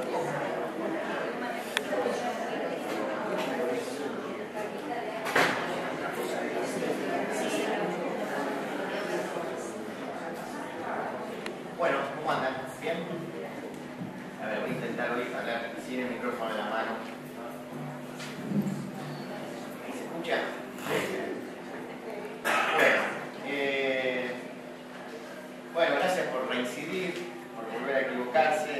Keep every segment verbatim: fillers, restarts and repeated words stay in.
Bueno, ¿cómo andan? ¿Bien? A ver, voy a intentar hoy hablar sin el micrófono en la mano. ¿Ahí se escucha? Bueno, eh, bueno, gracias por reincidir, por volver a equivocarse.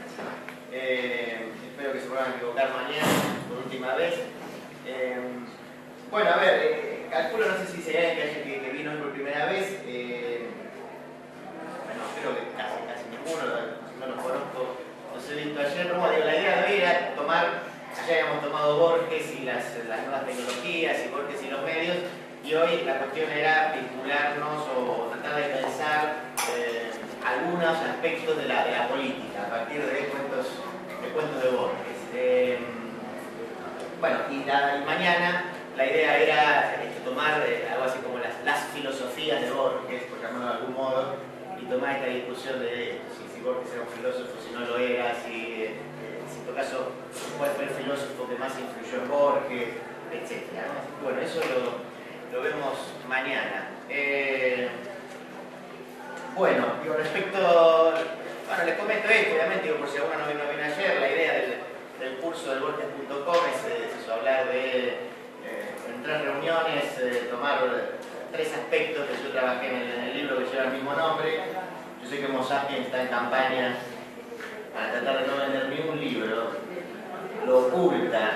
Eh, espero que se vuelvan a equivocar mañana, por última vez. Eh, bueno, a ver, eh, calculo, no sé si se hay alguien que, que vino hoy por primera vez. Eh, bueno, creo que casi, casi ninguno, no los conozco, los he visto ayer, pero bueno, digo, la idea de hoy era tomar, ayer habíamos tomado Borges y las, las nuevas tecnologías y Borges y los medios, y hoy la cuestión era vincularnos o tratar de pensar eh, algunos aspectos de la, de la política a partir de cuentos de, cuentos de Borges. Eh, bueno, y, la, y mañana la idea era este, tomar eh, algo así como las, las filosofías de Borges, por llamarlo de algún modo, y tomar esta discusión de si, si Borges era un filósofo, si no lo era, si, eh, si en todo caso cuál fue el filósofo que más influyó en Borges, etcétera, ¿no? Bueno, eso lo, lo vemos mañana. Eh, bueno, y con respecto, bueno, les comento esto, obviamente, digo, por si alguno no vino, no vino ayer, la idea del, del curso del Borges punto com es, es eso, hablar de, eh, en tres reuniones, eh, tomar tres aspectos que yo trabajé en el, en el libro que lleva el mismo nombre. Yo sé que Homo Sapiens está en campaña para tratar de no vender ningún libro, lo oculta.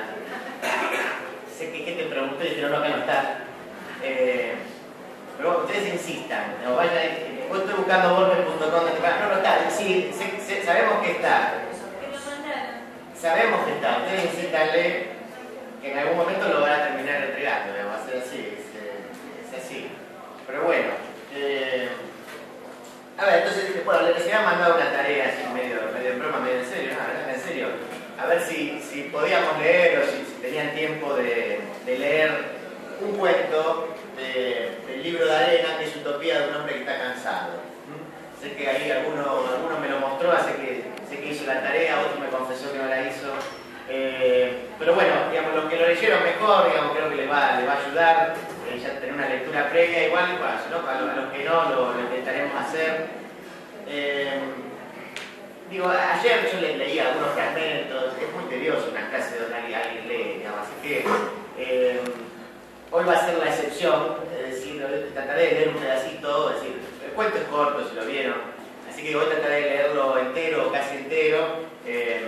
Sé que, que te pregunté y dijeron, no, acá no está. Eh, pero ustedes insistan, no vayan, yo estoy buscando Borges punto com, no, no está, sí, se, se, sabemos que está. Sabemos que está, ustedes insístanle que en algún momento lo van a terminar entregando, va a ser así. Es así. Pero bueno, eh, a ver, entonces, bueno, les había mandado una tarea así medio, medio en broma, medio en serio, no, en serio, a ver si, si podíamos leer o si, si tenían tiempo de, de leer un cuento de, del libro de Arena, que es Utopía de un hombre que está cansado. ¿Mm? Sé que ahí alguno, alguno me lo mostró, sé que, sé que hizo la tarea, otro me confesó que no la hizo. Eh, pero bueno, digamos, los que lo leyeron mejor, digamos, creo que les va, les va a ayudar. Eh, ya tener una lectura previa, igual, igual, ¿no? Para los, a los que no, lo, lo intentaremos hacer. Eh, digo, ayer yo les leí algunos fragmentos, es muy tedioso una clase donde alguien, alguien lee, digamos, así que eh, hoy va a ser la excepción, es decir, trataré de leer un pedacito, es decir, el cuento es corto, si lo vieron, así que hoy trataré de leerlo entero o casi entero. Eh,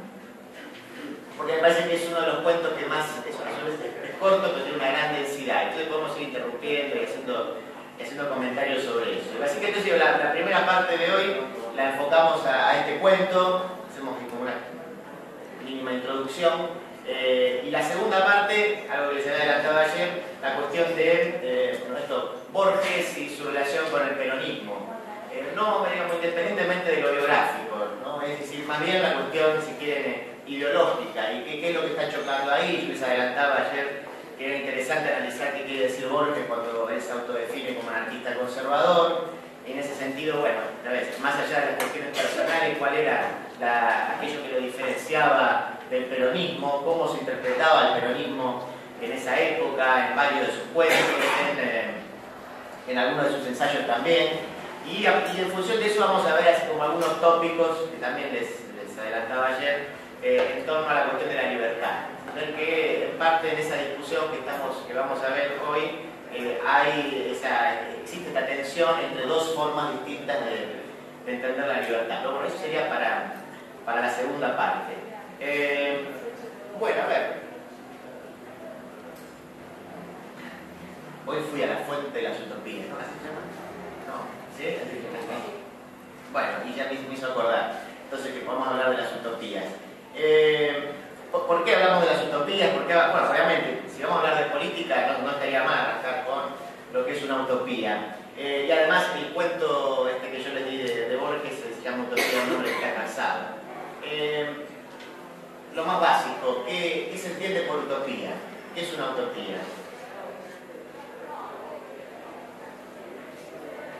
porque me parece que es uno de los cuentos que más, eso, es corto, pero tiene una gran densidad, entonces podemos ir interrumpiendo y haciendo, haciendo comentarios sobre eso. Así que entonces la, la primera parte de hoy la enfocamos a, a este cuento, hacemos como una mínima introducción, eh, y la segunda parte, algo que les había adelantado ayer, la cuestión de eh, bueno, esto, Borges y su relación con el peronismo. Eh, no, digamos, independientemente de lo biográfico, ¿no? Es decir, más bien la cuestión, si quieren, ideológica, y qué, qué es lo que está chocando ahí. Yo les adelantaba ayer que era interesante analizar qué quiere decir Borges cuando él se autodefine como anarquista conservador. En ese sentido, bueno, a veces, más allá de las cuestiones personales, cuál era la, aquello que lo diferenciaba del peronismo, cómo se interpretaba el peronismo en esa época, en varios de sus cuentos, en, eh, en algunos de sus ensayos también. Y, y en función de eso vamos a ver así como algunos tópicos que también les, les adelantaba ayer, Eh, en torno a la cuestión de la libertad. Ver que en parte de esa discusión que, estamos, que vamos a ver hoy eh, hay esa, existe esta tensión entre dos formas distintas de, de entender la libertad. Pero bueno, eso sería para, para la segunda parte. Eh, bueno, a ver. Hoy fui a la fuente de las utopías, ¿no? ¿Así se llama? ¿No? ¿Sí? Bueno, y ya me hizo acordar. Entonces, que podemos hablar de las utopías. Eh, ¿Por qué hablamos de las utopías? Porque, bueno, obviamente, si vamos a hablar de política, no, no estaría mal arrancar con lo que es una utopía. Eh, y además, el cuento este que yo les di de, de Borges se llama Utopía de un hombre que está cansado. Eh, lo más básico, ¿qué, ¿qué se entiende por utopía? ¿Qué es una utopía?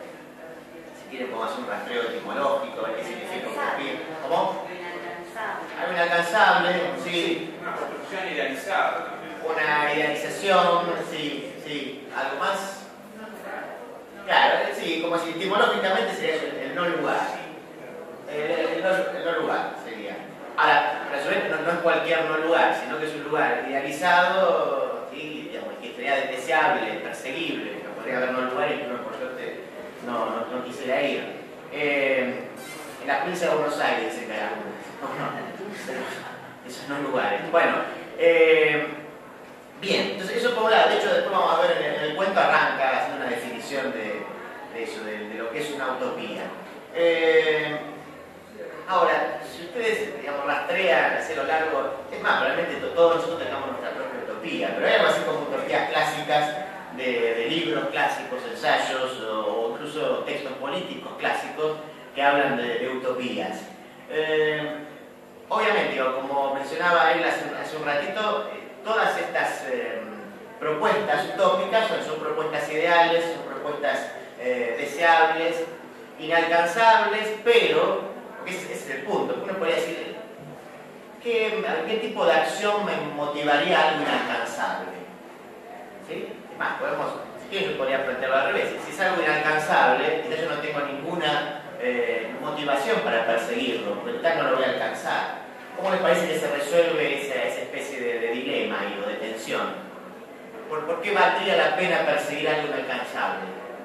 Si quieren, podemos hacer un rastreo etimológico, ver qué significa utopía. ¿Cómo? inalcanzable, sí. Una construcción idealizada. Una idealización, sí, sí. ¿Algo más? Claro, sí, como si etimológicamente sería el, el no lugar. El, el, no, el no lugar sería. Ahora, a su vez, no, no es cualquier no lugar, sino que es un lugar idealizado, sí, digamos, que sería deseable, perseguible. No podría haber no lugares que uno, por suerte, no, no, no quisiera ir. Eh, en la provincia de Buenos Aires se cae algunas. No, no, pero esos no lugares. Bueno, eh, bien, entonces eso por un lado. De hecho, después vamos a ver en el, en el cuento arranca haciendo una definición de, de eso, de, de lo que es una utopía. Eh, Ahora, si ustedes, digamos, rastrean hacia lo largo, es más, probablemente todos nosotros tengamos nuestra propia utopía, pero hay algo así como utopías clásicas de, de libros clásicos, ensayos o, o incluso textos políticos clásicos que hablan de, de utopías. Eh, obviamente, digo, como mencionaba él hace, hace un ratito, eh, todas estas eh, propuestas utópicas son, son propuestas ideales, son propuestas eh, deseables, inalcanzables, pero ese es el punto. Uno podría decir, ¿qué, ¿qué tipo de acción me motivaría algo inalcanzable? ¿Sí? Es más, podemos, si quieren, yo podría plantearlo al revés. Si es algo inalcanzable, quizás yo no tengo ninguna eh, motivación para perseguirlo, porque tal no lo voy a alcanzar. ¿Cómo les parece que se resuelve esa, esa especie de, de dilema y, o de tensión? ¿Por, ¿Por qué valdría la pena perseguir algo inalcanzable?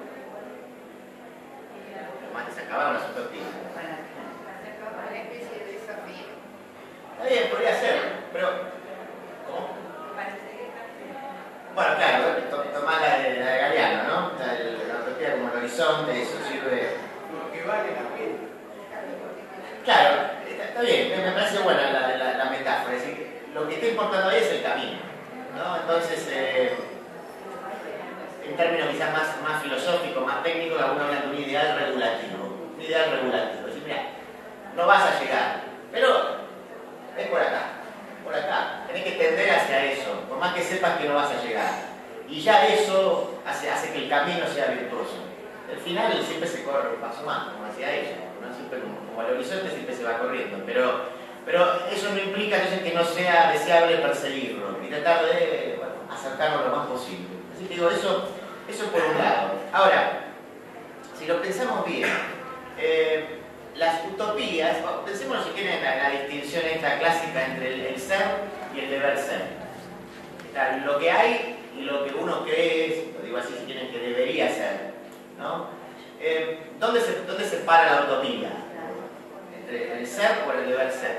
Más se acabaron las utopías. Está bien, podría ser, pero... ¿Cómo? Bueno, claro, tomar la de, la de Galeano, ¿no? La, la utopía como el horizonte, eso sirve... Lo que vale la pena. Claro, está, está bien, me parece buena la, la, la metáfora, es decir, lo que está importando ahí es el camino, ¿no? Entonces, eh, en términos quizás más, más filosóficos, más técnicos, algunos hablan de un ideal regulativo, un ideal regulativo, es decir, mira, no vas a llegar, pero... es por acá, por acá. Tenés que tender hacia eso, por más que sepas que no vas a llegar. Y ya eso hace, hace que el camino sea virtuoso. El final siempre se corre un paso más, como hacia ella, ¿no? Siempre como, como al horizonte siempre se va corriendo. Pero, pero eso no implica entonces que no sea deseable perseguirlo y tratar de, bueno, acercarlo lo más posible. Así que digo, eso, eso por un lado. Ahora, si lo pensamos bien, eh, las utopías, pensemos si quieren en la, la distinción esta clásica entre el, el ser y el deber ser. Está lo que hay y lo que uno cree, lo digo así si quieren, que debería ser, ¿no? Eh, ¿dónde, se, ¿Dónde se para la utopía? ¿Entre el ser o el deber ser?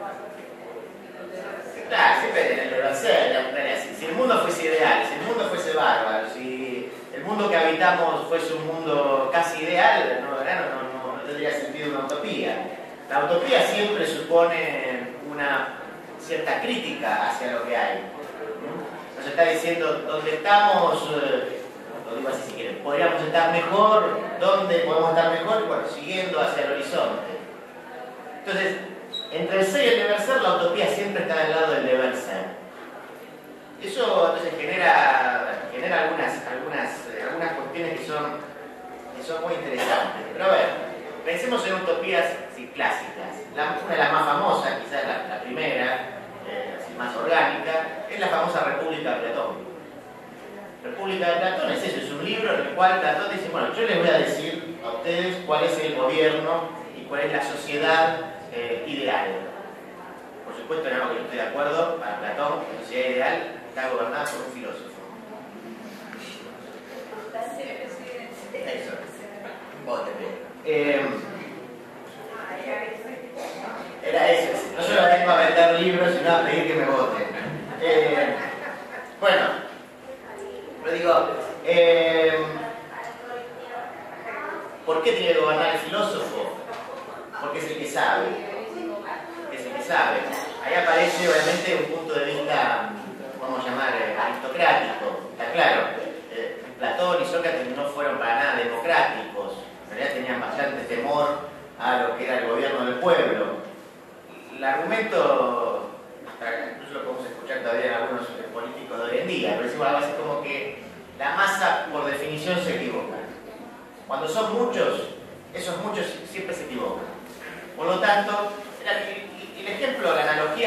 Claro, siempre en el deber ser. Si el mundo fuese ideal, si el mundo fuese bárbaro, si el mundo que habitamos fuese un mundo casi ideal, no, no, no, no tendría sentido una utopía. La utopía siempre supone una cierta crítica hacia lo que hay. Nos está diciendo dónde estamos, eh, lo digo así si quieren, podríamos estar mejor, dónde podemos estar mejor, bueno, siguiendo hacia el horizonte. Entonces, entre el ser y el deber ser, la utopía siempre está del lado del deber ser. Eso entonces genera, genera algunas, algunas, eh, algunas cuestiones que son, que son muy interesantes. Pero a ver, pensemos en utopías sí, clásicas. La, una de las más famosas, quizás la, la primera, eh, así más orgánica, es la famosa República de Platón. República de Platón es eso, es un libro en el cual Platón dice, bueno, yo les voy a decir a ustedes cuál es el gobierno y cuál es la sociedad eh, ideal. Por supuesto, en algo que yo estoy de acuerdo, para Platón, la sociedad ideal está gobernada por un filósofo. Eso. Vóteme. Eh, era eso. No solo vengo a vender libros, sino a pedir que me voten. Eh, bueno, lo digo. Eh, ¿Por qué tiene que gobernar el filósofo? Porque es el que sabe. Es el que sabe. Ahí aparece, obviamente, un punto de vista, vamos a llamar, eh, aristocrático. Está claro. Eh, Platón y Sócrates no fueron para nada democráticos. En realidad tenían bastante temor a lo que era el gobierno del pueblo. El argumento, incluso lo podemos escuchar todavía en algunos políticos de hoy en día, pero decimos algo así como que la masa, por definición, se equivoca. Cuando son muchos, esos muchos siempre se equivocan. Por lo tanto, el, el ejemplo, la analogía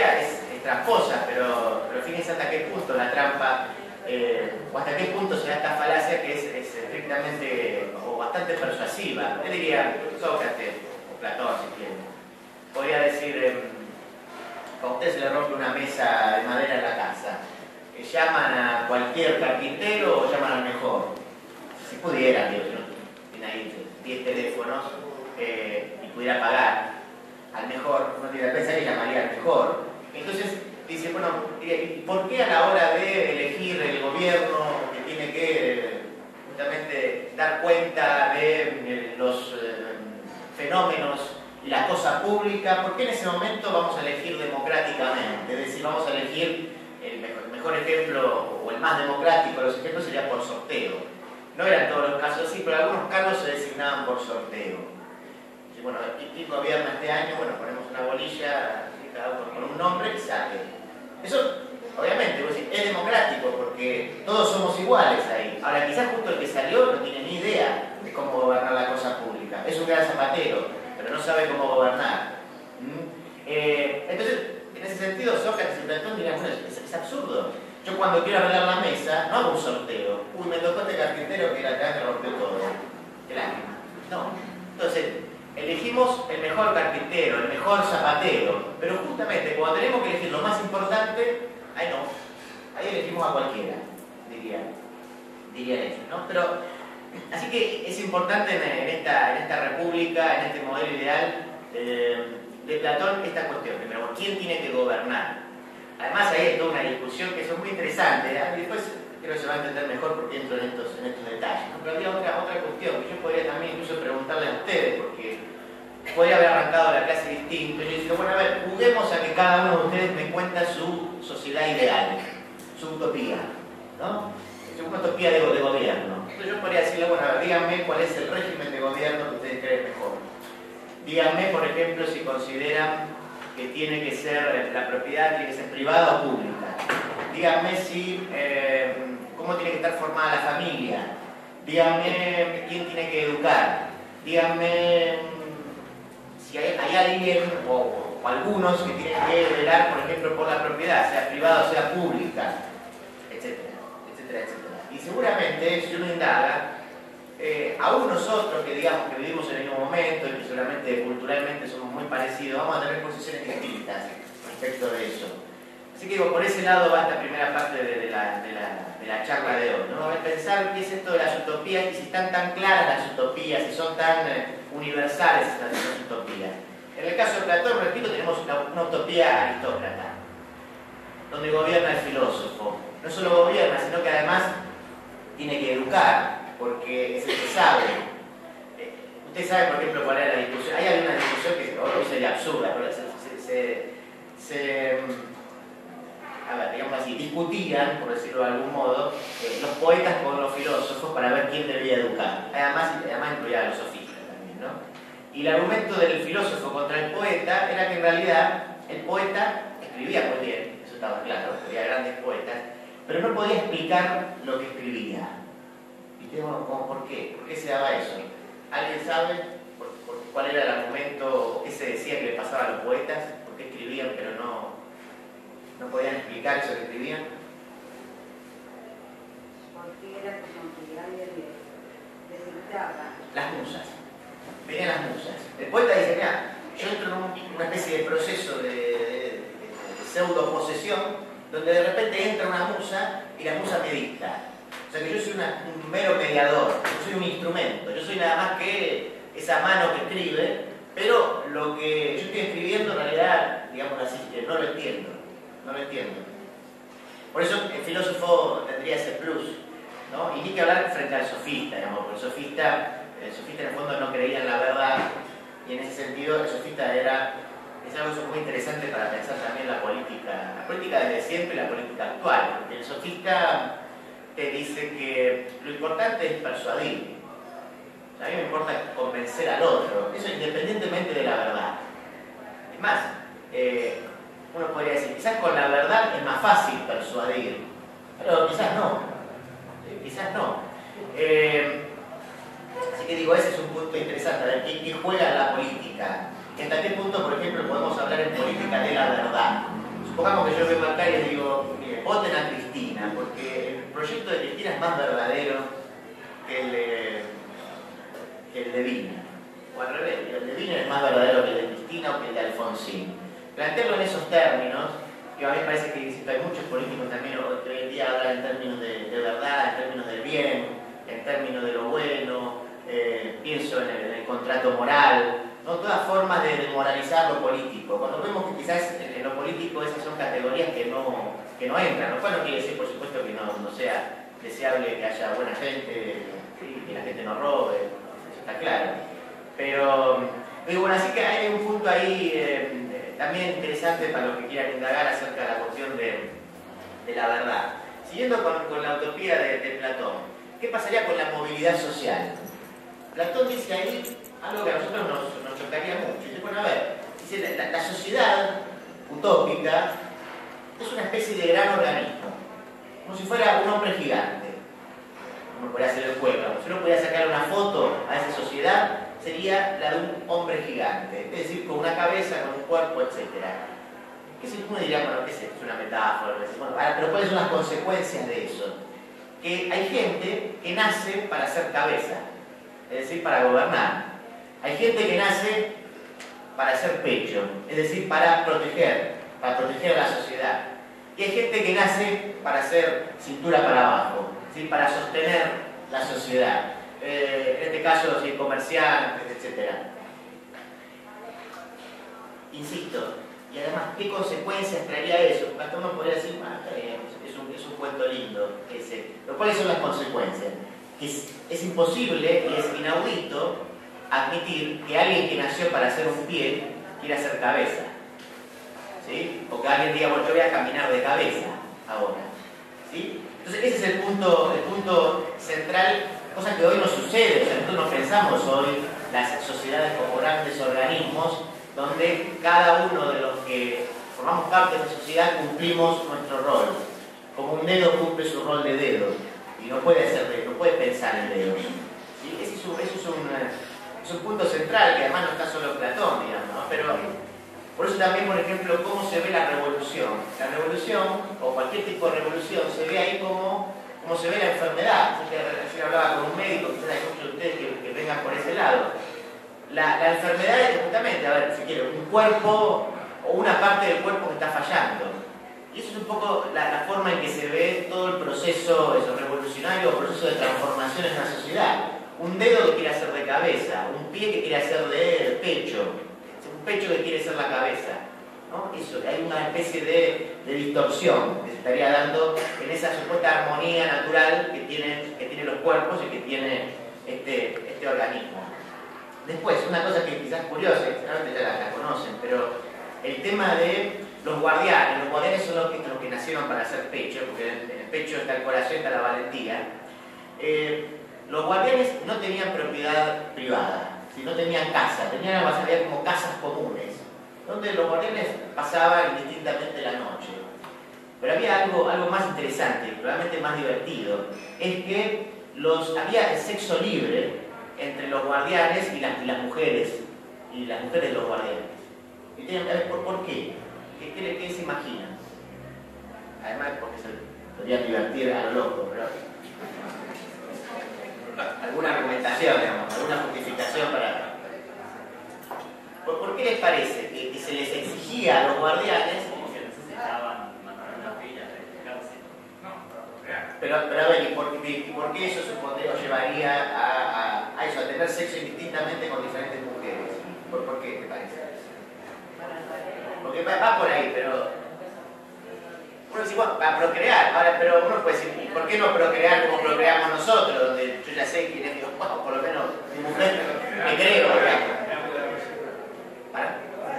es tramposa, pero, pero fíjense hasta qué punto la trampa, eh, o hasta qué punto se da esta falacia que es, es estrictamente o bastante persuasiva. Yo diría Sócrates o Platón, si quieren. Podría decir, eh, a usted se le rompe una mesa de madera en la casa, que llaman a cualquier carpintero o llaman al mejor. Si pudiera, digo, si no tiene ahí diez teléfonos eh, y pudiera pagar al mejor, uno tiene que pensar que llamaría al mejor. Entonces dice, bueno, ¿y por qué a la hora de elegir el gobierno que tiene que eh, justamente dar cuenta de eh, los eh, fenómenos y la cosa pública, por qué en ese momento vamos a elegir democráticamente? Es decir, vamos a elegir el mejor, el mejor ejemplo o el más democrático de los ejemplos sería por sorteo. No eran todos los casos así, pero algunos cargos se designaban por sorteo. Y bueno, ¿quién gobierna este año? Bueno, ponemos una bolilla, cada uno con un nombre y sale. Eso, obviamente, es democrático porque todos somos iguales ahí. Ahora, quizás justo el que salió no tiene ni idea de cómo gobernar la cosa pública. Es un gran zapatero, pero no sabe cómo gobernar. ¿Mm? Eh, entonces, en ese sentido, Sócrates y Platón dirán, bueno, es, es absurdo. Yo cuando quiero arreglar la mesa, no hago un sorteo. Uy, me tocó este carpintero que la acá me rompió todo. Qué lástima. No. Entonces, elegimos el mejor carpintero, el mejor zapatero, pero justamente cuando tenemos que elegir lo más importante, ahí no, ahí elegimos a cualquiera, dirían, dirían ellos, ¿no? Pero, así que es importante en, en, esta, en esta república, en este modelo ideal eh, de Platón, esta cuestión, primero, ¿quién tiene que gobernar? Además ahí hay toda una discusión que es muy interesante, ¿eh? Y después creo que se va a entender mejor porque entro en estos, en estos detalles, ¿no? Pero había otra, otra cuestión que yo podría también incluso preguntarle a ustedes, porque podría haber arrancado la clase distinto. Yo decía, bueno, a ver, juguemos a que cada uno de ustedes me cuenta su sociedad ideal, su utopía, ¿no? Su utopía de, de gobierno. Entonces yo podría decirle, bueno, a ver, díganme cuál es el régimen de gobierno que ustedes creen mejor. Díganme, por ejemplo, si consideran que tiene que ser, la propiedad tiene que ser privada o pública. Díganme si, eh, cómo tiene que estar formada la familia. Díganme quién tiene que educar. Díganme si hay, hay alguien o, o algunos que tienen que velar, por ejemplo, por la propiedad, sea privada o sea pública, etcétera, etcétera, etcétera. Y seguramente, si uno indaga, eh, aún nosotros que digamos que vivimos en el mismo momento y que seguramente culturalmente somos muy parecidos, vamos a tener posiciones distintas respecto de eso. Así que digo, por ese lado va esta primera parte de, de, la, de, la, de la charla de hoy, ¿no? A ver, pensar qué es esto de las utopías y si están tan claras las utopías, si son tan eh, universales las, las utopías. En el caso de Platón, repito, tenemos una, una utopía aristócrata, donde gobierna el filósofo. No solo gobierna, sino que además tiene que educar, porque es el que sabe. Eh, usted sabe, por ejemplo, cuál era la discusión. Hay alguna discusión que hoy sería absurda, pero se, se, se, se a ver, digamos así, discutían, por decirlo de algún modo, eh, los poetas con los filósofos para ver quién debía educar. Además, además incluía a los sofistas también, ¿no? Y el argumento del filósofo contra el poeta era que en realidad el poeta escribía muy bien, eso estaba claro, escribía grandes poetas, pero no podía explicar lo que escribía. ¿Y usted, bueno, por qué? ¿Por qué se daba eso? ¿Alguien sabe por, por cuál era el argumento o qué se decía que le pasaba a los poetas? ¿Por qué escribían pero no, no podían explicar eso que escribían? Porque era como que alguien les dictaba. Las musas. Venían las musas. El poeta dice, mira, yo entro en un, una especie de proceso de, de, de, de pseudo-posesión donde de repente entra una musa y la musa me dicta. O sea que yo soy una, un mero mediador, yo soy un instrumento, yo soy nada más que esa mano que escribe, pero lo que yo estoy escribiendo en realidad, digamos así, no lo entiendo, no lo entiendo. Por eso el filósofo tendría ese plus, ¿no? Y ni que hablar frente al sofista, digamos, porque el sofista, el sofista en el fondo no creía en la verdad, y en ese sentido el sofista era, es algo muy interesante para pensar también la política, la política desde siempre y la política actual, porque el sofista te dice que lo importante es persuadir. O sea, a mí me importa convencer al otro, eso independientemente de la verdad. Es más, eh, uno podría decir, quizás con la verdad es más fácil persuadir, pero quizás no, eh, quizás no. Eh, así que digo, ese es un punto interesante, a ver quién, quién juega en la política. ¿Y hasta qué punto, por ejemplo, podemos hablar en política de la verdad? supongamos que yo vengo acá y les digo, mire, voten a Cristina, porque el proyecto de Cristina es más verdadero que el de, que el de Vina. O al revés, el de Vina es más verdadero que el de Cristina o que el de Alfonsín. Plantearlo en esos términos, que a mí me parece que insisto, hay muchos políticos también que hoy en día hablan en términos de, de verdad, en términos del bien, en términos de lo bueno, eh, pienso en el, en el contrato moral, ¿no? Todas formas de, de moralizar lo político. Cuando vemos que quizás en, en lo político esas son categorías que no, que no entran, lo cual no quiere decir, por supuesto, que no, no sea deseable que haya buena gente, ¿sí? Que la gente no robe, eso está claro. Pero, pero bueno, así que hay un punto ahí eh, también interesante para los que quieran indagar acerca de la cuestión de, de la verdad. Siguiendo con, con la utopía de, de Platón, ¿qué pasaría con la movilidad social? Platón dice ahí algo que a nosotros nos, nos chocaría mucho. Dice, bueno, a ver, dice, la, la sociedad utópica es una especie de gran organismo, como si fuera un hombre gigante. Uno podría hacer el juego, si uno podía sacar una foto a esa sociedad, sería la de un hombre gigante, es decir, con una cabeza, con un cuerpo, etcétera. ¿Qué se uno diría? Bueno, ¿qué es esto? Es una metáfora. Bueno, pero ¿cuáles son las consecuencias de eso? Que hay gente que nace para ser cabeza, es decir, para gobernar. Hay gente que nace para ser pecho, es decir, para proteger, para proteger a la sociedad. Y hay gente que nace para ser cintura para abajo, es decir, para sostener la sociedad. Eh, en este caso, sí, comerciantes, etcétera. Insisto, y además, ¿qué consecuencias traería eso? Hasta uno podría decir, ah, está bien, es un, es un cuento lindo, ese. Pero ¿cuáles son las consecuencias? Que es, es imposible y es inaudito admitir que alguien que nació para ser un pie quiera ser cabeza, ¿sí? O que alguien diga, bueno, yo voy a caminar de cabeza ahora, ¿sí? Entonces ese es el punto, el punto central, cosa que hoy no sucede. O sea, nosotros no pensamos hoy las sociedades como grandes organismos donde cada uno de los que formamos parte de la sociedad cumplimos nuestro rol. Como un dedo cumple su rol de dedo y no puede ser de, no puede pensar en dedos, ¿sí? Ese es un, eso es un Es un punto central, que además no está solo Platón, digamos, ¿no? Pero por eso también, por ejemplo, cómo se ve la revolución. La revolución, o cualquier tipo de revolución, se ve ahí como, como se ve la enfermedad. Yo recién hablaba con un médico, quizás hay muchos de ustedes que, que vengan por ese lado. La, la enfermedad es justamente, a ver, si quiero, un cuerpo o una parte del cuerpo que está fallando. Y eso es un poco la, la forma en que se ve todo el proceso eso, revolucionario, o proceso de transformación en una sociedad. Un dedo que quiere hacer de cabeza, un pie que quiere hacer de pecho, un pecho que quiere ser la cabeza, ¿no? Eso, hay una especie de, de distorsión que se estaría dando en esa supuesta armonía natural que tienen, que tienen los cuerpos y que tiene este, este organismo. Después, una cosa que quizás es curiosa, que seguramente ya la, la conocen, pero el tema de los guardianes. Los guardianes son los que, los que nacieron para hacer pecho, porque en el pecho está el corazón y está la valentía. Eh, Los guardianes no tenían propiedad privada, ¿sí? No tenían casa, tenían había como casas comunes, donde los guardianes pasaban indistintamente la noche. Pero había algo, algo más interesante, probablemente más divertido, es que los, había sexo libre entre los guardianes y las, y las mujeres, y las mujeres de los guardianes. Y tienen, ¿por, ¿Por qué? ¿Qué, qué, qué se imaginan? Además, porque se podrían divertir a lo loco, pero alguna argumentación, digamos, alguna justificación para... ¿Por, ¿Por qué les parece que, que se les exigía a los guardianes? Que necesitaban matar a una filla de cárcel. No, para procrear. Pero, pero a ver, ¿y por, y por qué eso supondría o llevaría a, a, a eso, a tener sexo indistintamente con diferentes mujeres? ¿Por, por qué te parece? Porque va, va por ahí, pero... Uno dice, bueno, para procrear, ahora, pero uno puede decir, ¿y por qué no procrear como procreamos nosotros? Donde yo ya sé quién es, digo, bueno, por lo menos mi mujer, me creo, ¿para?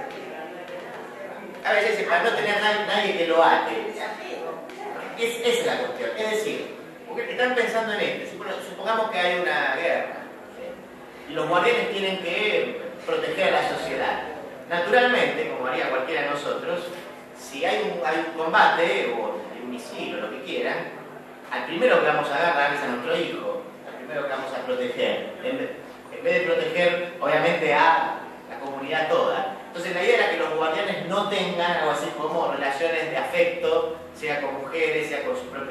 A veces dice, para no tener nadie, nadie que lo ate. Es, esa es la cuestión, es decir, porque están pensando en esto, supongamos que hay una guerra, ¿sí? Y los guardianes tienen que proteger a la sociedad. Naturalmente, como haría cualquiera de nosotros, si hay un, hay un combate o un misil o lo que quieran, al primero que vamos a agarrar es a nuestro hijo, al primero que vamos a proteger, en vez, en vez de proteger obviamente a la comunidad toda. Entonces la idea era que los guardianes no tengan algo así como relaciones de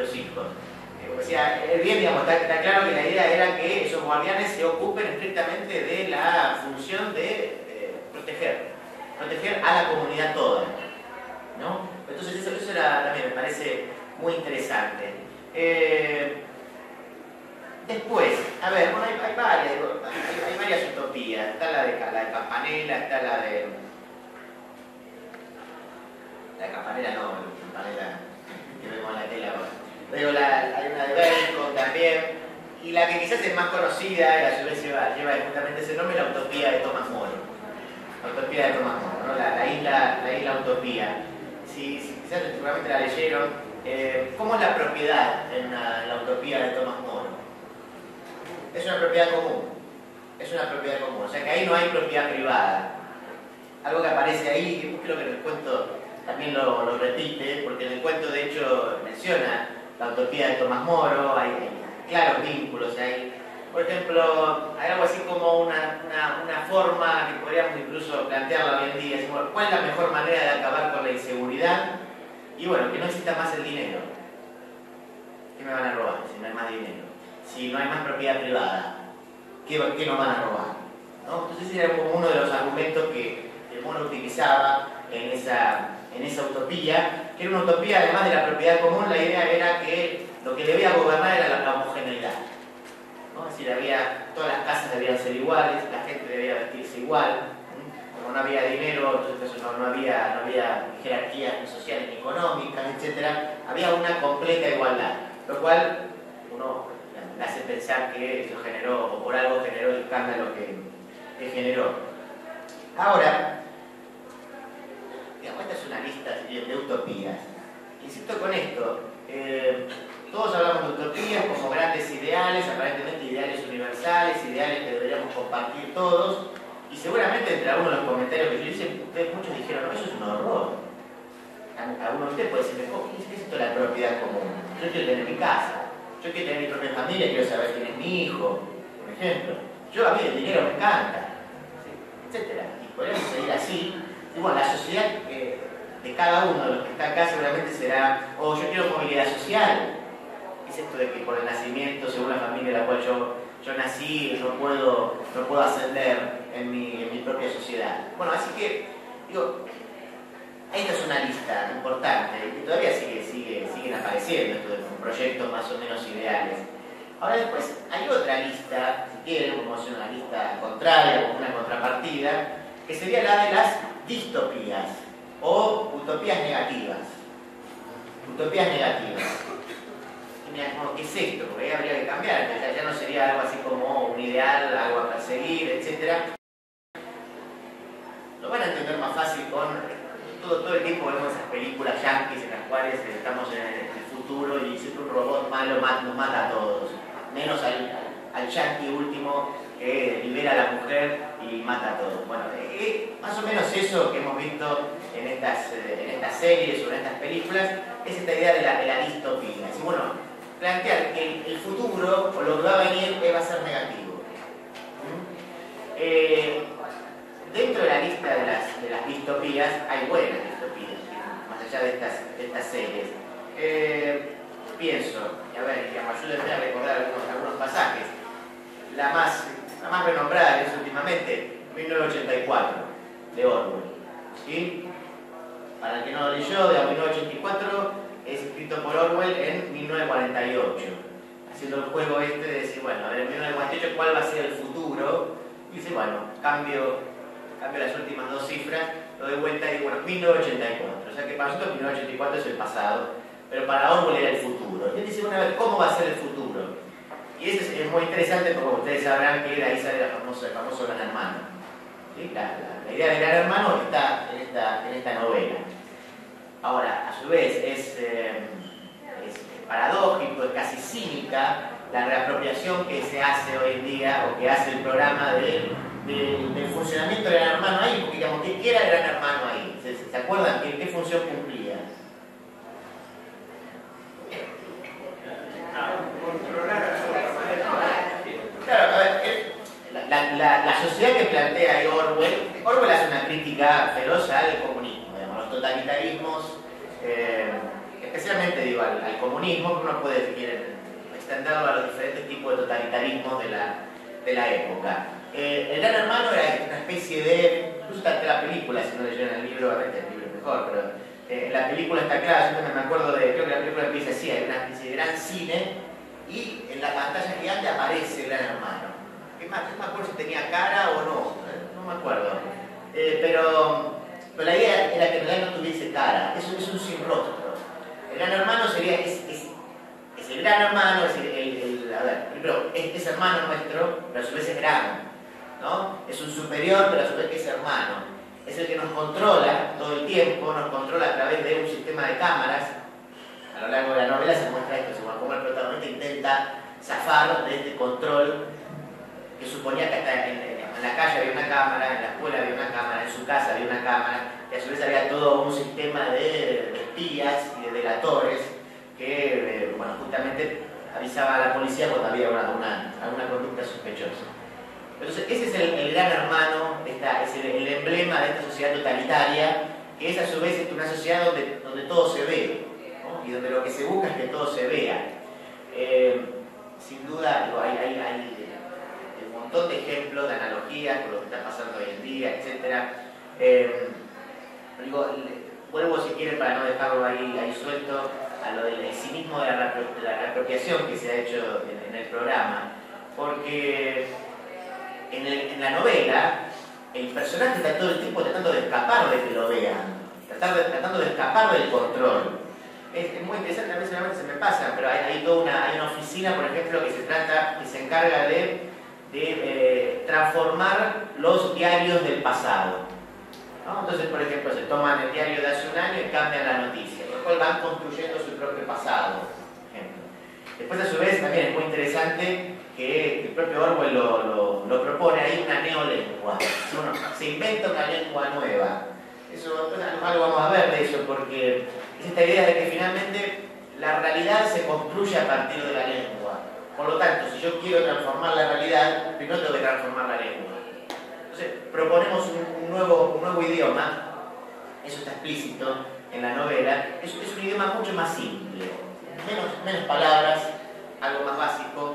propios hijos. O sea, el bien, digamos, está, está claro que la idea era que esos guardianes se ocupen estrictamente de la función de eh, proteger, proteger a la comunidad toda, ¿no? Entonces eso, eso era, también me parece muy interesante. Eh, después, a ver, bueno, hay, hay varias, hay, hay varias utopías. Está la de, la de Campanella, está la de... La de Campanella no, Campanella que vemos en la tele ahora. Pero la, hay una de Bacon también, y la que quizás es más conocida, y a su vez lleva, lleva justamente ese nombre, la utopía de Tomás Moro. La utopía de Tomás Moro, ¿no? la, la, isla, la isla utopía. Si, si quizás seguramente la leyeron, eh, ¿cómo es la propiedad en la, en la utopía de Tomás Moro? Es una propiedad común, es una propiedad común, o sea que ahí no hay propiedad privada. Algo que aparece ahí, que creo que en el cuento también lo, lo repite, porque en el cuento de hecho menciona la utopía de Tomás Moro, hay, hay claros vínculos ahí. Por ejemplo, hay algo así como una, una, una forma que podríamos incluso plantearla hoy en día, decimos, ¿cuál es la mejor manera de acabar con la inseguridad? Y bueno, que no exista más el dinero. ¿Qué me van a robar si no hay más dinero? Si no hay más propiedad privada, ¿qué, qué nos van a robar? ¿No? Entonces ese era como uno de los argumentos que el Moro utilizaba en esa, en esa utopía, que era una utopía además de la propiedad común. La idea era que lo que debía gobernar era la, la homogeneidad, ¿no? Es decir, había, todas las casas debían ser iguales, la gente debía vestirse igual, ¿no? Como no había dinero, entonces no, no, había, no había jerarquías ni sociales ni económicas, etcétera. Había una completa igualdad, lo cual uno le hace pensar que eso generó, o por algo generó el escándalo que, que generó. Ahora, digamos, esta es una lista de, de utopías. Insisto con esto, eh, todos hablamos de utopías como grandes ideales, aparentemente ideales universales, ideales que deberíamos compartir todos, y seguramente entre algunos de los comentarios que yo hice, ustedes muchos dijeron, no, eso es un horror. Algunos de ustedes pueden decirme, oh, ¿qué es esto de la propiedad común? Yo quiero tener mi casa, yo quiero tener mi propia familia, quiero saber quién es mi hijo, por ejemplo. Yo, a mí el dinero me encanta, ¿sí? Etcétera. Y podemos seguir así. Y bueno, la sociedad eh, de cada uno de los que está acá seguramente será, oh, yo quiero movilidad social. ¿Qué es esto de que por el nacimiento, según la familia en la cual yo, yo nací, no puedo, no puedo ascender en mi, en mi propia sociedad? Bueno, así que, digo, esta es una lista importante y todavía sigue, sigue, siguen apareciendo estos proyectos más o menos ideales. Ahora después hay otra lista, si quieren, como hacer una lista contraria, como una contrapartida, que sería la de las distopías o utopías negativas. Utopías negativas. ¿Qué es esto? Porque ahí habría que cambiar, ya, ya no sería algo así como un ideal, algo a perseguir, etcétera. Lo van a entender más fácil con... Todo, todo el tiempo vemos esas películas yankees en las cuales estamos en el futuro y siempre un robot malo nos mata a todos. Menos al, al yankee último que libera a la mujer y mata a todos. Bueno, eh, más o menos eso que hemos visto en estas, eh, en estas series o en estas películas es esta idea de la, de la distopía. Es, bueno, plantear que el, el futuro o lo que va a venir va a ser negativo. ¿Mm? Eh, Dentro de la lista de las, de las distopías hay buenas distopías, más allá de estas, de estas series. Eh, pienso, y a ver, digamos, ayúdenme a recordar algunos, algunos pasajes. La más, la más renombrada que es últimamente, mil novecientos ochenta y cuatro, de Orwell. ¿Sí? Para el que no lo leyó, de mil novecientos ochenta y cuatro es escrito por Orwell en mil novecientos cuarenta y ocho. Haciendo el juego este de decir, bueno, a ver, en mil novecientos cuarenta y ocho, ¿cuál va a ser el futuro? Y dice, bueno, cambio... cambio las últimas dos cifras, lo doy vuelta y digo, bueno, mil novecientos ochenta y cuatro. O sea que para nosotros mil novecientos ochenta y cuatro es el pasado, pero para Orwell era el futuro. Y él dice, bueno, a ver, ¿cómo va a ser el futuro? Y eso es, es muy interesante porque ustedes sabrán que de ahí sale la famosa, el famoso Gran Hermano. ¿Sí? La, la, la idea del Gran Hermano está en esta, en esta novela. Ahora, a su vez, es, eh, es paradójico, es casi cínica la reapropiación que se hace hoy en día o que hace el programa de... Del, del funcionamiento del Gran Hermano ahí, porque digamos, ¿qué era el Gran Hermano ahí? ¿Se, se acuerdan? ¿Qué, ¿Qué función cumplía? Claro, a ver, la, la, la sociedad que plantea ahí Orwell, Orwell hace una crítica feroz al comunismo, digamos, los totalitarismos, eh, especialmente digo, al, al comunismo, que uno puede, si quieren, extenderlo a los diferentes tipos de totalitarismos de la, de la época. Eh, el Gran Hermano era una especie de, incluso está en la película, si no leyeron el libro, realmente el libro es mejor, pero eh, la película está clara, yo también me acuerdo de, creo que la película empieza así, hay una especie de gran cine, y en la pantalla gigante aparece el Gran Hermano. Es más, no me acuerdo si tenía cara o no, eh, no me acuerdo. Eh, pero, pero la idea era que en realidad no tuviese cara, eso es un sin rostro. El Gran Hermano sería, es, es, es el Gran Hermano, es el, el, el a ver, primero, es, es hermano nuestro, pero a su vez es gran, ¿no? Es un superior, pero a su vez es hermano. Es el que nos controla todo el tiempo, nos controla a través de un sistema de cámaras. A lo largo de la novela se muestra esto, se muestra cómo el protagonista intenta zafar de este control que suponía que hasta en, en la calle había una cámara, en la escuela había una cámara, en su casa había una cámara, y a su vez había todo un sistema de, de espías y de delatores que, eh, bueno, justamente avisaba a la policía cuando había una, una, alguna conducta sospechosa. Entonces, ese es el, el Gran Hermano, esta, es el, el emblema de esta sociedad totalitaria, que es a su vez una sociedad donde, donde todo se ve, ¿no? Y donde lo que se busca es que todo se vea. Eh, sin duda, digo, hay, hay, hay un montón de ejemplos, de analogías con lo que está pasando hoy en día, etcétera. Eh, digo, vuelvo, si quieren, para no dejarlo ahí, ahí suelto, a lo del cinismo de la, de la reapropiación que se ha hecho en, en el programa, porque en, el, en la novela el personaje está todo el tiempo tratando de escapar de que lo vean, tratando de, tratando de escapar del control. Es, es muy interesante, a veces realmente se me pasa, pero hay, hay toda una, hay una oficina, por ejemplo, que se trata, que se encarga de, de eh, transformar los diarios del pasado, ¿no? Entonces, por ejemplo, se toman el diario de hace un año y cambian la noticia, con lo cual van construyendo su propio pasado, por ejemplo. Después, a su vez, también es muy interesante que el propio Orwell lo, lo, lo propone, hay una neolengua. Uno se inventa una lengua nueva. Eso, pues, algo vamos a ver de eso, porque es esta idea de que finalmente la realidad se construye a partir de la lengua. Por lo tanto, si yo quiero transformar la realidad, primero tengo que transformar la lengua. Entonces, proponemos un, un, nuevo, un nuevo idioma, eso está explícito en la novela, es, es un idioma mucho más simple, menos, menos palabras, algo más básico,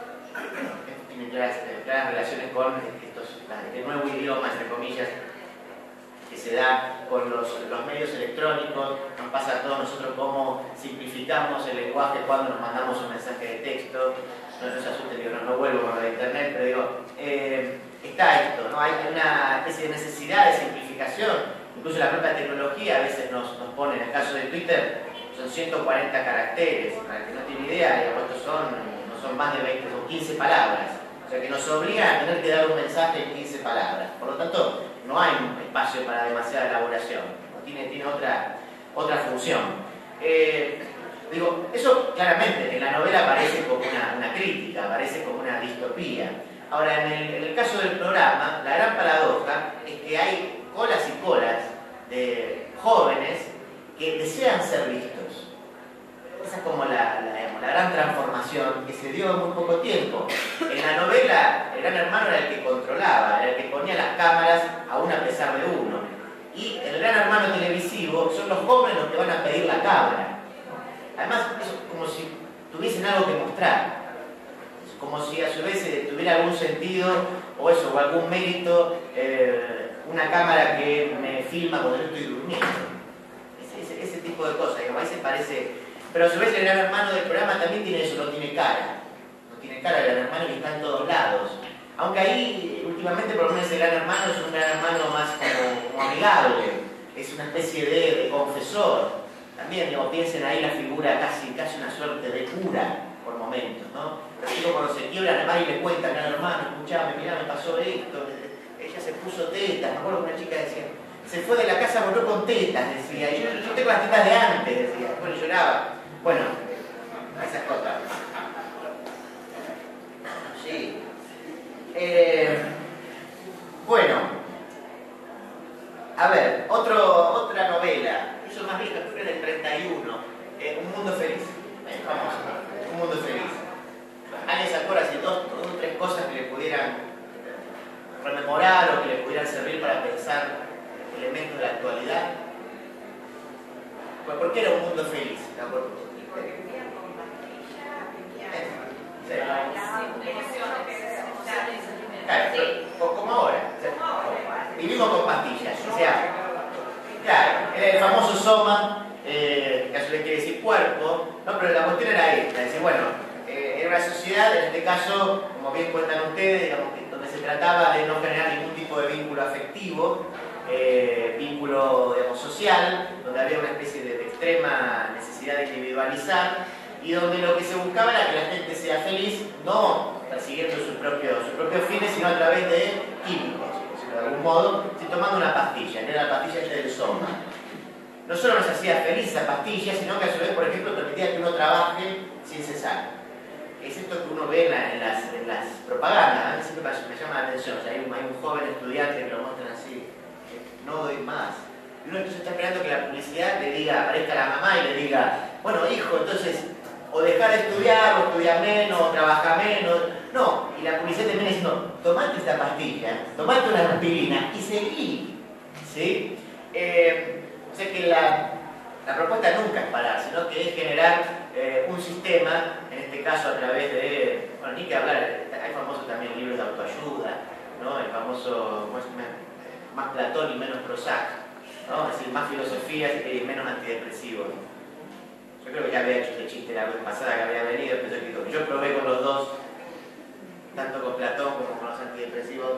tiene claras, claras relaciones con estos, este nuevo idioma, entre comillas, que se da con los, los medios electrónicos. Nos pasa a todos nosotros cómo simplificamos el lenguaje cuando nos mandamos un mensaje de texto. No se asusten, digo, no, no vuelvo con lo de internet, pero digo, eh, está esto, ¿no? Hay una especie de necesidad de simplificación. Incluso la propia tecnología a veces nos, nos pone, en el caso de Twitter, son ciento cuarenta caracteres. Para el que no tiene idea, digamos, estos son, no son más de veinte, son quince palabras. O sea que nos obligan a tener que dar un mensaje en quince palabras. Por lo tanto, no hay un espacio para demasiada elaboración, ¿no? tiene, tiene otra, otra función. Eh, digo, eso claramente en la novela aparece como una, una crítica, aparece como una distopía. Ahora, en el, en el caso del programa, la gran paradoja es que hay colas y colas de jóvenes que desean ser vistos. Esa es como la, la, digamos, la gran transformación que se dio en muy poco tiempo. En la novela, el Gran Hermano era el que controlaba, era el que ponía las cámaras aún a pesar de uno. Y el Gran Hermano televisivo son los jóvenes los que van a pedir la cámara. Además, es como si tuviesen algo que mostrar. Es como si a su vez eh, tuviera algún sentido o eso, o algún mérito, eh, una cámara que me filma cuando yo estoy durmiendo. Ese, ese, ese tipo de cosas, digamos, ahí se parece. Pero a su vez el Gran Hermano del programa también tiene eso, no tiene cara. No tiene cara el Gran Hermano y está en todos lados. Aunque ahí, últimamente, por lo menos el Gran Hermano es un Gran Hermano más como, como amigable. Es una especie de, de confesor. También, digamos, piensen ahí la figura casi, casi una suerte de cura por momentos, ¿no? Pero así como cuando se quiebran, además y le cuentan, Gran Hermano, escuchame, mirá, me pasó esto. Ella se puso tetas, me acuerdo que una chica decía, se fue de la casa, volvió con tetas, decía. Y yo, yo tengo las tetas de antes, decía. Bueno, lloraba. Bueno, esas cosas. Sí. Eh, bueno. A ver, otro, otra novela. Yo soy más vieja, creo que es del treinta y uno. Eh, Un mundo feliz. Eh, vamos, Un mundo feliz. ¿Alguien se acuerda si dos o tres cosas que le pudieran rememorar o que le pudieran servir para pensar elementos de la actualidad? ¿Por qué era un mundo feliz? ¿No? Por, Porque vivía con pastillas, vivía... sí. Claro, claro, como ahora. Vivimos con pastillas. O sea, claro, era el famoso soma, eh, que a su vez quiere decir cuerpo, ¿no? Pero la cuestión era esta, es decir, bueno, eh, era una sociedad, en este caso, como bien cuentan ustedes, digamos, que, donde se trataba de no generar ningún tipo de vínculo afectivo, eh, vínculo, digamos, social, donde había una especie de, de extrema necesidad de individualizar, y donde lo que se buscaba era que la gente sea feliz, no persiguiendo sus propios, sus propios fines, sino a través de químicos, de algún modo, si tomando una pastilla, que era la pastilla del soma. No solo nos hacía feliz esa pastilla, sino que a su vez, por ejemplo, permitía que uno trabaje sin cesar. Es esto que uno ve en, la, en, las, en las propagandas, a mí siempre me llama la atención. O sea, hay, un, hay un joven estudiante que lo muestran así, que no doy más. Y uno entonces está esperando que la publicidad le diga, aparezca la mamá y le diga, bueno, hijo, entonces, o dejar de estudiar, o estudiar menos, o trabajar menos. No, y la publicidad termina diciendo, tomate esta pastilla, tomate una aspirina y seguí. ¿Sí? Eh, o sea que la, la propuesta nunca es parar, sino que es generar eh, un sistema, en este caso a través de, bueno, ni que hablar, hay famosos también libros de autoayuda, ¿no? El famoso, ¿cómo es? Más Platón y menos Prozac, ¿no? Es decir, más filosofías y menos antidepresivos. Yo creo que ya había hecho este chiste la vez pasada que había venido, pero yo, digo, yo probé con los dos, tanto con Platón como con los antidepresivos.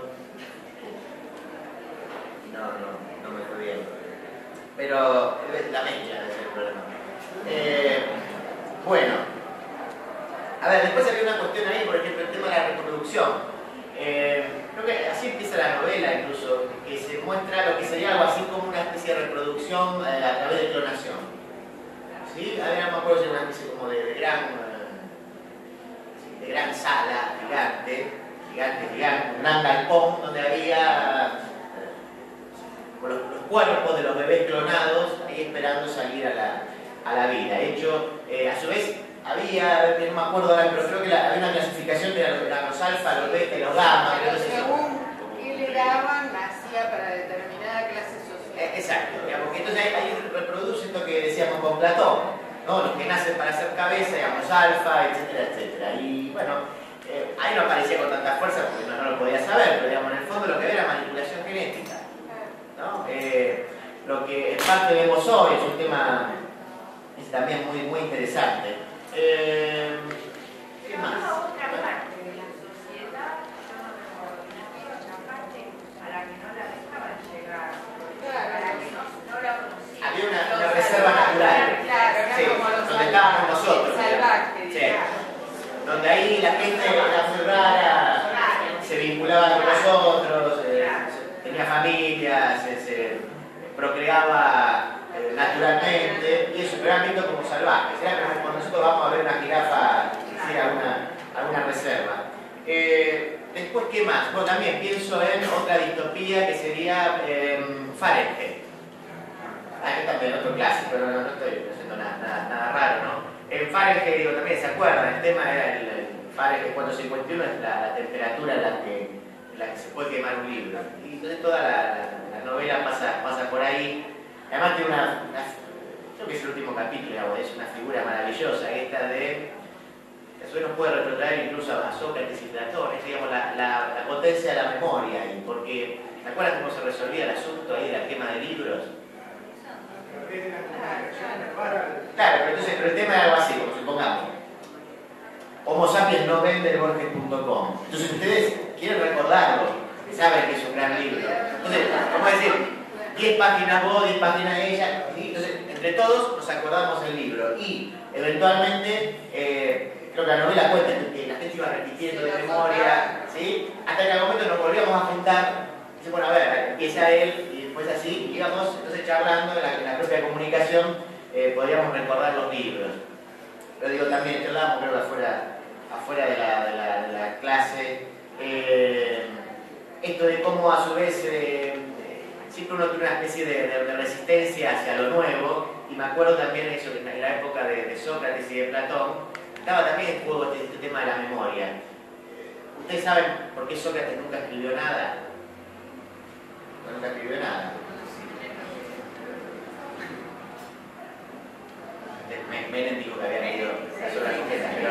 No, no, no me fue bien. Pero la mezcla es el problema. Eh, bueno, a ver, después había una cuestión ahí, por ejemplo, el tema de la reproducción. Eh, creo que así empieza la novela, incluso, que se muestra lo que sería algo así como una especie de reproducción eh, a través de clonación. ¿Sí? A ver, no me acuerdo si era una especie como de, de gran de gran sala, gigante, gigante, gigante, un gran galpón donde había eh, los, los cuerpos de los bebés clonados ahí esperando salir a la, a la vida. De hecho, eh, a su vez, había, no me acuerdo ahora, pero creo que la, había una clasificación de los, los alfa, los beta y los gamma. Pero según qué le daban, nacía para determinada clase social. Eh, exacto, digamos, que entonces ahí, ahí reproduce esto que decíamos con Platón, ¿no? Los que nacen para ser cabeza, digamos, alfa, etcétera, etcétera. Y bueno, eh, ahí no aparecía con tanta fuerza porque no, no lo podía saber, pero digamos, en el fondo lo que era manipulación genética, ¿no? Eh, lo que en parte vemos hoy es un tema es también muy, muy interesante. Eh, ¿Qué más? Otra parte de la sociedad, yo no recuerdo, una parte a la que no la dejaban llegar, a la que no, no la conocían. Había una, una reserva natural, Claro, sí, como los donde estábamos nosotros, salvajes, sí, donde ahí la gente era muy rara, se vinculaba con nosotros, eh, tenía familia, se, se procreaba eh, naturalmente, y eso, pero eran vistos como salvajes. Era como cuando nosotros vamos a ver una jirafa, sí, alguna, alguna reserva. Eh, después, ¿qué más? Bueno, también pienso en otra distopía que sería eh, Fahrenheit. Ah, que también otro clásico, pero no, no estoy haciendo nada, nada, nada raro, ¿no? En Fahrenheit, digo, también se acuerdan, el tema era el, el Fahrenheit cuatrocientos cincuenta y uno, es la, la temperatura en la, que, en la que se puede quemar un libro. Y entonces toda la, la, la novela pasa, pasa por ahí. Además tiene una, una, creo que es el último capítulo, digamos, es una figura maravillosa, esta de, eso nos puede retrotraer incluso a Sócrates y Platón, es, digamos, la, la, la potencia de la memoria, y porque, ¿se acuerdan cómo se resolvía el asunto ahí de la quema de libros? Claro, pero entonces, pero el tema era algo así, como supongamos, Homo sapiens no vende borges punto com. Entonces ustedes quieren recordarlo, saben que es un gran libro. Entonces, vamos a decir, diez páginas vos, diez páginas ella, ¿sí? Entonces, entre todos nos acordamos el libro. Y, eventualmente, eh, creo que la novela cuenta que la gente iba repitiendo de memoria, ¿sí? Hasta que en algún momento nos volvíamos a juntar. Dice, bueno, a ver, empieza él y después así, íbamos entonces charlando en la, en la propia comunicación, eh, podíamos recordar los libros. Pero digo, también charlábamos, creo que afuera, afuera de, la, de, la, de la clase, eh, esto de cómo a su vez eh, siempre uno tiene una especie de, de, de resistencia hacia lo nuevo, y me acuerdo también eso, que en la época de, de Sócrates y de Platón, estaba también en juego este, este tema de la memoria. ¿Ustedes saben por qué Sócrates nunca escribió nada? Nunca escribió nada. Menem dijo que había leído las obras completas, pero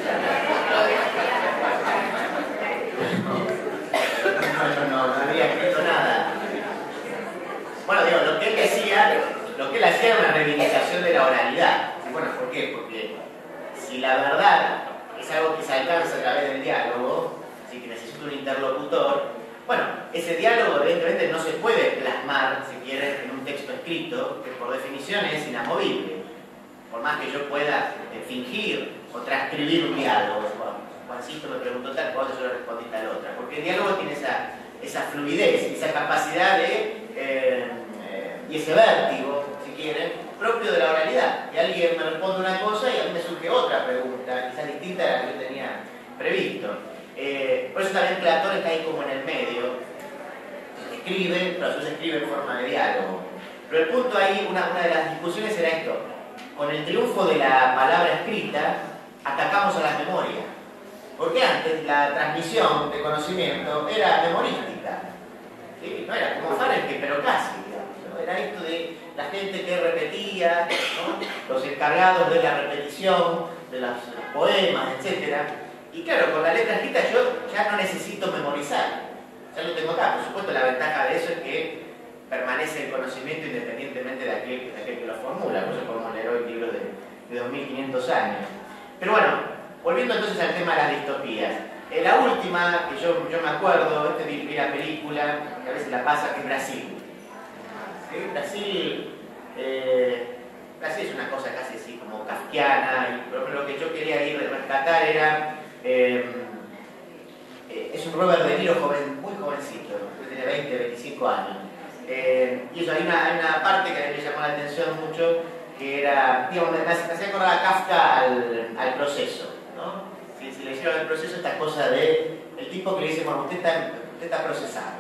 no, no, no había escrito nada. Bueno, digo, lo que él decía, lo que él hacía era una reivindicación de la oralidad. Bueno, ¿por qué? Porque si la verdad es algo que se alcanza a través del diálogo, así que necesito un interlocutor, bueno, ese diálogo evidentemente no se puede plasmar, si quieren, en un texto escrito, que por definición es inamovible. Por más que yo pueda eh, fingir o transcribir un diálogo. Bueno, Juancito me preguntó tal cosa, yo le respondí tal otra. Porque el diálogo tiene esa, esa fluidez, esa capacidad de, eh, eh, y ese vértigo, si quieren, propio de la oralidad. Que alguien me responde una cosa y a mí me surge otra pregunta, quizás distinta a la que yo tenía previsto. Eh, por eso también Platón está ahí como en el medio. Escribe, pero a su vez escribe en forma de diálogo. Pero el punto ahí, una, una de las discusiones era esto. Con el triunfo de la palabra escrita, atacamos a la memoria. Porque antes la transmisión de conocimiento era memorística. ¿Sí? No era como Fahrenheit, pero casi. ¿No? Era esto de la gente que repetía, ¿no? Los encargados de la repetición, de los poemas, etcétera. Y claro, con la letra escrita yo ya no necesito memorizar. Ya lo tengo acá. Por supuesto, la ventaja de eso es que permanece el conocimiento independientemente de aquel, de aquel que lo formula. Por eso podemos leer hoy libros de, de dos mil quinientos años. Pero bueno, volviendo entonces al tema de las distopías. Eh, la última, que yo, yo me acuerdo, este vi, vi la película, que a veces la pasa, que es Brasil. ¿Sí? Brasil, eh, Brasil es una cosa casi así como kafkiana, y por ejemplo, lo que yo quería ir a rescatar era... Eh, eh, es un Robert De Niro joven, muy jovencito, tiene veinte, veinticinco años. Eh, y eso, hay una, hay una parte que a mí me llamó la atención mucho, que era, digamos, me hacía acordar a Kafka al, al proceso, ¿no? Si, si le hicieron el proceso, esta cosa de el tipo que le dice, bueno, usted está, usted está procesado.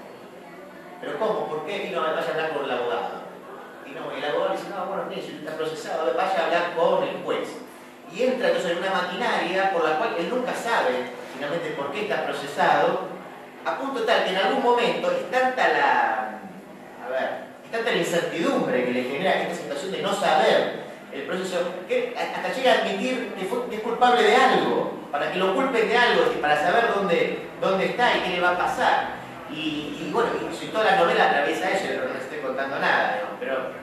¿Pero cómo? ¿Por qué? Y no, vaya a hablar con el abogado. Y no, y el abogado le dice, no, bueno, mire, si usted está procesado, vaya a hablar con el juez. Y entra entonces en una maquinaria por la cual él nunca sabe finalmente por qué está procesado, a punto tal que en algún momento es tanta la... A ver, es tanta la incertidumbre que le genera esta situación de no saber el proceso, que hasta llega a admitir que, fue, que es culpable de algo, para que lo culpen de algo, y para saber dónde, dónde está y qué le va a pasar. Y, y bueno, y toda la novela atraviesa eso, no les estoy contando nada, ¿no? Pero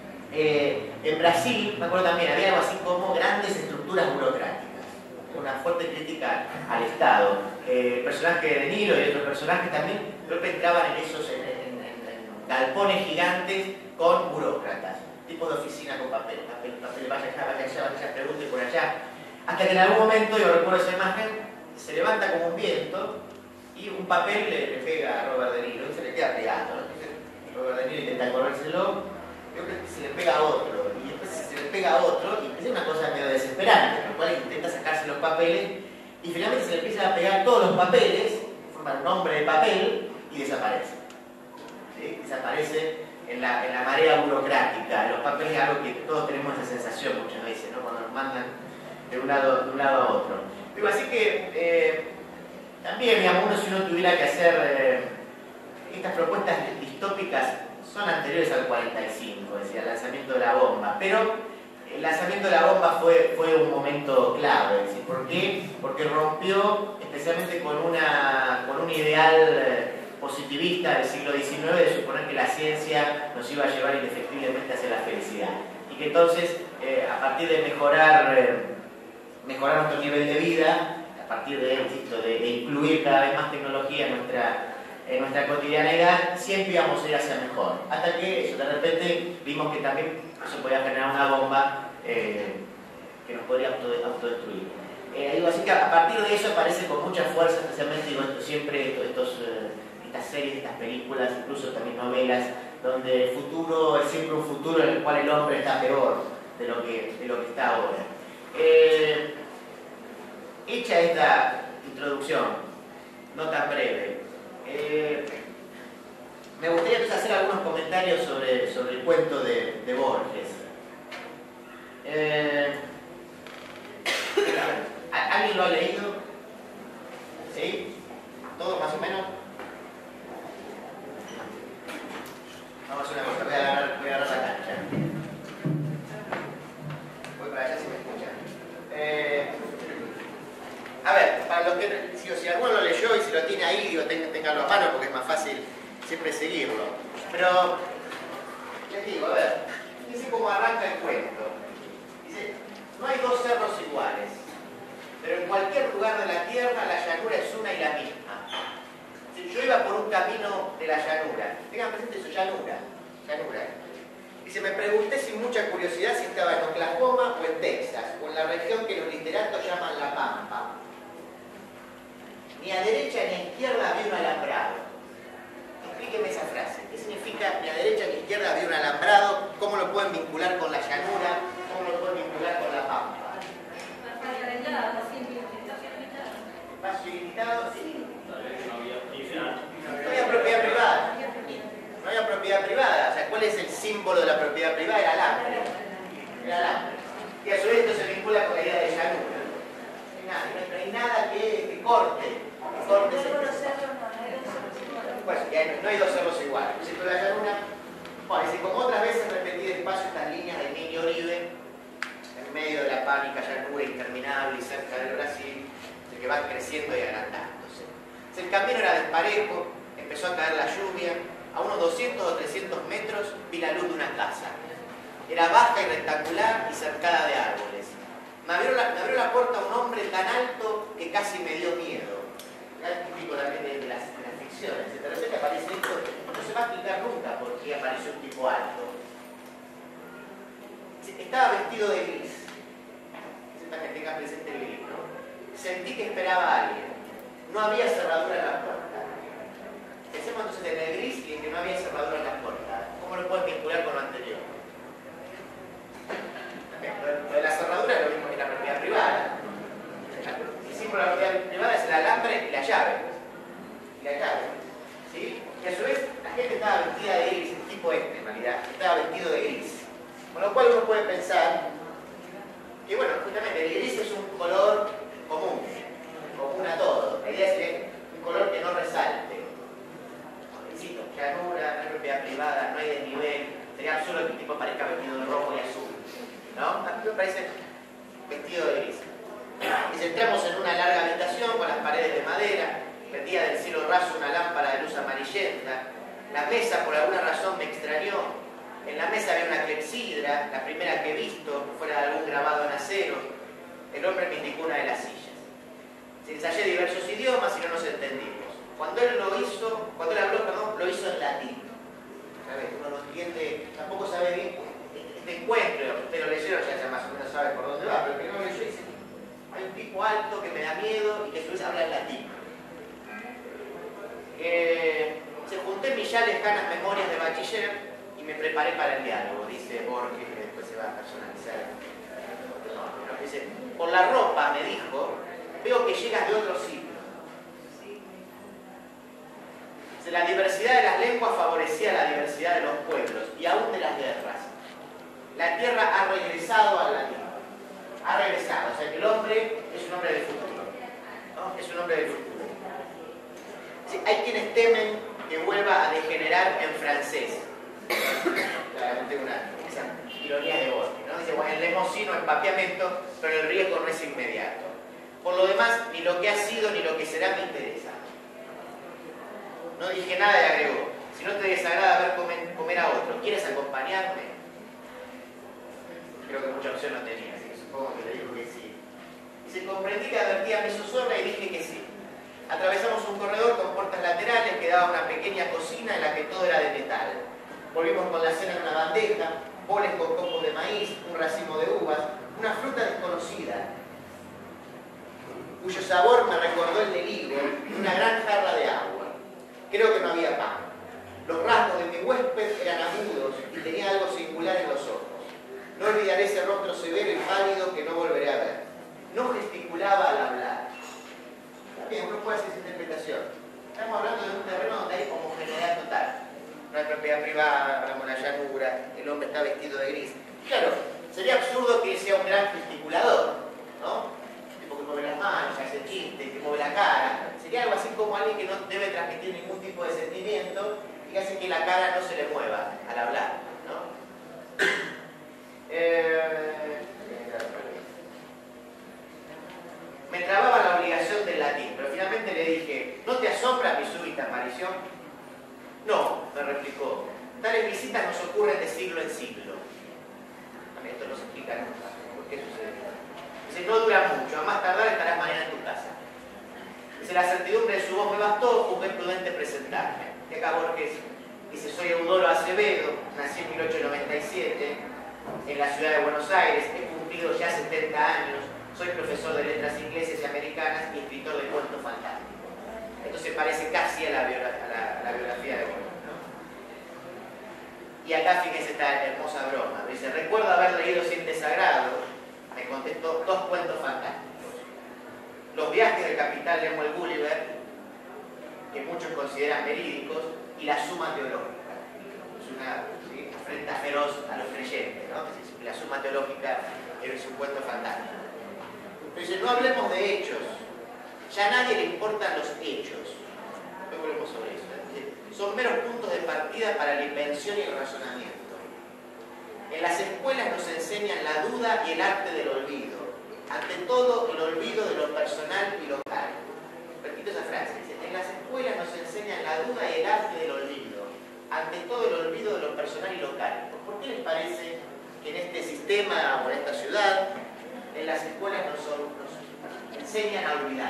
eh, en Brasil, me acuerdo también, había algo así como grandes estructuras burocráticas, una fuerte crítica al Estado. Eh, el personaje de De Niro y otros personajes también creo que entraban en esos... En, galpones gigantes con burócratas, tipos de oficina con papel, papel, papel, vaya allá, vaya allá, vaya allá, pregunte por allá. Hasta que en algún momento, yo recuerdo esa imagen, se levanta como un viento y un papel le, le pega a Robert De Niro y se le queda pegado, ¿no? Robert De Niro intenta corrérselo, yo creo que se le pega a otro, y después se le pega a otro, y es una cosa medio desesperante, con lo cual intenta sacarse los papeles, y finalmente se le empiezan a pegar todos los papeles, forman un nombre de papel y desaparece. ¿Sí? Desaparece en la, en la marea burocrática. Los papeles es algo que todos tenemos esa sensación muchas veces, ¿no? Cuando nos mandan de un lado, de un lado a otro. Digo, así que eh, también, digamos, uno, si uno tuviera que hacer eh, estas propuestas distópicas, son anteriores al cuarenta y cinco, es decir, al lanzamiento de la bomba, pero el lanzamiento de la bomba fue, fue un momento clave. Es decir, ¿por qué? Porque rompió especialmente con, una, con un ideal eh, positivista del siglo diecinueve de suponer que la ciencia nos iba a llevar indefectiblemente hacia la felicidad. Y que entonces, eh, a partir de mejorar, eh, mejorar nuestro nivel de vida, a partir de, insisto, de, de incluir cada vez más tecnología en nuestra, en nuestra cotidianeidad, siempre íbamos a ir hacia mejor. Hasta que eso, de repente vimos que también eso podía generar una bomba eh, que nos podría autodestruir. Eh, digo, así que a partir de eso aparece con mucha fuerza, especialmente digo, esto, siempre estos... estos eh, estas series, estas películas, incluso también novelas, donde el futuro es siempre un futuro en el cual el hombre está peor de lo que, de lo que está ahora. Eh, hecha esta introducción, no tan breve, eh, me gustaría entonces hacer algunos comentarios sobre, sobre el cuento de, de Borges. Eh, ¿Alguien lo ha leído? ¿Sí? ¿Todo más o menos? Vamos a hacer una cosa, voy a agarrar, voy a agarrar la cancha. Voy con lo que, si, si alguno lo leyó y si lo tiene ahí, digo, ténganlo a mano porque es más fácil siempre seguirlo. Pero, les digo, a ver, fíjense cómo arranca el cuento. Dice, no hay dos cerros iguales, pero en cualquier lugar de la tierra la llanura es una y la misma. Si yo iba por un camino de la llanura, tengan presente eso, llanura, llanura. Dice, me pregunté sin mucha curiosidad si estaba en Oklahoma o en Texas, o en la región que los literatos llaman La Pampa. Ni a derecha ni a izquierda había un alambrado. Explíqueme esa frase. ¿Qué significa ni a derecha ni a izquierda había un alambrado? ¿Cómo lo pueden vincular con la llanura? ¿Cómo lo pueden vincular con La Pampa? Espacio ilimitado, sí. No había propiedad privada. No había propiedad privada. O sea, ¿cuál es el símbolo de la propiedad privada? El alambre. El alambre. Y a su vez esto se vincula con la idea de llanura. No hay nada, no hay nada que, que corte. Que corte ese Bueno, ya no hay dos cerros iguales. ¿Sí? La llanura, bueno, y como otras veces repetí despacio estas líneas del Niño Oribe, en medio de la pánica llanura interminable y cerca del Brasil, de que van creciendo y agrandándose. El camino era desparejo, empezó a caer la lluvia, a unos doscientos o trescientos metros vi la luz de una casa. Era baja y rectangular y cercada de árboles. Me abrió la, me abrió la puerta un hombre tan alto que casi me dio miedo. Es típico también de, de, las, de las ficciones. De repente aparece esto, no se va a explicar nunca por qué apareció un tipo alto. Estaba vestido de gris. Para que tenga presente el gris, ¿no? Sentí que esperaba a alguien. No había cerradura en la puerta. Pensemos entonces en el gris y en que no había cerradura en la puerta. ¿Cómo lo puedes vincular con lo anterior? Lo de la cerradura es lo mismo que la propiedad privada. El símbolo de la propiedad privada es el alambre y la llave. Y la llave. ¿Sí? Y a su vez, la gente estaba vestida de gris, el tipo este en realidad, estaba vestido de gris. Con lo cual uno puede pensar que, bueno, justamente el gris es un color común, común a todo. La idea es que es un color que no resalte. Insisto, llanura, no hay propiedad privada, no hay desnivel. Sería absurdo que el tipo parezca vestido de rojo y azul, ¿no? A mí me parece vestido de gris. Y entramos en una larga habitación con las paredes de madera, prendía del cielo raso una lámpara de luz amarillenta. La mesa, por alguna razón, me extrañó. En la mesa había una clepsidra, la primera que he visto, fuera de algún grabado en acero. El hombre me indicó una de las sillas. Se ensayé diversos idiomas y no nos entendimos. Cuando él lo hizo, cuando él habló, perdón, lo hizo en latín. ¿Sabes? Uno no entiende, tampoco sabe bien este encuentro. Ustedes lo leyeron, ya, ya más o menos sabe por dónde va, pero que no lo leyó dice: hay un tipo alto que me da miedo y que a su vez habla en latín. Eh, se junté mis ya lejanas memorias de bachiller y me preparé para el diálogo, dice Borges, que después se va a personalizar. No, dice, por la ropa, me dijo, veo que llegas de otro siglo. La diversidad de las lenguas favorecía la diversidad de los pueblos y aún de las guerras. La tierra ha regresado al latín. Ha regresado, o sea que el hombre es un hombre del futuro, ¿no? Es un hombre del futuro. Sí, hay quienes temen que vuelva a degenerar en francés. Claramente una esa ironía de Borges, ¿no? Dice, bueno, el lemosino, el papiamento, pero el riesgo no es inmediato. Por lo demás, ni lo que ha sido ni lo que será me interesa. No dije nada y agregó, si no te desagrada ver comer, comer a otro, ¿quieres acompañarme? Creo que mucha opción no tenía, así que supongo que le dijo que sí. Y se comprendí que advertía a mi zozobra y dije que sí. Atravesamos un corredor con puertas laterales que daba una pequeña cocina en la que todo era de metal. Volvimos con la cena en una bandeja, boles con copos de maíz, un racimo de uvas, una fruta desconocida, cuyo sabor me recordó el del higo y una gran jarra de agua. Creo que no había pan. Los rasgos de mi huésped eran agudos y tenía algo singular en los ojos. No olvidaré ese rostro severo y pálido que no volveré a ver. No gesticulaba al hablar. Bien, uno puede hacer esa interpretación. Estamos hablando de un terreno donde hay homogeneidad total. No hay propiedad privada, hablamos de la llanura, el hombre está vestido de gris. Claro, sería absurdo que sea un gran gesticulador, ¿no? Tipo que mueve las manos, que hace chistes, que mueve la cara. Sería algo así como alguien que no debe transmitir ningún tipo de sentimiento y que hace que la cara no se le mueva al hablar, ¿no? Eh... Me trababa la obligación del latín. ocurren de siglo en siglo. También esto no se explica nunca. ¿Por qué sucede? Dice, no dura mucho, a más tardar estarás mañana en tu casa. Dice, la certidumbre de su voz me bastó, juzgué prudente presentarme. Y acá Borges dice, soy Eudoro Acevedo, nací en mil ochocientos noventa y siete en la ciudad de Buenos Aires, he cumplido ya setenta años, soy profesor de letras inglesas y americanas y escritor de cuentos fantásticos. Esto se parece casi a la, biogra a la, a la biografía de Borges, ¿no? Y acá fíjense esta hermosa broma. Dice, recuerdo haber leído sin desagrado, me contestó, dos cuentos fantásticos. Los viajes del capitán Lemuel Gulliver, que muchos consideran verídicos, y la Suma Teológica. Es una ¿sí? afrenta feroz a los creyentes, ¿no? La Suma Teológica es un cuento fantástico. Pero dice, no hablemos de hechos. Ya a nadie le importan los hechos. Luego volvemos sobre eso. Dice, son meros puntos de partida para la invención y el razonamiento. En las escuelas nos enseñan la duda y el arte del olvido. Ante todo, el olvido de lo personal y local. Repito esa frase. Dice, en las escuelas nos enseñan la duda y el arte del olvido. Ante todo, el olvido de lo personal y local. ¿Por qué les parece que en este sistema o en esta ciudad, en las escuelas nos, nos enseñan a olvidar?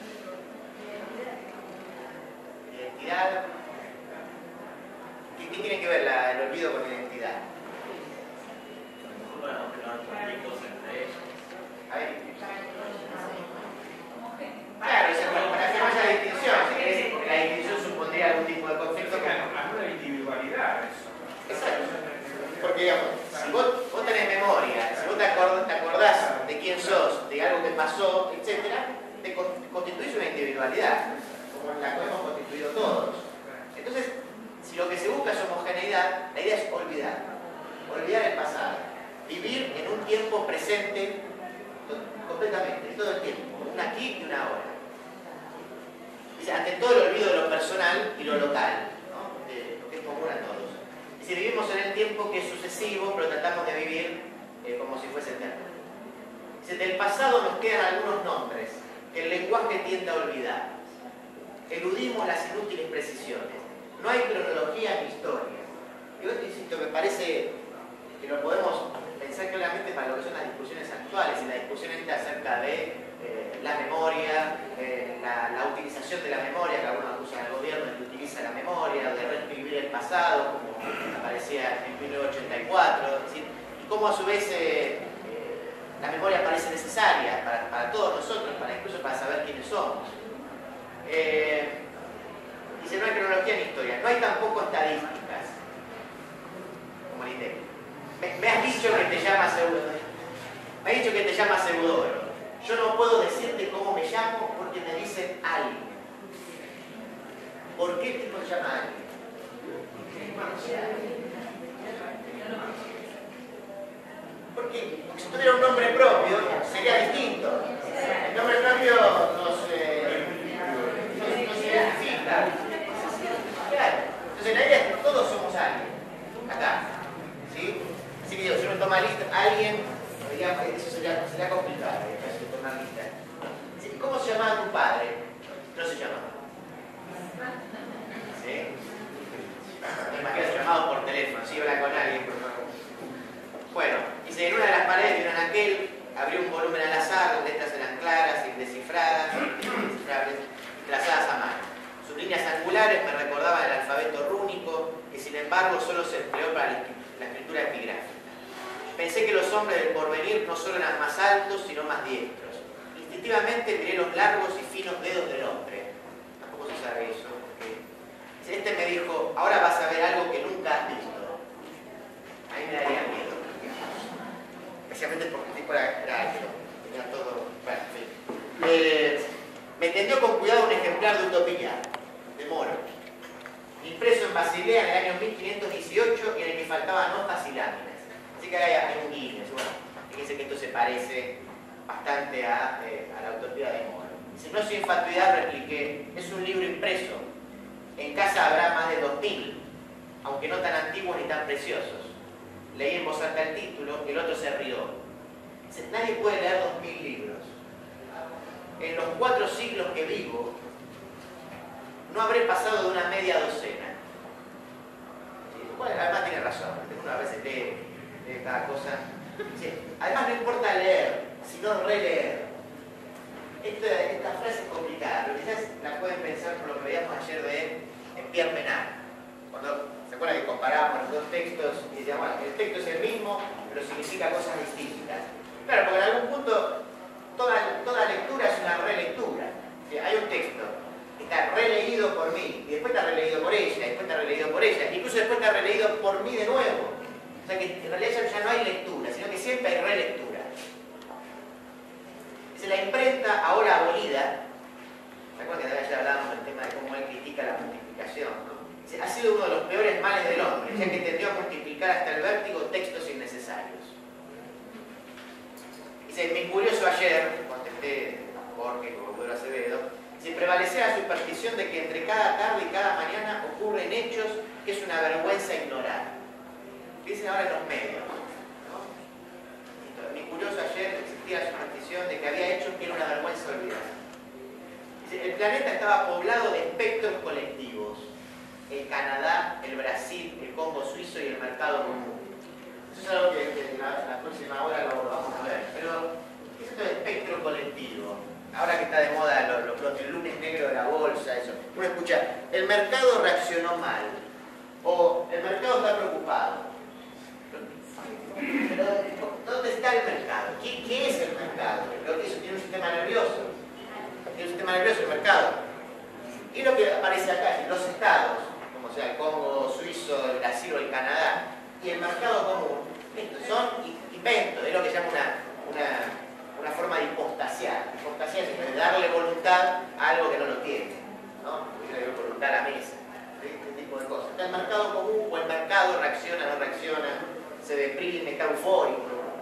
Identidad. ¿Qué, qué tiene que ver la, el olvido con la identidad? Bueno, que no hay conflictos entre ellos. A ver. Claro, o sea, para que no haya distinción, si querés, porque la distinción supondría algún tipo de conflicto. Con una individualidad, eso. Exacto. Porque, digamos, si vos, vos tenés memoria, si vos te acordás, te acordás de quién sos, de algo que pasó, etcétera, te constituís una individualidad, como la que hemos constituido todos. Entonces, si lo que se busca es homogeneidad, la idea es olvidar. Olvidar el pasado. Vivir en un tiempo presente completamente, todo el tiempo. Un aquí y una ahora. Dice, ante todo el olvido de lo personal y lo local, ¿no? De lo que es común a todos. Dice, vivimos en el tiempo que es sucesivo, pero tratamos de vivir eh, como si fuese eterno. Dice, del pasado nos quedan algunos nombres que el lenguaje tiende a olvidar. Eludimos las inútiles precisiones. No hay cronología ni historia. Yo te insisto, me parece que lo podemos pensar claramente para lo que son las discusiones actuales y la discusión esta acerca de eh, la memoria, eh, la, la utilización de la memoria, que algunos acusan al gobierno de que utiliza la memoria, de reescribir el pasado, como aparecía en mil novecientos ochenta y cuatro, es decir, y cómo a su vez eh, eh, la memoria parece necesaria para, para todos nosotros, para incluso para saber quiénes somos. Eh, dice, no hay cronología ni historia, no hay tampoco estadísticas, como el INDEC. Me, me has dicho que te llamas Eudoro. Me has dicho que te llamas Eudoro. Yo no puedo decirte cómo me llamo porque me dicen alguien. ¿Por qué el tipo se llama alguien? Porque si tuviera un nombre propio sería distinto. El nombre propio nos, eh, nos, nos identifica. Claro. Entonces la idea es que todos somos alguien. Acá. ¿Sí? Así que digo, si uno toma lista, alguien, digamos, eso sería, sería complicado, ¿sí? Tomar lista. ¿Cómo se llamaba tu padre? No se llamaba. ¿Sí? Me imagino llamado por teléfono, si habla con alguien, por favor. Bueno, dice, en una de las paredes de un anaquel abrió un volumen al azar, donde estas eran claras, indescifradas, indescifrables, trazadas a mano. Sus líneas angulares me recordaban el alfabeto rúnico, que sin embargo solo se empleó para la la escritura epigráfica. Pensé que los hombres del porvenir no solo eran más altos, sino más diestros. Instintivamente miré los largos y finos dedos del hombre. Tampoco se sabe eso. Porque este me dijo, ahora vas a ver algo que nunca has visto. A mí me daría miedo. Especialmente porque el tipo era, era alto. Tenía todo... Bueno, en fin. Eh, me tendió con cuidado un ejemplar de Utopía, de Moro, impreso en Basilea en el año mil quinientos dieciocho y en el que faltaban hojas y láminas. Así que hay, hay un guiño. Bueno, fíjense que esto se parece bastante a, eh, a la Utopía de Moro. Si no sin fatuidad repliqué, es un libro impreso. En casa habrá más de dos mil, aunque no tan antiguos ni tan preciosos. Leí en voz alta el título, el otro se rió. Dice, nadie puede leer dos mil libros. En los cuatro siglos que vivo, no habré pasado de una media docena. Igual, además tiene razón, uno a veces lee, lee cada cosa. Sí. Además no importa leer, sino releer. Esta, esta frase es complicada, pero quizás la pueden pensar por lo que veíamos ayer de Pierre Menard. Cuando se acuerdan que comparábamos los dos textos y decíamos, bueno, el texto es el mismo, pero significa cosas distintas. Claro, porque en algún punto toda, toda lectura es una relectura. O sea, hay un texto que está releído por mí, y después está releído por ella, y después está releído por ella, incluso después está releído por mí de nuevo. O sea que en realidad ya no hay lectura, sino que siempre hay relectura. Es la imprenta ahora abolida. ¿Se acuerdan que ayer hablábamos del tema de cómo él critica la multiplicación, ¿no? Dice, ha sido uno de los peores males del hombre, ya que tendió a multiplicar hasta el vértigo textos innecesarios. Dice, mi curioso ayer, contesté a Jorge, como Pedro Acevedo, dice, prevalecía la superstición de que entre cada tarde y cada mañana ocurren hechos que es una vergüenza ignorar. Dicen ahora en los medios, ¿no? Mi curioso ayer existía la superstición de que había hechos que era una vergüenza olvidar. Dice, el planeta estaba poblado de espectros colectivos. El Canadá, el Brasil, el Congo suizo y el mercado común. Eso es algo que, que en, la, en la próxima hora lo, lo vamos a ver. Pero, ¿qué es esto de espectro colectivo? Ahora que está de moda lo, lo, lo, el lunes negro de la bolsa, eso. Uno escucha, el mercado reaccionó mal. O el mercado está preocupado. Pero, ¿dónde está el mercado? ¿Qué, qué es el mercado? Lo que eso tiene un sistema nervioso. Tiene un sistema nervioso el mercado. Y lo que aparece acá es los estados, como sea el Congo suizo, el Brasil o el Canadá, y el mercado común. Estos son inventos, es lo que se llama una, una, una forma de hipostasiar. Hipostasiar es darle voluntad a algo que no lo tiene, ¿no? Darle voluntad a la mesa, este tipo de cosas. Está el mercado común o el mercado reacciona, no reacciona, se deprime, está eufórico.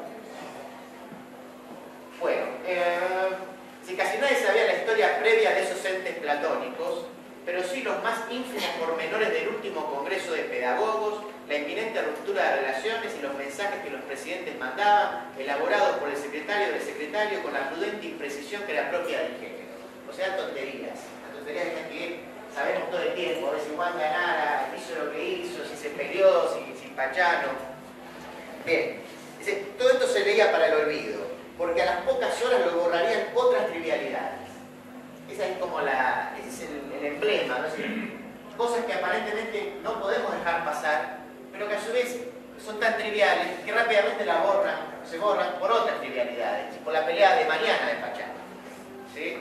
Bueno, eh, si casi nadie sabía la historia previa de esos entes platónicos, pero sí los más ínfimos pormenores del último Congreso de Pedagogos, la inminente ruptura de relaciones y los mensajes que los presidentes mandaban, elaborados por el secretario del secretario con la prudente imprecisión que era propia del género. O sea, tonterías. Las tonterías que sabemos todo el tiempo, a ver si Juan ganara, hizo lo que hizo, si se peleó, si, si Pachano. Bien, dice, todo esto se leía para el olvido, porque a las pocas horas lo borrarían otras trivialidades. Esa es como la, ese es el, el emblema, ¿no? Es decir, cosas que aparentemente no podemos dejar pasar, pero que a su vez son tan triviales que rápidamente la borran, se borran por otras trivialidades, por la pelea de Mariana de Pachano. ¿Sí?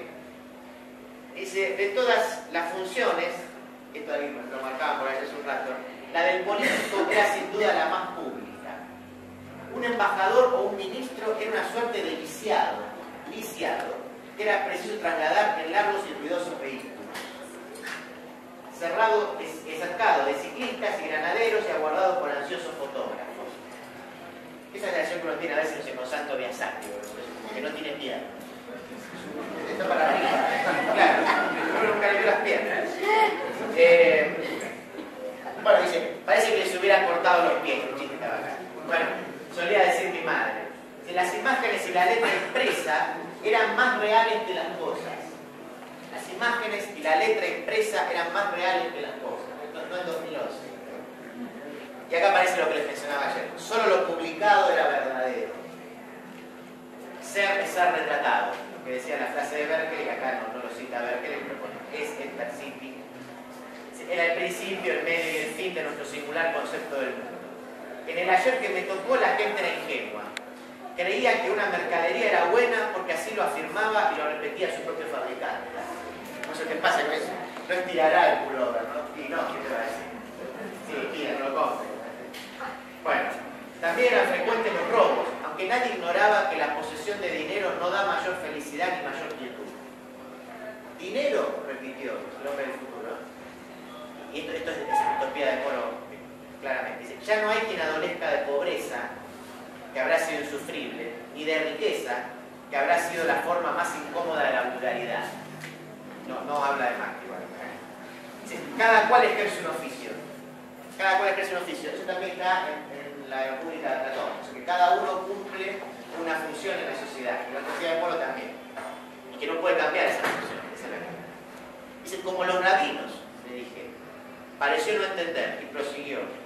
Dice, de todas las funciones, esto ahí lo marcaban por ahí hace un rato, la del político era sin duda la más pública. Un embajador o un ministro era una suerte de lisiado, lisiado, que era preciso trasladar en largos y ruidosos vehículos. Cerrado, cercado de ciclistas y granaderos y aguardado por ansiosos fotógrafos. Esa es la relación que uno tiene a veces con Santo Biasacchi, que no tiene piernas. Está para arriba. Claro, uno nunca le vio las piernas. Eh, bueno, dice, parece que les hubieran cortado los pies, un chiste estaba acá. Bueno, solía decir mi madre. Que las imágenes y la letra impresa eran más reales que las cosas. Las imágenes y la letra impresa eran más reales que las cosas. Esto no en dos mil once. Y acá aparece lo que les mencionaba ayer. Solo lo publicado era verdadero. Ser es ser retratado. Lo que decía la frase de Berkeley, acá no, no lo cita Berkeley, pero bueno, es el principio. Era el principio, el medio y el fin de nuestro singular concepto del mundo. En el ayer que me tocó, la gente era ingenua. Creía que una mercadería era buena porque así lo afirmaba y lo repetía su propio fabricante. No sé qué pasa con eso. No estirará el pullover, ¿no? Y no, ¿qué te va a decir? Sí, mira, no lo compre. Bueno, también eran frecuentes los robos, aunque nadie ignoraba que la posesión de dinero no da mayor felicidad ni mayor quietud. Dinero, repitió el hombre del futuro. Y esto, esto es, es utopía de Moro, claramente. Dice, ya no hay quien adolezca de pobreza, que habrá sido insufrible, ni de riqueza, que habrá sido la forma más incómoda de la vulgaridad. No, no habla de Marx igual. Dice, cada cual ejerce un oficio. Cada cual ejerce un oficio. Eso también está en, en la República de Platón. O sea, que cada uno cumple una función en la sociedad. Y la sociedad de Polo también. Y que no puede cambiar esa función. Esa es la verdad. Dice, como los rabinos, le dije. Pareció no entender y prosiguió.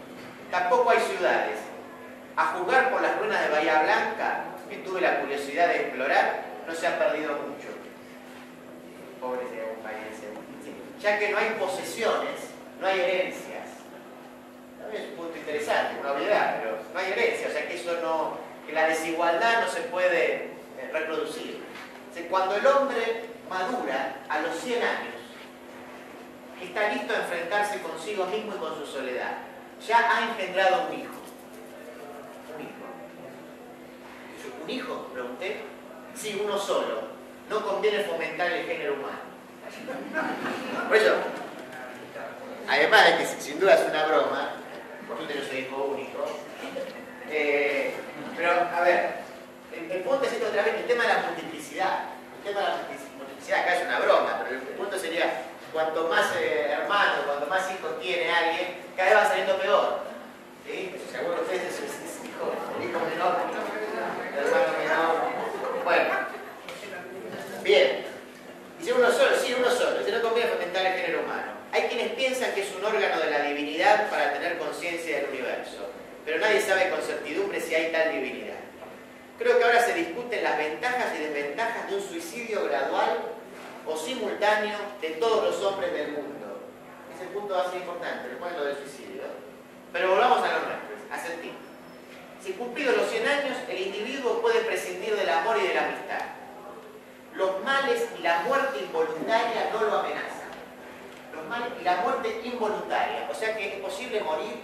Tampoco hay ciudades. A juzgar por las ruinas de Bahía Blanca, que tuve la curiosidad de explorar, no se ha perdido mucho. Pobres de un país. Ya que no hay posesiones, no hay herencias. También es un punto interesante, una obviedad, pero no hay herencia, o sea que eso no, que la desigualdad no se puede eh, reproducir. O sea, cuando el hombre madura a los cien años, está listo a enfrentarse consigo mismo y con su soledad, ya ha engendrado un hijo. Un hijo. ¿Un hijo? Pregunté. Sí, uno solo. No conviene fomentar el género humano. Por eso, además de que sin duda es una broma, por suerte yo soy hijo único, eh, pero a ver, el, el punto es esto otra vez, el tema de la multiplicidad. El tema de la multiplicidad acá es una broma, pero el punto sería, cuanto más eh, hermanos, cuanto más hijos tiene alguien, cada vez va saliendo peor. ¿Sí? Seguro que ustedes es, es, es hijo, el hijo menor, el hermano menor. Bueno, bien. Dice uno solo, sí, uno solo. Dice, no conviene fomentar el género humano. Hay quienes piensan que es un órgano de la divinidad para tener conciencia del universo, pero nadie sabe con certidumbre si hay tal divinidad. Creo que ahora se discuten las ventajas y desventajas de un suicidio gradual o simultáneo de todos los hombres del mundo. Ese punto va a ser importante, después lo del suicidio. Pero volvamos a los nuestros, a sentir. Si cumplidos los cien años, el individuo puede prescindir del amor y de la amistad. Los males y la muerte involuntaria no lo amenazan. Los males y la muerte involuntaria. O sea que es posible morir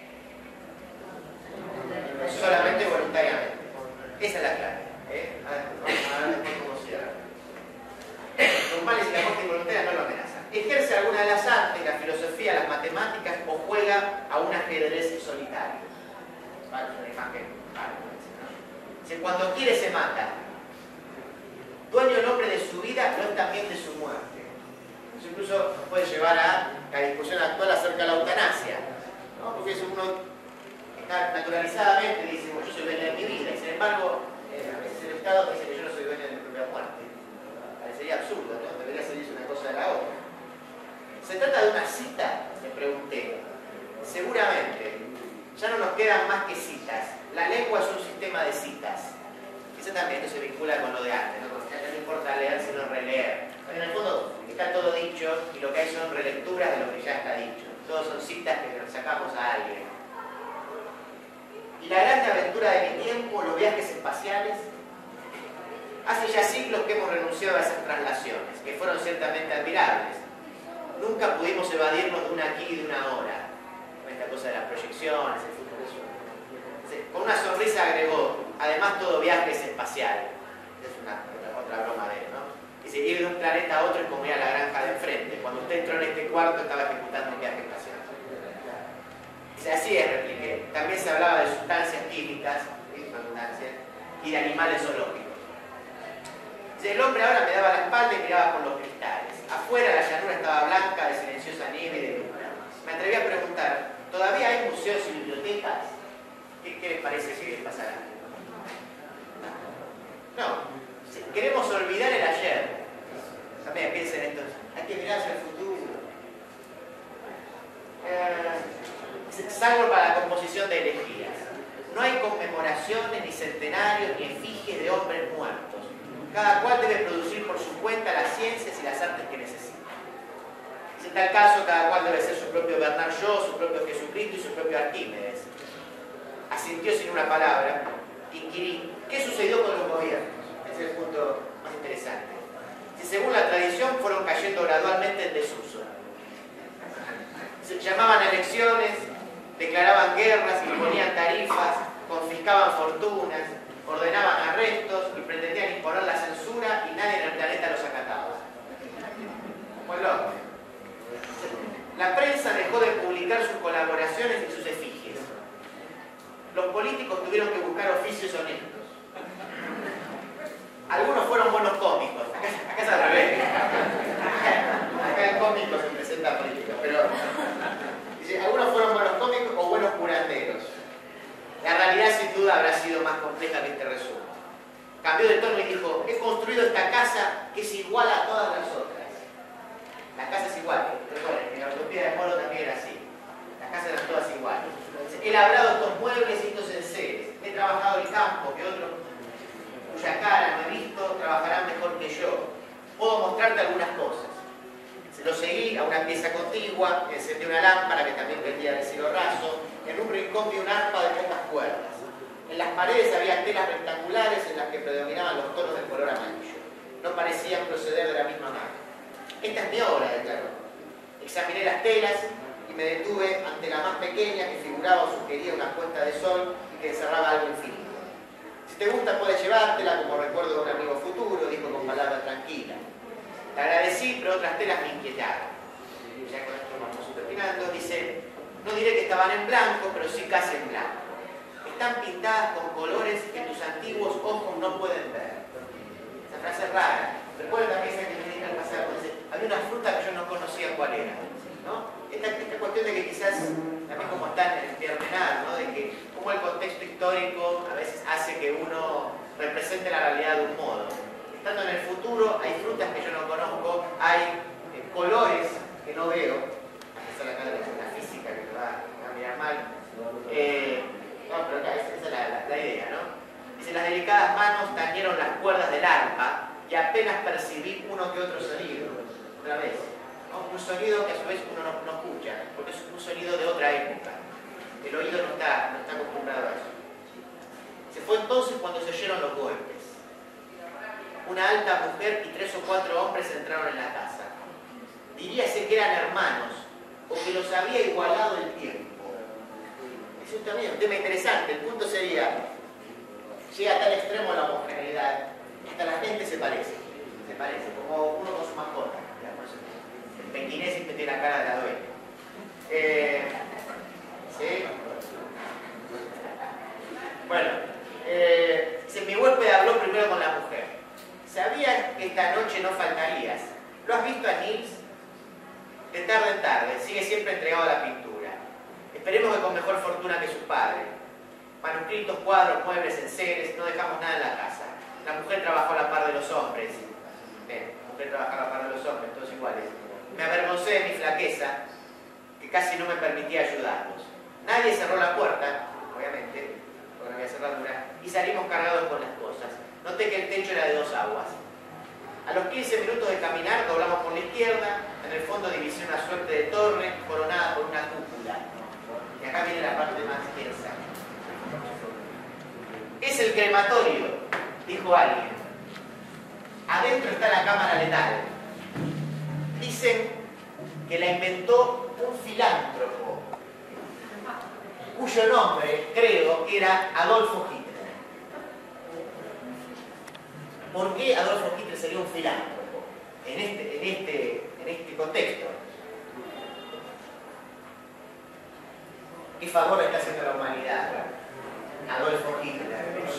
solamente voluntariamente. Esa es la clave. ¿eh? Vamos a ver después cómo cierra. Los males y la muerte involuntaria no lo amenazan. Ejerce alguna de las artes, la filosofía, las matemáticas o juega a un ajedrez solitario. Vale, una imagen. Vale, ¿no? Si cuando quiere se mata. Dueño el hombre de su vida, no es también de su muerte. Eso incluso nos puede llevar a la discusión actual acerca de la eutanasia, ¿no? Porque eso uno está naturalizadamente dice, bueno, yo soy dueño de mi vida, y sin embargo, eh, a veces el Estado dice que yo no soy dueño de mi propia muerte. Parecería absurdo, ¿no? Debería salirse una cosa de la otra. ¿Se trata de una cita? Me pregunté. Seguramente. Ya no nos quedan más que citas. La lengua es un sistema de citas. Eso también esto se vincula con lo de antes, ¿no? Porque ya no importa leer sino releer. En el fondo está todo dicho y lo que hay son relecturas de lo que ya está dicho. Todos son citas que sacamos a alguien. Y la grande aventura de mi tiempo, los viajes espaciales. Hace ya siglos que hemos renunciado a esas traslaciones, que fueron ciertamente admirables. Nunca pudimos evadirnos de una aquí y de una ahora. Esta cosa de las proyecciones, el futuro. Con una sonrisa agregó, además todo viaje es espacial. Es una otra broma de él, ¿no? Dice, ir de un planeta a otro es como ir a la granja de enfrente. Cuando usted entró en este cuarto estaba ejecutando un viaje espacial. Dice, así es, repliqué. También se hablaba de sustancias químicas, y de animales zoológicos. Dice, el hombre ahora me daba la espalda y miraba por los cristales. Afuera la llanura estaba blanca de silenciosa nieve y de luna. Me atreví a preguntar, ¿todavía hay museos y bibliotecas? ¿Qué, qué les parece si les pasará? No. Queremos olvidar el ayer. También piensen esto. Hay que mirar hacia el futuro. Eh, salvo para la composición de elegías. No hay conmemoraciones, ni centenarios, ni efigies de hombres muertos. Cada cual debe producir por su cuenta las ciencias y las artes que necesita. Si en tal caso, cada cual debe ser su propio Bernard Shaw, su propio Jesucristo y su propio Arquímedes. Asintió sin una palabra. Inquirí, ¿qué sucedió con los gobiernos? Ese es el punto más interesante. Si según la tradición fueron cayendo gradualmente en desuso. Se llamaban elecciones, declaraban guerras, imponían tarifas, confiscaban fortunas, ordenaban arrestos y pretendían imponer la censura y nadie en el planeta los acataba. Muy loco. La prensa dejó de publicar sus colaboraciones y sus efigies. Los políticos tuvieron que buscar oficios honestos. Algunos fueron buenos cómicos. Acá, acá es al revés. Acá, acá el cómico se presenta político. Pero dice, algunos fueron buenos cómicos o buenos curanderos. La realidad sin duda habrá sido más compleja que este resumen. Cambió de tono y dijo, he construido esta casa que es igual a todas las otras. La casa es igual. Recuerden, en la utopía de Moro también era así. Las casas eran todas iguales. he labrado estos muebles y estos enseres, he trabajado el campo que otros cuya cara no he visto trabajarán mejor que yo. Puedo mostrarte algunas cosas. Lo seguí a una pieza contigua, encendí una lámpara que también pendía del cielo raso, en un rincón vi un arpa de pocas cuerdas. En las paredes había telas rectangulares en las que predominaban los tonos del color amarillo. No parecían proceder de la misma marca. Esta es mi obra, declaró. Examiné las telas y me detuve ante la más pequeña que figuraba o sugería una puesta de sol y que encerraba algo infinito. Si te gusta puedes llevártela como recuerdo de un amigo futuro, dijo con palabra tranquila. Le agradecí, pero otras telas me inquietaron. Ya con esto vamos terminando. Dice, no diré que estaban en blanco, pero sí casi en blanco. Están pintadas con colores que tus antiguos ojos no pueden ver. Esa frase es rara. Recuerda también esa que me dijo al pasado. Dice, había una fruta que yo no conocía cuál era, ¿no? Esta, esta cuestión de que quizás, también como está en el terminal, ¿no? De que como el contexto histórico a veces hace que uno represente la realidad de un modo. Estando en el futuro, hay frutas que yo no conozco, hay eh, colores que no veo. Esa es la cara de la física que me va, me va a mirar mal. Eh, no, pero acá esa, esa es la, la, la idea, ¿no? Dice, las delicadas manos tañeron las cuerdas del arpa y apenas percibí uno que otro sonido. Otra vez, ¿no? Un sonido que a su vez uno no, no escucha, porque es un sonido de otra época. El oído no está, no está acostumbrado a eso. Se fue entonces cuando se oyeron los golpes. Una alta mujer y tres o cuatro hombres entraron en la casa. Diríase que eran hermanos, o que los había igualado el tiempo. Es un, también un tema interesante. El punto sería, llega a tal extremo la homogeneidad, hasta la gente se parece. Se parece, como uno con su mascota. El pequinés siempre tiene la cara de la dueña. Eh, ¿Sí? Bueno, eh, mi huésped habló primero con la mujer. Sabía que esta noche no faltarías. ¿Lo has visto a Nils? De tarde en tarde, sigue siempre entregado a la pintura. Esperemos que con mejor fortuna que su padre. Manuscritos, cuadros, muebles, enseres, no dejamos nada en la casa. La mujer trabajó a la par de los hombres. Bien, la mujer trabajó a la par de los hombres, todos iguales. Me avergoncé de mi flaqueza, que casi no me permitía ayudarlos. Nadie cerró la puerta, obviamente, porque no había cerradura, y salimos cargados con las cosas. Noté que el techo era de dos aguas. A los quince minutos de caminar doblamos por la izquierda, en el fondo divisé una suerte de torre coronada por una cúpula. Y acá viene la parte más tensa. Es el crematorio, dijo alguien. Adentro está la cámara letal. Dicen que la inventó un filántropo, cuyo nombre, creo, era Adolfo Hitler. ¿Por qué Adolfo Hitler sería un filántropo en este, en este, en este contexto? ¿Qué favor le está haciendo a la humanidad Adolfo Hitler?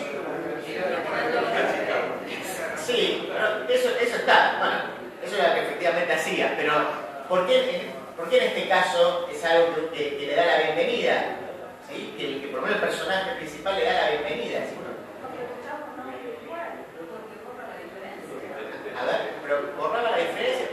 Sí, pero eso, eso está, bueno, eso era lo que efectivamente hacía, pero ¿por qué, por qué en este caso es algo que, que, que le da la bienvenida? ¿Sí? Que, el, que por lo menos el personaje principal le da la bienvenida. ¿Sí? A ver, pero borraba la diferencia.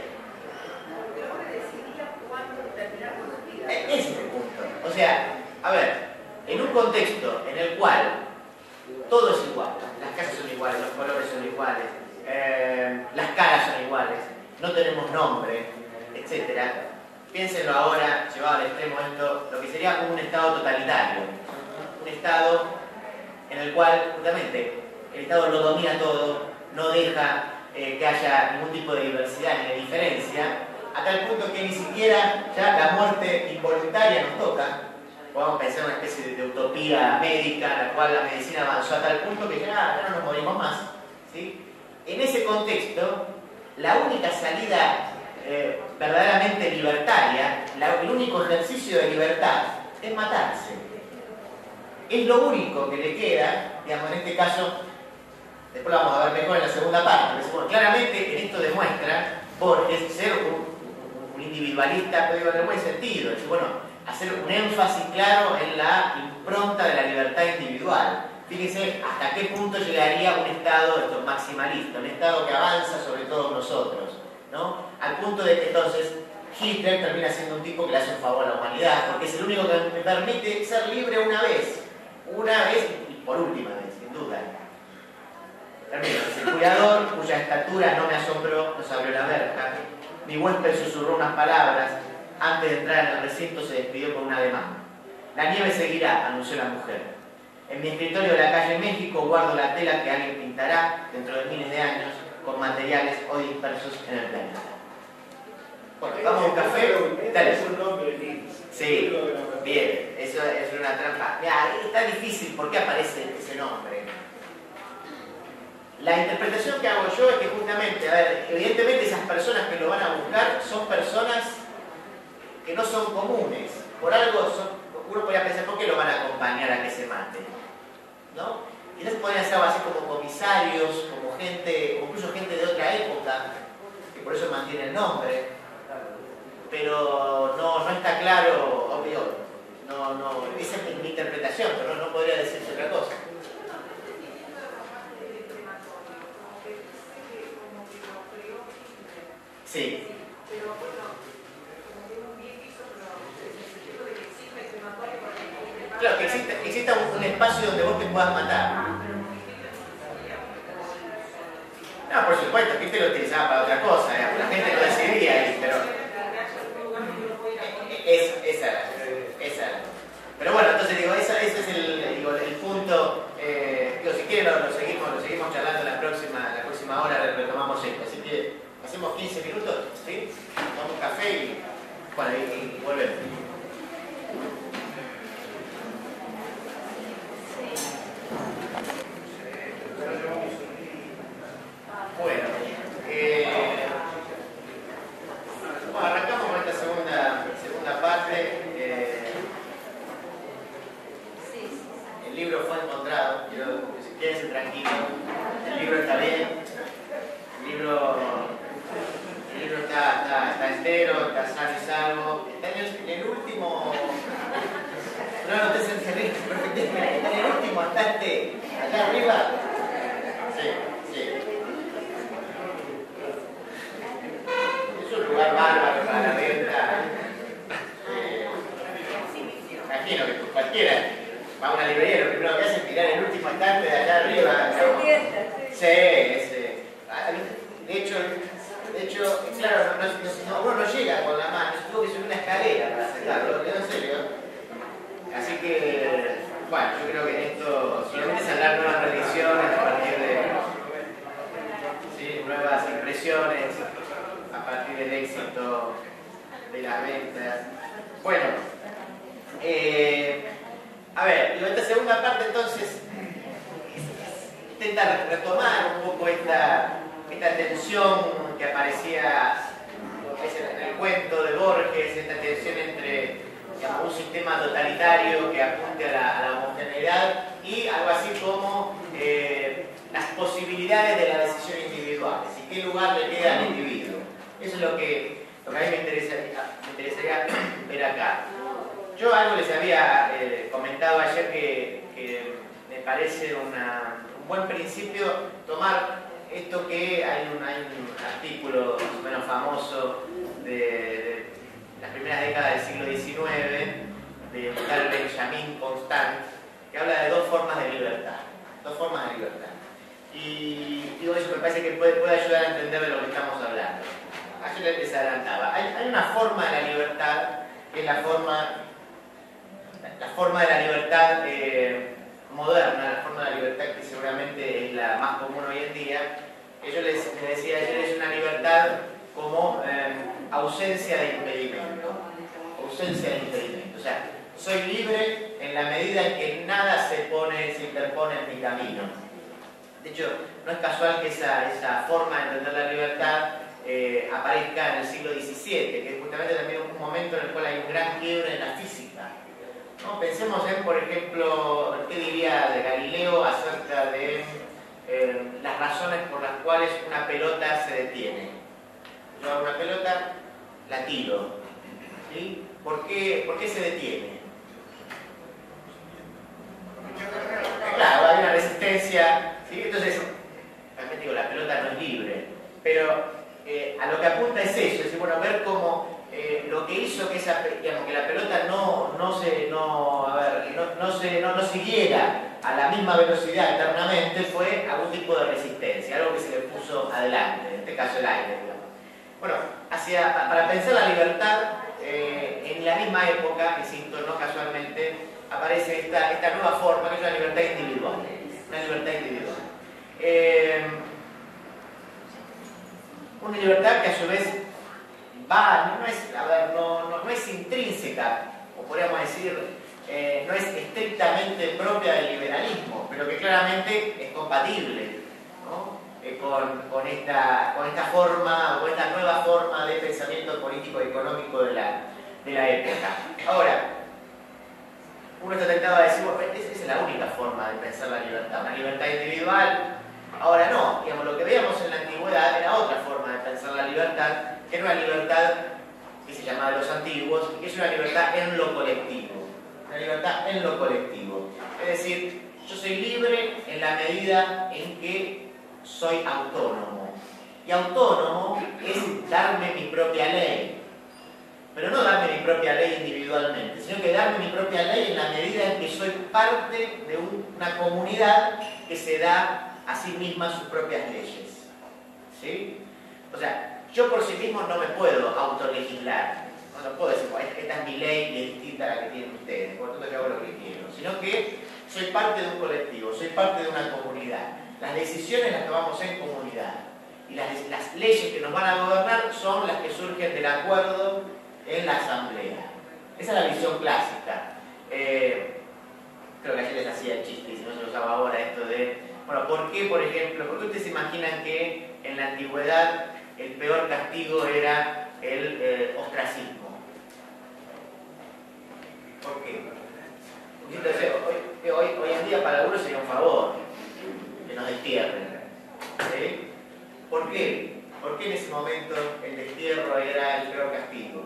Ese es el punto. O sea, a ver, en un contexto en el cual todo es igual, las casas son iguales, los colores son iguales, eh, las caras son iguales, no tenemos nombre, etcétera. Piénsenlo ahora, llevado al extremo esto, lo que sería como un estado totalitario. Un estado en el cual, justamente, el Estado lo domina todo, no deja eh, que haya ningún tipo de diversidad ni de diferencia, a tal punto que ni siquiera ya la muerte involuntaria nos toca. Podemos pensar en una especie de, de utopía médica en la cual la medicina avanzó a tal punto que ya, ya no nos morimos más, ¿sí? En ese contexto, la única salida eh, verdaderamente libertaria, la, el único ejercicio de libertad es matarse. Es lo único que le queda, digamos, en este caso, después lo vamos a ver mejor en la segunda parte, pero bueno, claramente en esto demuestra Borges ser un, un individualista, pero digo, en el buen sentido, es decir, bueno, hacer un énfasis claro en la impronta de la libertad individual. Fíjense hasta qué punto llegaría un Estado esto, maximalista, un Estado que avanza sobre todos nosotros, ¿no? Al punto de que entonces Hitler termina siendo un tipo que le hace un favor a la humanidad, porque es el único que me permite ser libre una vez. Una vez y por última vez, sin duda. Termino. El cuidador, cuya estatura no me asombró, nos abrió la verja. Mi huésped susurró unas palabras. Antes de entrar en el recinto se despidió con un ademán. La nieve seguirá, anunció la mujer. En mi escritorio de la calle México guardo la tela que alguien pintará dentro de miles de años con materiales hoy dispersos en el planeta. Bueno, vamos a un café. Dale. Es un nombre lindo. Sí, bien, eso es una trampa. Mira, está difícil, ¿por qué aparece ese nombre? La interpretación que hago yo es que justamente, a ver, evidentemente esas personas que lo van a buscar son personas que no son comunes. Por algo son, uno podría pensar, ¿por qué lo van a acompañar a que se mate? ¿No? Quizás podrían ser así como comisarios, como gente, o incluso gente de otra época, que por eso mantiene el nombre. Pero no, no está claro, obvio, no, no, esa es mi interpretación, pero no, no podría decirse otra cosa. Sí. Claro, que exista, exista un, un espacio donde vos te puedas matar. No, por supuesto, que te lo utilizaba para otra cosa, ¿eh? La gente lo decidía ahí, pero... Es, esa era, esa era. Pero bueno, entonces digo, esa, ese es el, digo, el punto. Eh, digo, si quieren lo, lo seguimos, lo seguimos charlando la próxima, la próxima hora, retomamos esto. Así que hacemos quince minutos, ¿sí? Tomamos café y bueno, y, y volvemos. Bueno, eh, bueno, arrancamos con esta segunda, segunda parte. Eh, el libro fue encontrado, quiero que quédense tranquilos. El libro está bien, el libro, el libro está, está, está entero, está sano y salvo. Está en el, en el último. No, no te sentís perfectamente. Está en el último estante, allá arriba. Sí, sí. Es un lugar bárbaro para la venta. Eh, imagino que cualquiera va a una librería, lo primero que hace es mirar el último estante de allá arriba. ¿No? Sí, ese. De hecho, de hecho, claro, no, no, no, uno no llega con la mano, tuvo que subir una escalera para sacarlo, en serio. Así que, bueno, yo creo que esto solamente saldrán nuevas reediciones a partir de ¿sí? nuevas impresiones, a partir del éxito de las ventas. Bueno, eh, a ver, y esta segunda parte entonces intenta retomar un poco esta, esta tensión que aparecía en el cuento de Borges, esta tensión entre digamos, un sistema totalitario que apunte a la, a la homogeneidad y algo así como eh, las posibilidades de la decisión individual, y qué lugar le queda al individuo. Eso es lo que, lo que a mí me interesaría, me interesaría ver acá. Yo algo les había eh, comentado ayer que, que me parece una, un buen principio tomar esto que hay un, hay un artículo más o menos famoso de, de las primeras décadas del siglo diecinueve de tal Benjamin Constant, que habla de dos formas de libertad. Dos formas de libertad. Y digo, eso me parece que puede, puede ayudar a entender de lo que estamos hablando. Ayer les adelantaba. Hay, hay una forma de la libertad que es la forma, la forma de la libertad eh, moderna, la forma de la libertad que seguramente es la más común hoy en día. Que yo les, les decía ayer, es una libertad como eh, ausencia de impedimento. Ausencia de impedimento. O sea, soy libre en la medida en que nada se pone, se interpone en mi camino. De hecho, no es casual que esa, esa forma de entender la libertad eh, aparezca en el siglo diecisiete, que es justamente también un momento en el cual hay un gran quiebre en la física. ¿No? Pensemos en, por ejemplo, ¿qué diría de Galileo acerca de eh, las razones por las cuales una pelota se detiene? Yo hago una pelota, la tiro. ¿Sí? ¿Por qué, ¿Por qué se detiene? Claro, hay una resistencia. ¿Sí? Entonces, realmente digo, la pelota no es libre. Pero eh, a lo que apunta es eso, es decir, bueno, ver cómo eh, lo que hizo que, esa, digamos, que la pelota no, no, se, no, a ver, no, no, se, no, no siguiera a la misma velocidad eternamente fue algún tipo de resistencia, algo que se le puso adelante, en este caso el aire, digamos. Bueno, hacia, para pensar la libertad, eh, en la misma época, insisto, no casualmente, aparece esta, esta nueva forma que es una libertad individual. Una libertad individual. Eh, una libertad que a su vez va, no es, a ver, no, no, no es intrínseca, o podríamos decir, eh, no es estrictamente propia del liberalismo, pero que claramente es compatible, ¿no? eh, con, con, esta, con esta forma, o con esta nueva forma de pensamiento político y económico de la, de la época. Ahora, uno está tentado a decir, bueno, esa es la única forma de pensar la libertad, una libertad individual. Ahora no, digamos, lo que veíamos en la antigüedad era otra forma de pensar la libertad, que era una libertad que se llamaba de los antiguos, que es una libertad en lo colectivo. Una libertad en lo colectivo. Es decir, yo soy libre en la medida en que soy autónomo. Y autónomo es darme mi propia ley. Pero no darme mi propia ley individualmente, sino que darme mi propia ley en la medida en que soy parte de un, una comunidad que se da a sí misma sus propias leyes. ¿Sí? O sea, yo por sí mismo no me puedo autolegislar. No, no puedo decir, bueno, esta es mi ley y es distinta a la que tienen ustedes, por lo tanto yo hago lo que quiero. Sino que soy parte de un colectivo, soy parte de una comunidad. Las decisiones las tomamos en comunidad. Y las, las leyes que nos van a gobernar son las que surgen del acuerdo en la asamblea. Esa es la visión clásica. Eh, creo que ayer les hacía el chiste, y si no se lo usaba ahora, esto de, bueno, ¿por qué, por ejemplo, por qué ustedes se imaginan que en la antigüedad el peor castigo era el eh, ostracismo? ¿Por qué? Porque entonces, hoy, hoy, hoy en día para algunos sería un favor que nos destierren. ¿Sí? ¿Por qué? ¿Por qué en ese momento el destierro era el peor castigo?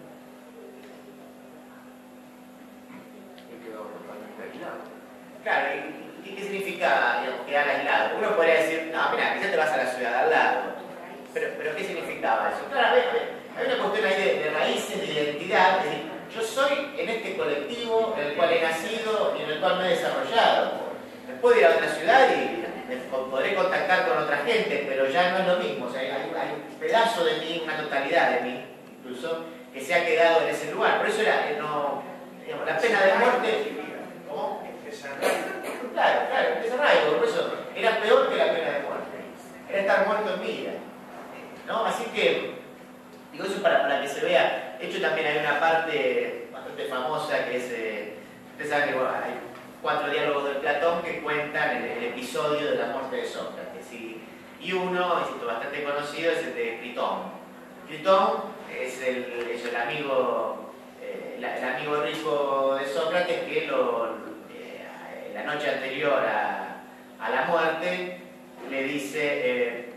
Claro, ¿y qué significa, digamos, quedar aislado? Uno podría decir, no, mira, quizás te vas a la ciudad al lado. Pero, pero ¿qué significaba eso? Claro, hay una cuestión ahí de, de raíces, de identidad. Es decir, yo soy en este colectivo en el cual he nacido y en el cual me he desarrollado. Después de ir a otra ciudad y podré contactar con otra gente, pero ya no es lo mismo. O sea, hay, hay un pedazo de mí, una totalidad de mí, incluso, que se ha quedado en ese lugar. Por eso era, no, digamos, la pena de muerte. ¿Cómo? Claro, claro, el desarraigo, por eso era peor que la pena de muerte. Era estar muerto en vida. ¿No? Así que, digo eso para, para que se vea. De hecho, también hay una parte bastante famosa que es, eh, ustedes saben que bueno, hay cuatro diálogos de Platón que cuentan el, el episodio de la muerte de Sócrates. Y, y uno, es bastante conocido, es el de Critón. Critón es el, es el amigo, eh, el, el amigo rico de Sócrates que lo, eh, la noche anterior a, a la muerte le dice, eh,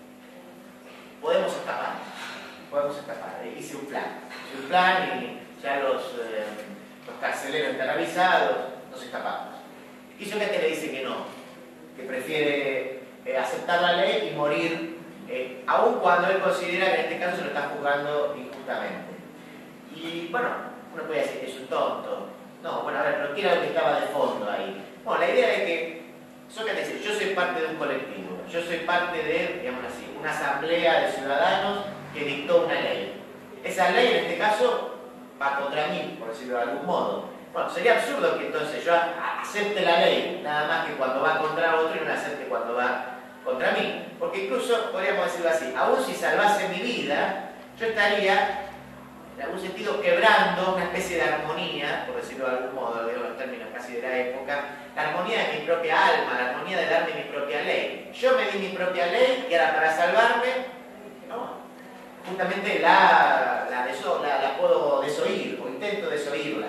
podemos escapar, podemos escapar. Hice un plan, hice un plan y ya los, eh, los carceleros están avisados, nos escapamos. Y Sócrates le dice que no, que prefiere eh, aceptar la ley y morir, eh, aun cuando él considera que en este caso se lo está juzgando injustamente. Y bueno, uno puede decir que es un tonto. No, bueno, a ver, pero ¿qué era lo que estaba de fondo ahí? Bueno, la idea es que Sócrates dice, yo soy parte de un colectivo, yo soy parte de, digamos así, una asamblea de ciudadanos que dictó una ley. Esa ley en este caso va contra mí, por decirlo de algún modo. Bueno, sería absurdo que entonces yo acepte la ley, nada más que cuando va contra otro y no la acepte cuando va contra mí. Porque incluso, podríamos decirlo así, aún si salvase mi vida, yo estaría, en algún sentido, quebrando una especie de armonía, por decirlo de algún modo, digo los términos casi de la época, la armonía de mi propia alma, la armonía de darme mi propia ley. Yo me di mi propia ley y ahora para salvarme, ¿no? Justamente la, la, deso, la, la puedo desoír, o intento desoírla.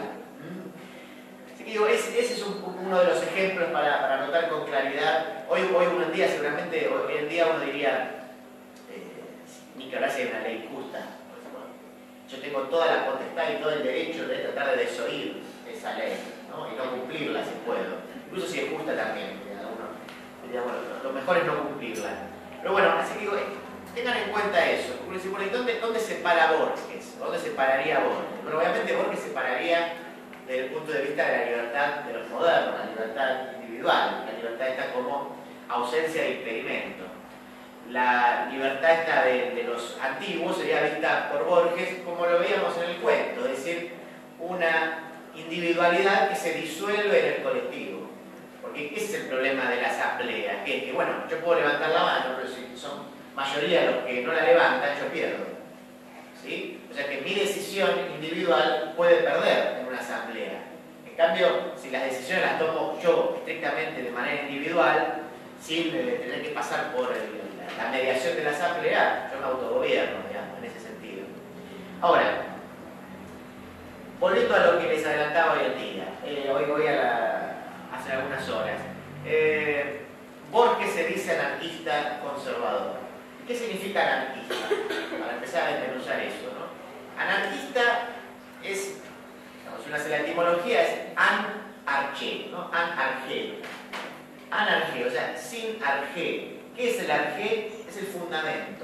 Digo, ese, ese es un, uno de los ejemplos para, para notar con claridad. Hoy, hoy uno en día, seguramente, hoy en día uno diría, eh, ni que hablase de una ley justa. Yo tengo toda la potestad y todo el derecho de tratar de desoír esa ley, ¿no? Y no cumplirla si puedo. Incluso si es justa también. Uno, digamos, lo mejor es no cumplirla. Pero bueno, así que digo, tengan en cuenta eso. Porque si, bueno, ¿dónde, ¿dónde se para Borges? ¿Dónde se pararía Borges? Bueno, obviamente Borges se pararía desde el punto de vista de la libertad de los modernos, la libertad individual, la libertad está como ausencia de experimento. La libertad esta de, de los antiguos sería vista por Borges como lo veíamos en el cuento, es decir, una individualidad que se disuelve en el colectivo. Porque ese es el problema de la asamblea, que es que, bueno, yo puedo levantar la mano, pero si son mayoría los que no la levantan, yo pierdo. ¿Sí? O sea que mi decisión individual puede perder en una asamblea. En cambio, si las decisiones las tomo yo estrictamente de manera individual, sin eh, tener que pasar por el, la, la mediación de la asamblea, yo me autogobierno, digamos, en ese sentido. Ahora, volviendo a lo que les adelantaba hoy en día, eh, hoy voy a la, hace algunas horas. Eh, Borges se dice anarquista conservador. ¿Qué significa anarquista? Para empezar a desmenuzar eso, ¿no? Anarquista es, digamos, una la etimología es an-arché, ¿no? An-arché. An-arché, o sea, sin arché. ¿Qué es el arché? Es el fundamento.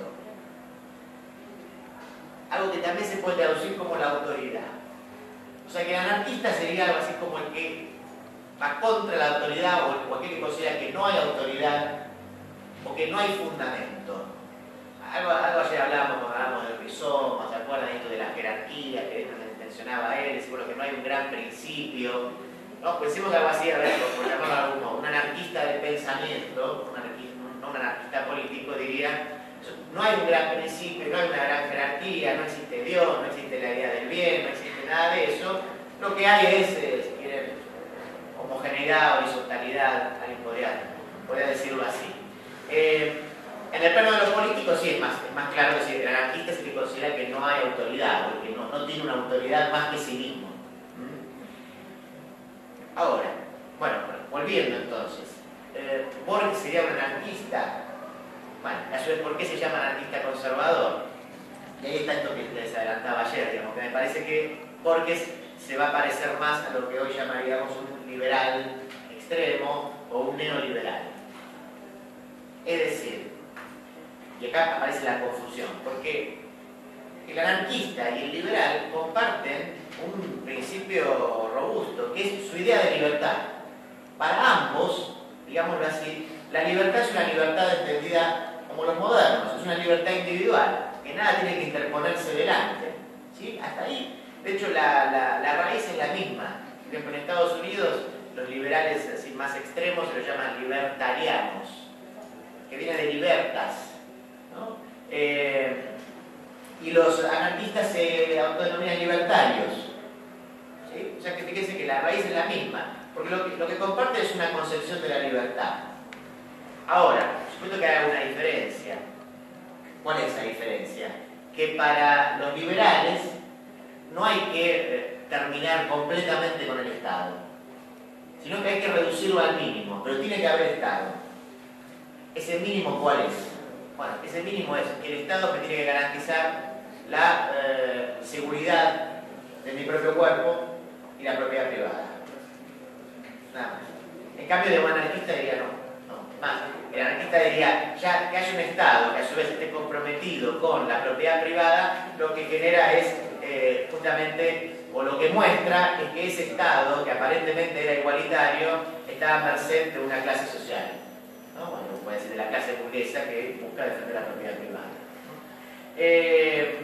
Algo que también se puede traducir como la autoridad. O sea que el anarquista sería algo así como el que va contra la autoridad o aquel que considera que no hay autoridad o que no hay fundamento. Algo, algo ayer hablábamos cuando hablábamos del rizoma, ¿se acuerdan esto de la jerarquía que mencionaba él? Seguro que no hay un gran principio. No, pues decimos algo así, a ver, por, por llamarlo de algún modo, un anarquista de pensamiento, un anarquista, no un anarquista político, diría, no hay un gran principio, no hay una gran jerarquía, no existe Dios, no existe la idea del bien, no existe nada de eso. Lo que hay es, eh, si quieren, homogeneidad, horizontalidad, alguien podría, podría decirlo así. Eh, En el plano de los políticos sí es más, es más claro decir, el anarquista es el que considera que no hay autoridad, o que no, no tiene una autoridad más que sí mismo. ¿Mm? Ahora, bueno, volviendo entonces, eh, Borges sería un anarquista. Bueno, a su vez, ¿por qué se llama anarquista conservador? Y ahí está esto que les adelantaba ayer, digamos, que me parece que Borges se va a parecer más a lo que hoy llamaríamos un liberal extremo o un neoliberal. Es decir, y acá aparece la confusión, porque el anarquista y el liberal comparten un principio robusto, que es su idea de libertad. Para ambos, digámoslo así, la libertad es una libertad entendida como los modernos, es una libertad individual, que nada tiene que interponerse delante. ¿Sí? Hasta ahí. De hecho, la, la, la raíz es la misma. Por ejemplo, en Estados Unidos, los liberales así más extremos se los llaman libertarianos, que viene de libertas, ¿no? Eh, y los anarquistas se autodenominan libertarios. ¿Sí? O sea que fíjense que la raíz es la misma, porque lo que, lo que comparte es una concepción de la libertad. Ahora, supuesto que hay alguna diferencia. ¿Cuál es esa diferencia? Que para los liberales no hay que eh, terminar completamente con el Estado, sino que hay que reducirlo al mínimo, pero tiene que haber Estado. ¿Ese mínimo cuál es? Bueno, ese mínimo es el Estado me tiene que garantizar la eh, seguridad de mi propio cuerpo y la propiedad privada. Nada más. En cambio, de un anarquista diría no, no, más. El anarquista diría, ya que haya un Estado que a su vez esté comprometido con la propiedad privada, lo que genera es eh, justamente, o lo que muestra es que ese Estado, que aparentemente era igualitario, está a merced de una clase social. ¿No? Bueno, puede ser de la clase burguesa que busca defender la propiedad privada. Eh,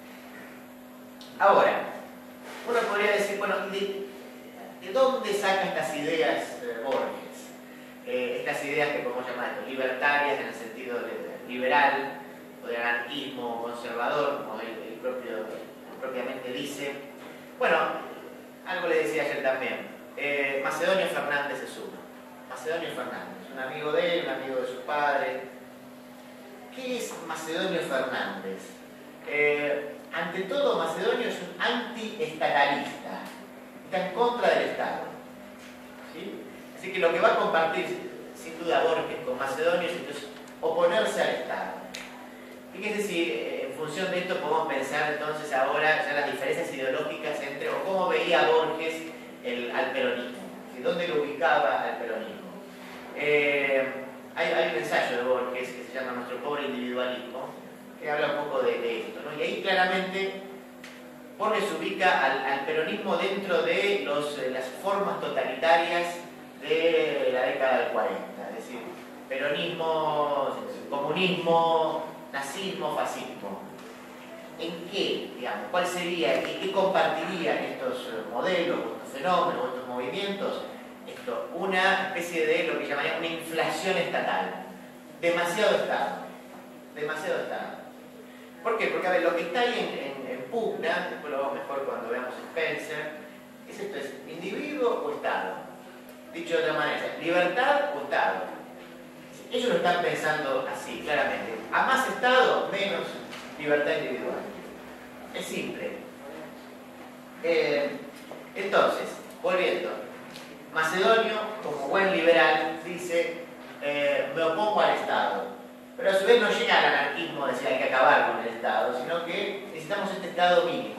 ahora, uno podría decir, bueno, ¿de, de dónde saca estas ideas eh, Borges? Eh, estas ideas que podemos llamar esto, libertarias en el sentido de, de liberal o de anarquismo conservador, como él, él, propio, él propiamente dice. Bueno, algo le decía ayer también. Eh, Macedonio Fernández es uno. Macedonio Fernández, un amigo de él, un amigo de sus padres. ¿Qué es Macedonio Fernández? Eh, ante todo, Macedonio es un antiestatalista. Está en contra del Estado. ¿Sí? Así que lo que va a compartir, sin duda, Borges con Macedonio es entonces oponerse al Estado. Fíjense si eh, en función de esto podemos pensar entonces ahora ya las diferencias ideológicas entre, o cómo veía Borges el, al peronismo, ¿sí? ¿Dónde lo ubicaba al peronismo? Eh, hay, hay un ensayo de Borges que se llama Nuestro pobre individualismo, que habla un poco de, de esto, ¿no? Y ahí claramente Borges se ubica al, al peronismo dentro de los, eh, las formas totalitarias de la década del cuarenta, es decir, peronismo, comunismo, nazismo, fascismo. ¿En qué, digamos, cuál sería, qué, qué compartirían estos modelos, estos fenómenos, estos movimientos? Esto, una especie de lo que llamaría una inflación estatal. Demasiado Estado. Demasiado Estado. ¿Por qué? Porque, a ver, lo que está ahí en, en, en pugna, después lo vamos mejor cuando veamos Spencer, es esto, es individuo o Estado. Dicho de otra manera, libertad o Estado. Ellos lo están pensando así, claramente. A más Estado, menos libertad individual. Es simple. Eh, entonces, volviendo. Macedonio, como buen liberal, dice, eh, me opongo al Estado. Pero a su vez no llega al anarquismo de decir hay que acabar con el Estado, sino que necesitamos este Estado mínimo.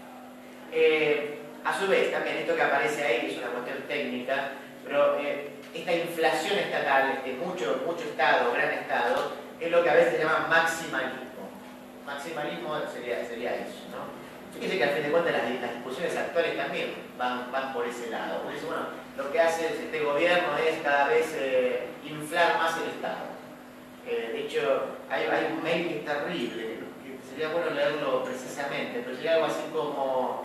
Eh, a su vez, también esto que aparece ahí es una cuestión técnica, pero eh, esta inflación estatal, este mucho, mucho Estado, gran Estado, es lo que a veces se llama maximalismo. Maximalismo sería, sería eso, ¿no? Fíjense que al fin de cuentas las, las discusiones actuales también van, van por ese lado. Por eso, bueno, lo que hace este gobierno es cada vez eh, inflar más el Estado. Eh, de hecho, hay, hay un mail que es terrible, que sería bueno leerlo precisamente, pero sería algo así como...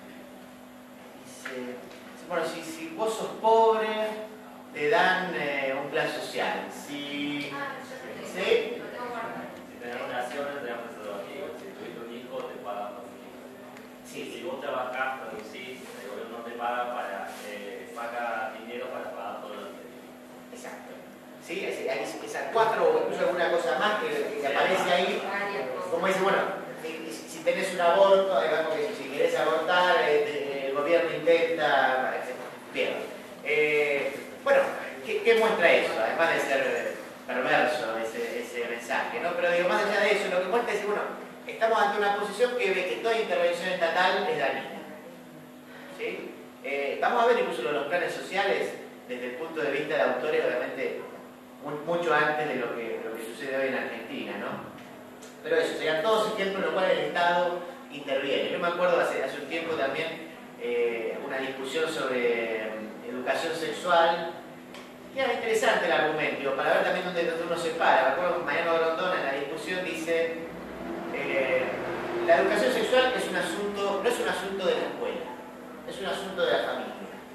Dice, bueno, si, si vos sos pobre, te dan eh, un plan social. Si... ¿Sí? Si tenés relaciones, te dan metodología. Si tuviste un hijo, te pagan por un hijo. Sí. Si vos trabajás, producís, el gobierno te paga, para, eh, paga dinero para pagar todo lo que tenés. Exacto. ¿Sí? Hay esas cuatro o incluso alguna cosa más que, que aparece ahí. Como dice, bueno, si, si tenés un aborto, digamos que si querés abortar, el gobierno intenta... Bien. Eh, bueno, ¿qué, ¿qué muestra eso? Además de ser perverso ese, ese mensaje, ¿no? Pero digo, más allá de eso, lo que muestra es que, bueno, estamos ante una posición que ve que toda intervención estatal es dañina. ¿Sí? Eh, vamos a ver incluso los planes sociales desde el punto de vista de autores, obviamente, mucho antes de lo que, lo que sucede hoy en Argentina, ¿no? Pero eso, serían todos ejemplos en los cuales el Estado interviene. Yo me acuerdo hace, hace un tiempo también eh, una discusión sobre eh, educación sexual, que era interesante el argumento, para ver también dónde, dónde uno se para. Me acuerdo que Mariano Grondona en la discusión dice eh, la educación sexual es un asunto, no es un asunto de la escuela, es un asunto de la familia.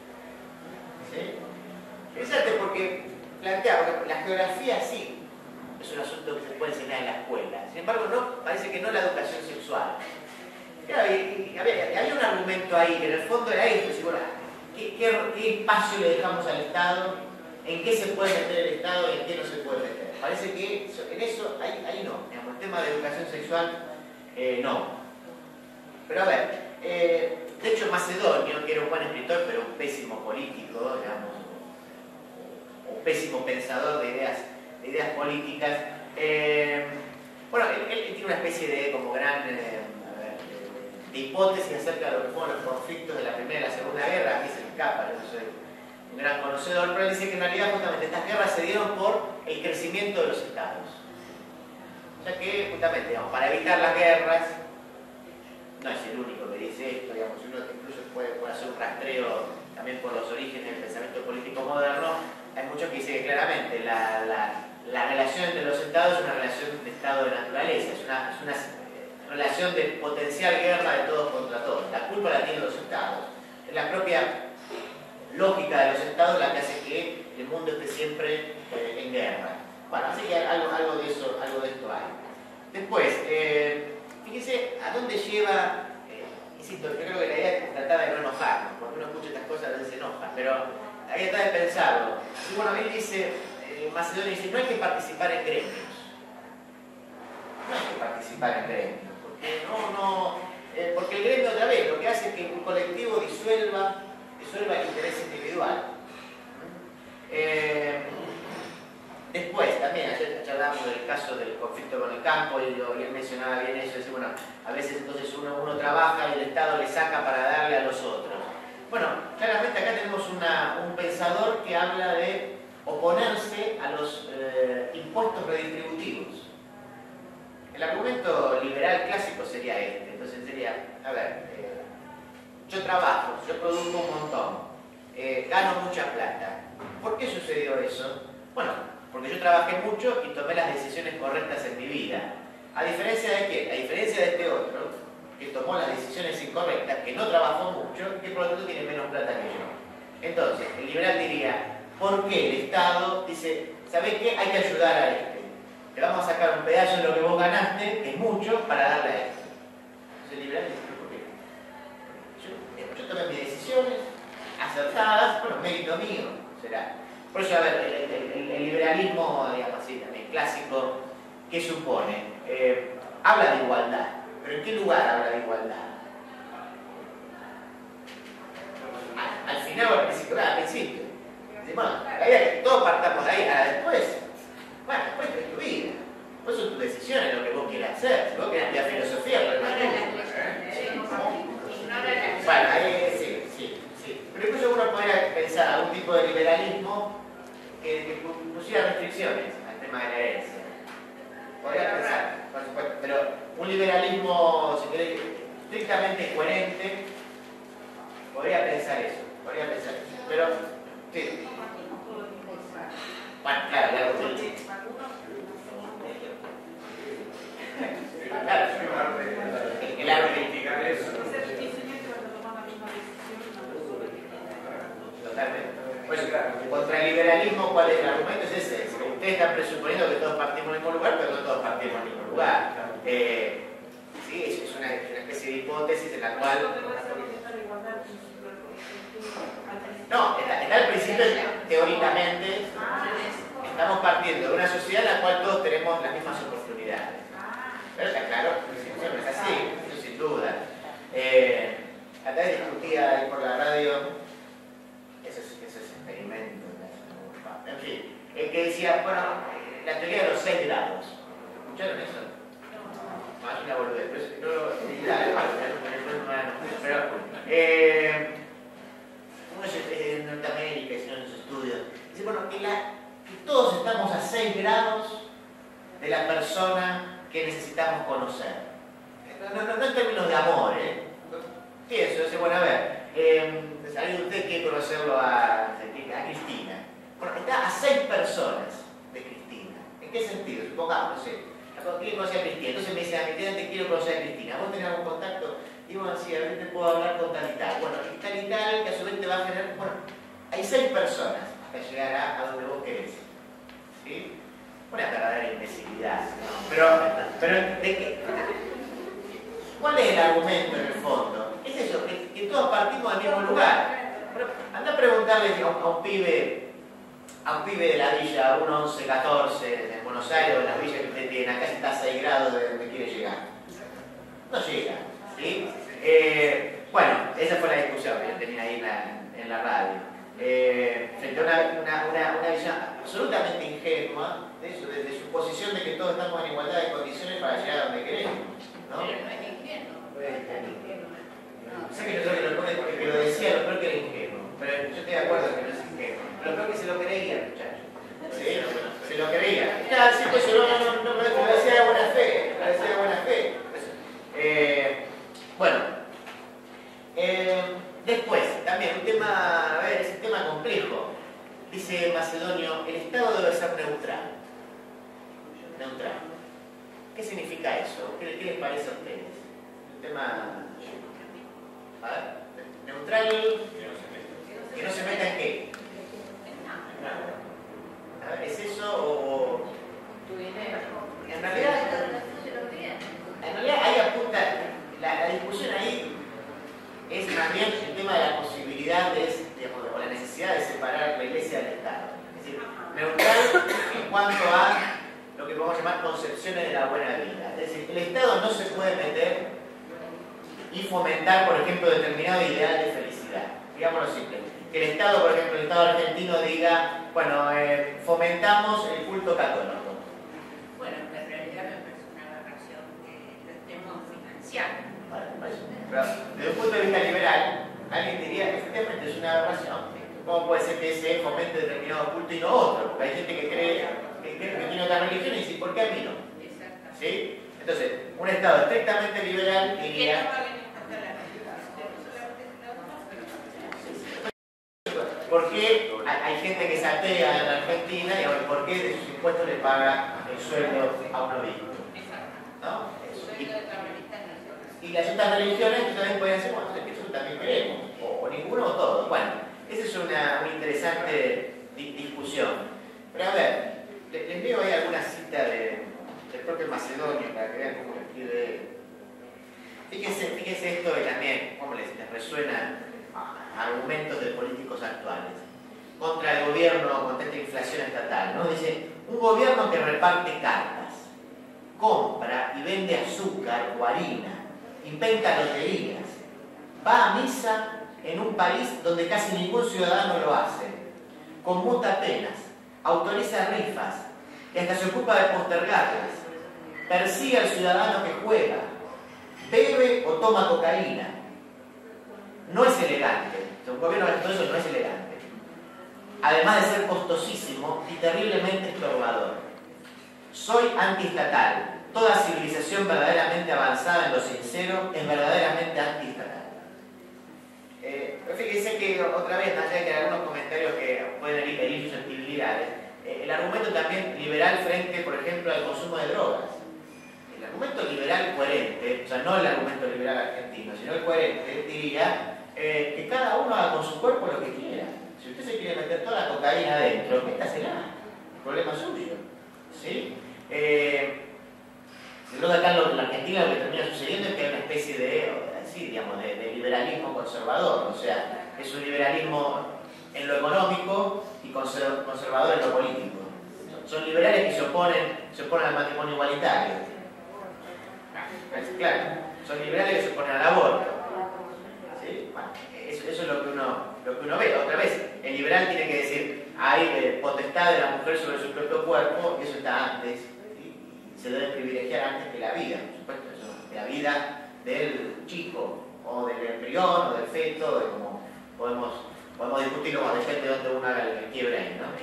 ¿Sí? Interesante porque plantea, porque la geografía sí es un asunto que se puede enseñar en la escuela. Sin embargo, no, parece que no la educación sexual. Claro, y, y, a ver, había un argumento ahí, que en el fondo era esto, si, bueno, ¿qué, qué, ¿qué espacio le dejamos al Estado? ¿En qué se puede meter el Estado y en qué no se puede meter? Parece que en eso, ahí, ahí no, digamos, el tema de educación sexual, eh, no. Pero a ver, eh, de hecho Macedonio, que era un buen escritor, pero un pésimo político, digamos, un pésimo pensador de ideas, de ideas políticas, eh, bueno, él, él tiene una especie de como gran eh, a ver, de, de hipótesis acerca de lo que fueron los conflictos de la Primera y la Segunda Guerra. Aquí se me escapa, yo no soy un gran conocedor, pero él dice que en realidad justamente estas guerras se dieron por el crecimiento de los estados. O sea que justamente, digamos, para evitar las guerras, no es el único que dice esto, digamos, uno incluso puede, puede hacer un rastreo también por los orígenes del pensamiento político moderno. Hay muchos que dicen que claramente la, la, la relación entre los estados es una relación de estado de naturaleza, es una, es una relación de potencial guerra de todos contra todos. La culpa la tienen los estados. Es la propia lógica de los estados la que hace que el mundo esté siempre eh, en guerra. Bueno, así que algo, algo, de eso, algo de esto hay. Después, eh, fíjense a dónde lleva, eh, insisto, yo creo que la idea es tratar de no enojarnos, porque uno escucha estas cosas a veces se enoja, pero hay que tratar de pensarlo. Y bueno, él dice, eh, Macedonio dice, no hay que participar en gremios. No hay que participar en gremios, porque no, no, eh, porque el gremio otra vez lo que hace es que un colectivo disuelva, disuelva el interés individual. Eh, Después, también, ayer charlábamos del caso del conflicto con el campo y yo bien mencionaba bien eso, decir, bueno, a veces entonces uno, uno trabaja y el Estado le saca para darle a los otros. Bueno, claramente acá tenemos una, un pensador que habla de oponerse a los eh, impuestos redistributivos. En el argumento liberal clásico sería este. Entonces sería, a ver, eh, yo trabajo, yo produzco un montón, eh, gano mucha plata. ¿Por qué sucedió eso? Bueno, porque yo trabajé mucho y tomé las decisiones correctas en mi vida. A diferencia de qué? A diferencia de este otro, que tomó las decisiones incorrectas, que no trabajó mucho y que por lo tanto tiene menos plata que yo. Entonces, el liberal diría, ¿por qué el Estado dice, ¿sabés qué? Hay que ayudar a este. Te vamos a sacar un pedazo de lo que vos ganaste, que es mucho, para darle a este. Entonces el liberal dice, ¿por qué? Yo, yo tomé mis decisiones acertadas, bueno, mérito mío será. Por eso, a ver, el, el, el, el liberalismo, digamos así, también clásico, ¿qué supone? Eh, habla de igualdad. ¿Pero en qué lugar habla de igualdad? Al, al final o al principio, claro, al principio. Dice, bueno, la idea es que todos partamos de ahí, ahora después, bueno, después es tu vida. Después son tus decisiones, lo que vos quieras hacer. Si vos querés estudiar filosofía, pero no es bueno, ahí sí, sí, sí. Pero incluso uno podría pensar algún tipo de liberalismo que, que pusiera restricciones al tema de la herencia. Podría pensar, por supuesto, pero un liberalismo, si querés, estrictamente coherente, podría pensar eso, podría pensar eso. Pero, sí. Bueno, claro, claro. Sí. Claro, el arte. Totalmente. Bueno, contra el liberalismo, ¿cuál es el argumento? Es ese. Ustedes están presuponiendo que todos partimos del mismo lugar, pero no todos partimos del mismo lugar. Eh, sí, es una, una especie de hipótesis en la cual... No, está, está al principio, teóricamente, estamos partiendo de una sociedad en la cual todos tenemos las mismas oportunidades. Pero está claro, no es así, eso sin duda. Eh, acá discutía ahí por la radio esos, esos experimentos. En fin, el que decía, bueno, la teoría de los seis grados. ¿Escucharon eso? No, es una boludez, pero no, pero eh, uno es en Norteamérica, hicieron sus estudios. Dice, bueno, que, la, que todos estamos a seis grados de la persona que necesitamos conocer. No, no, no en términos de amor, ¿eh? Pienso, dice, bueno, a ver, eh, ¿alguien de ustedes quiere conocerlo a, a Cristina? Bueno, está a seis personas de Cristina. ¿En qué sentido? Supongamos, no sé, quiero conocer a Cristina. Entonces me dice, a Cristina te quiero conocer a Cristina. ¿Vos tenés algún contacto? Y bueno, sí, a ver, te puedo hablar con tal y tal. Bueno, y tal y tal, que a su vez te va a generar... Bueno, hay seis personas hasta llegar a, a donde vos querés. ¿Sí? Una verdadera imbecilidad, ¿no? Pero, pero ¿de qué? ¿Cuál es el argumento en el fondo? Es eso, que, que todos partimos del mismo lugar. Pero anda a preguntarle a un, a un pibe, a un pibe de la villa uno once catorce en Buenos Aires, o en la villa que usted tiene, acá está a seis grados de donde quiere llegar. No llega, ¿sí? Eh, bueno, esa fue la discusión que yo tenía ahí en la, en la radio. Eh, frente a una, una, una, una visión absolutamente ingenua de eso, de, de su posición de que todos estamos en igualdad de condiciones para llegar a donde queremos, ¿no? Pero no es ingenuo. No es ingenuo. Sé que yo creo que lo, que, que lo decía, lo creo que era ingenuo, pero yo estoy de acuerdo que no es ingenuo, pero creo que se lo creía el muchacho. ¿Sí? Se lo creía. Ya, sí, pues yo no, no, no, no, lo decía de buena fe, lo decía de buena fe. Eh, bueno, eh, después, también un tema, a ver, es un tema complejo. Dice Macedonio, el Estado debe ser neutral. Neutral. ¿Qué significa eso? ¿Qué, qué les parece a ustedes? Un tema... A ver, neutral... Que no se meta en qué. A ver, ¿es eso o...? Tu dinero. En realidad... En realidad ahí apunta... La, la discusión ahí es más bien el tema de la posibilidad de, digamos, o la necesidad de separar la Iglesia del Estado. Es decir, neutral en cuanto a lo que podemos llamar concepciones de la buena vida. Es decir, el Estado no se puede meter y fomentar, por ejemplo, determinado ideal de felicidad. Digámoslo simple. Que el Estado, por ejemplo, el Estado argentino diga, bueno, eh, fomentamos el culto católico. Bueno, en realidad me parece una aberración que lo estemos financiando. Vale, pero desde un punto de vista liberal, alguien diría que efectivamente es una aberración. ¿Cómo puede ser que se fomente determinado culto y no otro? Porque hay gente que cree que, que tiene otra religión y dice, ¿por qué a mí no? Exacto. ¿Sí? Entonces, Entonces, un Estado estrictamente liberal Que diría... no paguen impuestos a la renta, solamente la uno, pero ¿Por qué hay gente que se atea en Argentina y ahora, por qué de sus impuestos le paga el sueldo a un obispo? ¿No? Eso. Y, y las otras religiones que también pueden decir, bueno, eso también queremos, o, o ninguno o todos. Bueno, esa es una, una interesante di discusión. Pero a ver, les, les leo ahí alguna cita de, del propio Macedonio para que vean cómo lo escribe él. Fíjense, fíjense esto que también, cómo les, les resuena a argumentos de políticos actuales. Contra el gobierno, contra esta inflación estatal, ¿no? Dice, un gobierno que reparte cartas, compra y vende azúcar o harina, inventa loterías, va a misa en un país donde casi ningún ciudadano lo hace, conmuta penas, autoriza rifas y hasta se ocupa de postergarlas, persigue al ciudadano que juega, bebe o toma cocaína. No es elegante, un gobierno que hace todo eso no es elegante, además de ser costosísimo y terriblemente estorbador. Soy antiestatal. Toda civilización verdaderamente avanzada en lo sincero es verdaderamente antiestatal. Eh, fíjense que otra vez, más allá de que hay algunos comentarios que pueden herir susceptibilidades, eh, el argumento también liberal frente, por ejemplo, al consumo de drogas. El argumento liberal coherente, o sea, no el argumento liberal argentino, sino el coherente, diría eh, que cada uno haga con su cuerpo lo que quiera. Si usted se quiere meter toda la cocaína adentro, métasela. El problema es suyo. ¿Sí? Eh, luego acá en la Argentina lo que termina sucediendo es que hay una especie de, así, digamos, de, de liberalismo conservador. O sea, es un liberalismo en lo económico y conservador en lo político. Son liberales que se oponen, se oponen al matrimonio igualitario. Claro, son liberales que se oponen al aborto. ¿Sí? Bueno, eso, eso es lo que, uno, lo que uno ve. Otra vez, el liberal tiene que decir, hay eh, potestad de la mujer sobre su propio cuerpo, y eso está antes, ¿sí? Y se debe privilegiar antes que la vida, por supuesto, eso, la vida del chico, o del embrión, o del feto, de como podemos, podemos discutirlo, como depende de dónde uno haga el quiebre ahí, ¿no?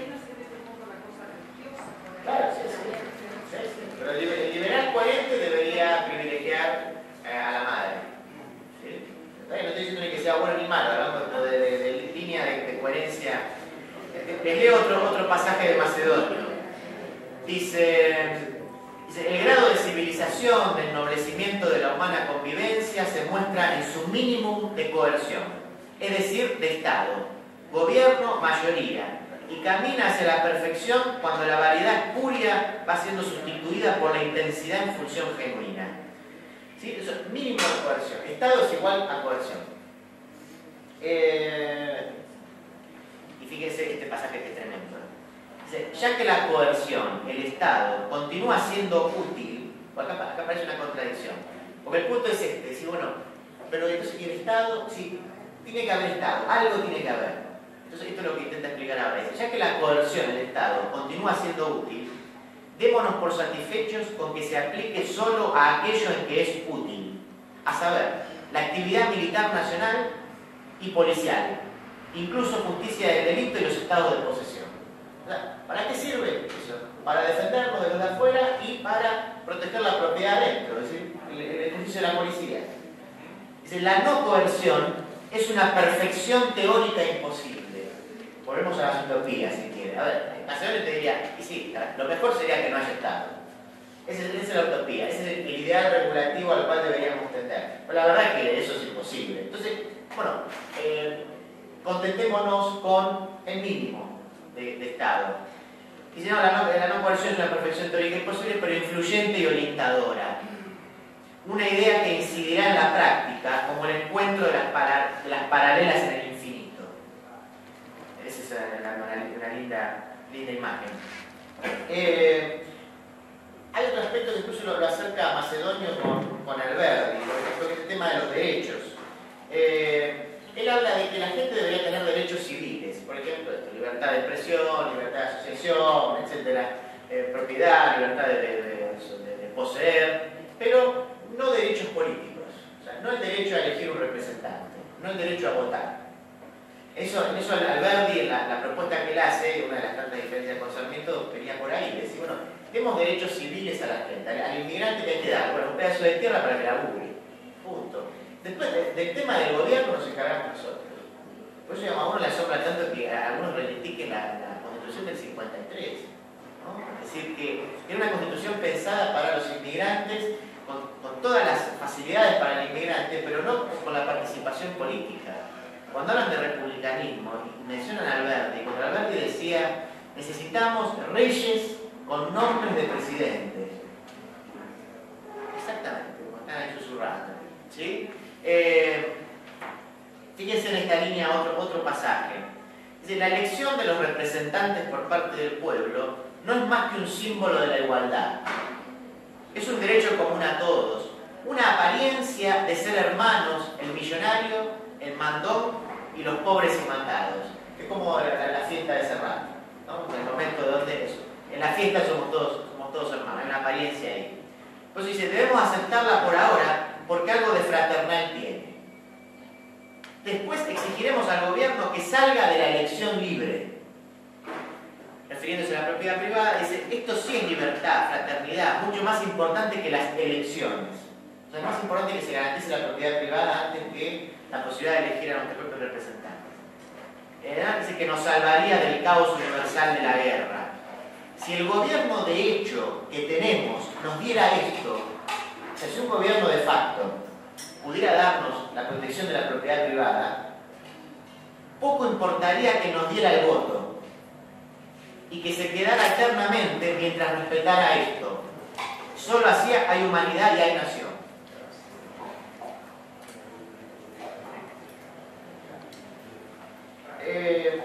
Claro, sí, sí, sí, sí. Pero el liberal coherente debería privilegiar eh, a la madre. ¿Sí? No estoy diciendo ni que sea bueno ni malo, hablando de, de, de, de línea de, de coherencia. Les leo otro, otro pasaje de Macedonio. Dice, dice, el grado de civilización, de ennoblecimiento de la humana convivencia se muestra en su mínimo de coerción, es decir, de Estado, gobierno, mayoría, y camina hacia la perfección cuando la variedad espuria va siendo sustituida por la intensidad en función genuina. ¿Sí? Eso es mínimo de coerción. Estado es igual a coerción. Eh, y fíjense este pasaje que es tremendo. Dice, ya que la coerción, el Estado, continúa siendo útil, acá, acá aparece una contradicción. Porque el punto es este, decir, bueno, pero entonces el Estado, sí, tiene que haber Estado, algo tiene que haber. Entonces esto es lo que intenta explicar ahora. Dice, ya que la coerción, el Estado, continúa siendo útil, démonos por satisfechos con que se aplique solo a aquello en que es útil, a saber, la actividad militar nacional y policial, incluso justicia del delito y los estados de posesión. O sea, ¿para qué sirve eso? Para defendernos de los de afuera y para proteger la propiedad adentro, es decir, el, el ejercicio de la policía. Dice, la no coerción es una perfección teórica imposible. Volvemos a las utopías, si quiere. A ver, Macedonio te diría, y sí, lo mejor sería que no haya Estado. Esa es, esa es la utopía, ese es el ideal regulativo al cual deberíamos tender. Pero la verdad es que eso es imposible. Entonces, bueno, eh, contentémonos con el mínimo de, de Estado. Dice, no, la no, la no coerción es una perfección teórica imposible, pero influyente y orientadora. Una idea que incidirá en la práctica como el encuentro de las, para, de las paralelas en el infinito. Esa es una, una, una linda, linda imagen. Eh, hay otro aspecto que incluso lo, lo acerca a Macedonio con, con Alberti, por ejemplo, que es el tema de los derechos. Eh, él habla de que la gente debería tener derechos civiles, por ejemplo, esto, libertad de expresión, libertad de asociación, etcétera, eh, propiedad, libertad de, de, de, de poseer, pero no derechos políticos, o sea, no el derecho a elegir un representante, no el derecho a votar. Eso, en eso Alberti, en la, la propuesta que él hace, una de las tantas diferencias con Sarmiento, venía por ahí, decir, bueno, demos derechos civiles a la gente, al inmigrante que hay que dar, bueno, un pedazo de tierra para que labure, punto. Después, de, del tema del gobierno nos encargamos nosotros. Por eso a uno le asombra tanto que a algunos reivindiquen la, la Constitución del cincuenta y tres, ¿no? Es decir, que era una Constitución pensada para los inmigrantes, con, con todas las facilidades para el inmigrante, pero no con la participación política. Cuando hablan de republicanismo, mencionan a Alberti, cuando Alberti decía, necesitamos reyes con nombres de presidentes. Exactamente, como están ahí susurrando. ¿Sí? Eh, fíjense en esta línea otro, otro pasaje. Dice, la elección de los representantes por parte del pueblo no es más que un símbolo de la igualdad. Es un derecho común a todos, una apariencia de ser hermanos, el millonario, el mandón y los pobres y mandados. Es como la, la, la fiesta de Serrat, ¿no? En el momento de donde eso. En la fiesta somos todos, somos todos hermanos, hay una apariencia ahí. Entonces dice, debemos aceptarla por ahora porque algo de fraternal tiene. Después exigiremos al gobierno que salga de la elección libre. Refiriéndose a la propiedad privada, dice, esto sí es libertad, fraternidad, mucho más importante que las elecciones. O sea, es más importante que se garantice la propiedad privada antes que la posibilidad de elegir a nuestros propios representantes. Eh, dice que nos salvaría del caos universal de la guerra. Si el gobierno de hecho que tenemos nos diera esto, o sea, si un gobierno de facto pudiera darnos la protección de la propiedad privada, poco importaría que nos diera el voto y que se quedara eternamente mientras respetara esto. Solo así hay humanidad y hay nación. Eh,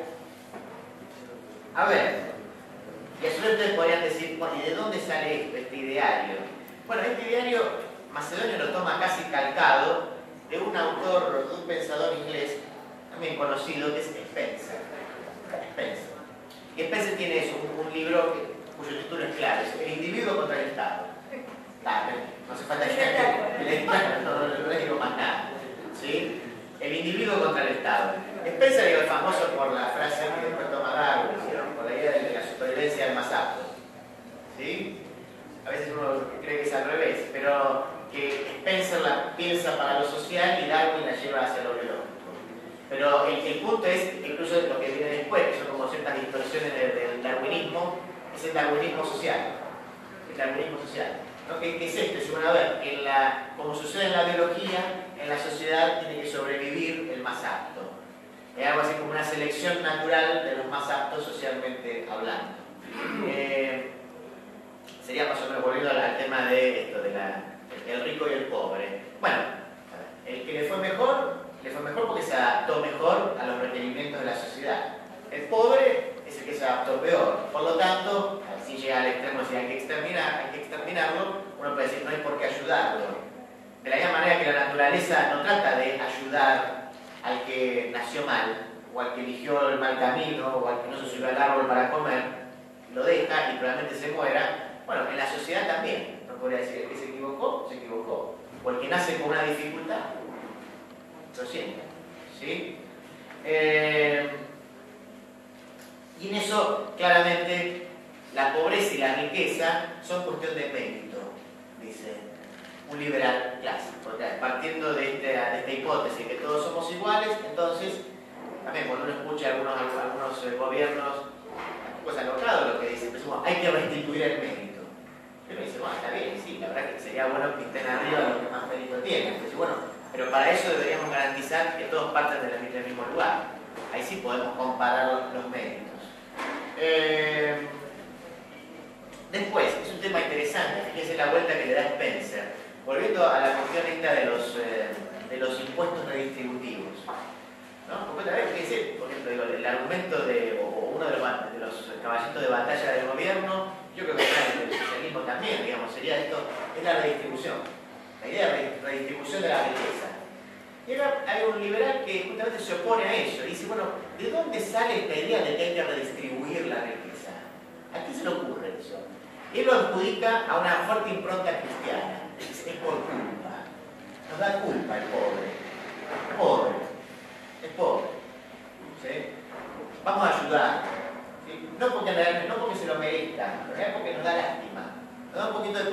a ver, y a su vez ustedes podrían decir, bueno, ¿y de dónde sale esto, este ideario? Bueno, este ideario Macedonio lo toma casi calcado de un autor, de un pensador inglés, también conocido, que es Spencer. Spencer. Y Spencer tiene eso, un, un libro que, cuyo título es claro, es El individuo contra el Estado. Ah, no hace falta que no, no, no, no digo más nada. ¿Sí? El individuo contra el Estado. Spencer es famoso por la frase que después toma Darwin, ¿no? Por la idea de la supervivencia del más apto. ¿Sí? A veces uno cree que es al revés, pero que Spencer la piensa para lo social y Darwin la lleva hacia lo biológico. Pero el, el punto es, incluso lo que viene después, que son como ciertas distorsiones del, del darwinismo, es el darwinismo social. El darwinismo social. ¿No? ¿Qué, ¿Qué es esto? Es una vez, en la, como sucede en la biología, en la sociedad tiene que sobrevivir el más apto. Es algo así como una selección natural de los más aptos socialmente hablando. Eh, sería más o menos volviendo al tema de esto, de la, el rico y el pobre. Bueno, el que le fue mejor, le fue mejor porque se adaptó mejor a los requerimientos de la sociedad. El pobre es el que se adaptó peor. Por lo tanto, si llega al extremo de decir hay que exterminar, hay que exterminarlo, uno puede decir no hay por qué ayudarlo. De la misma manera que la naturaleza no trata de ayudar al que nació mal, o al que eligió el mal camino, o al que no se subió al árbol para comer, lo deja y probablemente se muera. Bueno, en la sociedad también, no podría decir el que se equivocó, se equivocó. O el que nace con una dificultad, lo siente. ¿Sí? Eh, y en eso, claramente, la pobreza y la riqueza son cuestión de mérito, dice un liberal clásico. Partiendo de esta, de esta hipótesis que todos somos iguales, entonces, también cuando uno escucha algunos, algunos eh, gobiernos, pues alocado lo que dicen, pues, bueno, hay que restituir el mérito. Y uno dice, bueno, está bien, sí, la verdad que sería bueno que estén arriba los que más mérito tienen. Pues, bueno, pero para eso deberíamos garantizar que todos parten del, del mismo lugar. Ahí sí podemos comparar los, los méritos. Eh, después, es un tema interesante, fíjense la vuelta que le da Spencer. Volviendo a la cuestión esta de los, eh, de los impuestos redistributivos. ¿No? Porque otra vez, fíjense, por ejemplo, digo, el argumento de, o uno de los, de los caballitos de batalla del gobierno, yo creo que el socialismo también, digamos, sería esto, es la redistribución. La idea de redistribución de la riqueza. Y ahora hay un liberal que justamente se opone a eso. Dice, bueno, ¿de dónde sale esta idea de que hay que redistribuir la riqueza? ¿A quién se le ocurre eso? Él lo adjudica a una fuerte impronta cristiana. Es por culpa. Nos da culpa el pobre. Es pobre. Es pobre. ¿Sí? Vamos a ayudar. ¿Sí? No, porque, no porque se lo merezca, pero es porque nos da lástima.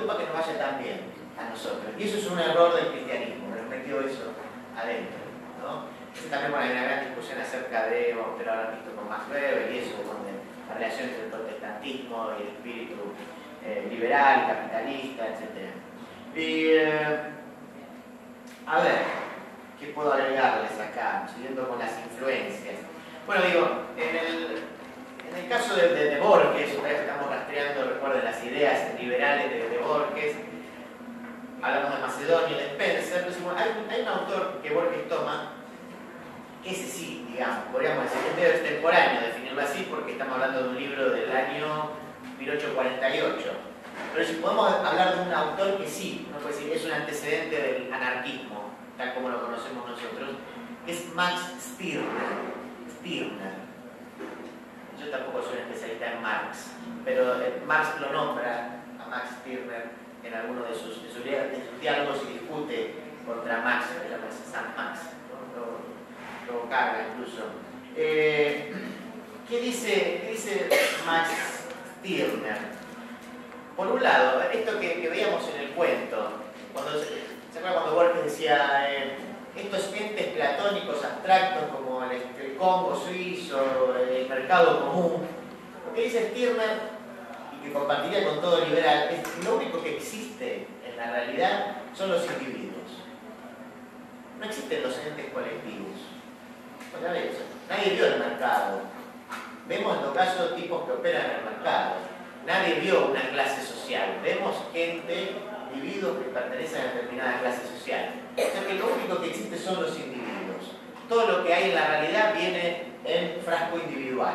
para que nos vaya tan bien a nosotros. Y eso es un error del cristianismo, nos metió eso adentro, ¿no? También bueno, hay una gran discusión acerca de, vamos a ver ahora visto con Max Weber y eso, con la relación entre el protestantismo y el espíritu eh, liberal, capitalista, etcétera. Y, eh, a ver, ¿qué puedo agregarles acá? Siguiendo con las influencias. Bueno, digo, en el, en el caso de, de, de Borges, otra vez estamos rastreando, recuerden, las ideas liberales de, de Borges, hablamos de Macedonio, de Spencer, decimos, hay, hay un autor que Borges toma, que ese sí, digamos, podríamos decir, es medio extemporáneo definirlo así, porque estamos hablando de un libro del año mil ochocientos cuarenta y ocho. Pero si podemos hablar de un autor que sí, uno puede decir, es un antecedente del anarquismo, tal como lo conocemos nosotros, es Max Stirner. Stirner. Yo tampoco soy un especialista en Marx, pero Marx lo nombra a Max Stirner en alguno de sus, de sus, de sus diálogos y discute contra Max, que llama San Max, ¿no? lo, lo carga incluso. Eh, ¿qué, dice, ¿Qué dice Max Stirner? Por un lado, esto que, que veíamos en el cuento, cuando se, ¿se acuerdan cuando Borges decía eh, estos entes platónicos abstractos como el, el Congo suizo, el mercado común? Lo que dice Stirner, y que compartiría con todo liberal, es que lo único que existe en la realidad son los individuos. No existen los entes colectivos. Otra vez, nadie vio el mercado. Vemos en todo caso tipos que operan en el mercado. Nadie vio una clase social. Vemos gente, individuos que pertenecen a determinada clase social. O sea que lo único que existe son los individuos. Todo lo que hay en la realidad viene en frasco individual.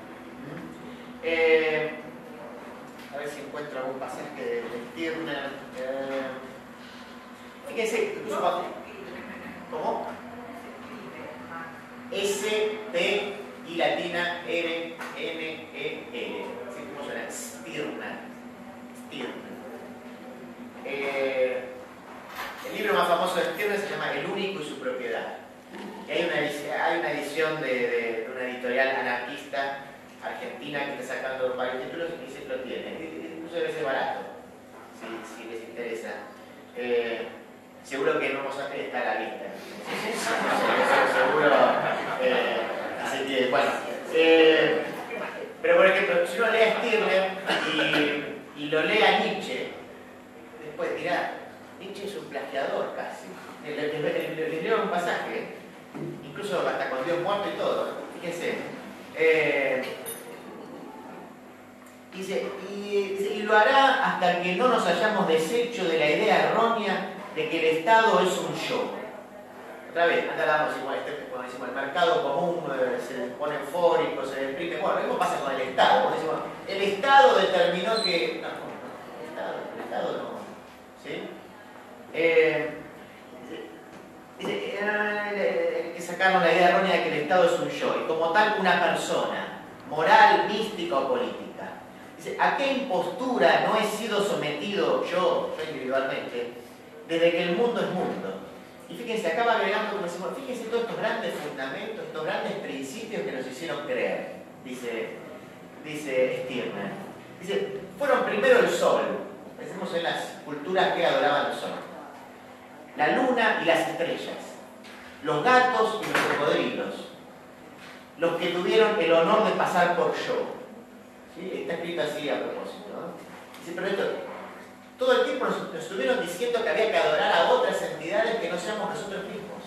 Eh, a ver si encuentro algún pasaje de, de Stirner. Eh, fíjense, incluso cuando... ¿Cómo? S, T, I latina, R, N, E, L. Así como suena, Stirner. Stirner. Eh, el libro más famoso de Stirner se llama El único y su propiedad. Y hay una, hay una edición de, de, de una editorial anarquista argentina que está sacando varios títulos y se lo tiene. Incluso debe ser barato, si, si les interesa. Eh, seguro que en Homo Sapiens está a la vista. Seguro. Eh, así que, bueno. Eh, pero por ejemplo, si uno lee a Stirner y, y lo lee a Nietzsche, después dirá, Nietzsche es un plagiador casi. Les, les, les, les leo un pasaje, incluso hasta con Dios muerto y todo. Fíjense. Eh, dice, y, dice, y lo hará hasta que no nos hayamos deshecho de la idea errónea de que el Estado es un yo. Otra vez, antes hablábamos igual, cuando decimos el mercado común eh, se pone eufórico, se deprime. Bueno, lo mismo pasa con el Estado. Cuando decimos, el Estado determinó que. No, no, el Estado, el Estado no. ¿Sí? Eh, dice, eh, hay que sacarnos la idea errónea de que el Estado es un yo, y como tal, una persona, moral, mística o política. Dice, ¿a qué impostura no he sido sometido yo, yo individualmente, desde que el mundo es mundo? Y fíjense, acaba agregando, como decimos, fíjense todos estos grandes fundamentos, estos grandes principios que nos hicieron creer, dice, dice Stirner. Dice, fueron primero el sol, pensemos en las culturas que adoraban el sol, la luna y las estrellas, los gatos y los cocodrilos, los que tuvieron el honor de pasar por yo. ¿Sí? Está escrito así a propósito, ¿no? Dice, pero esto, todo el tiempo nos, nos estuvieron diciendo que había que adorar a otras entidades que no seamos nosotros mismos.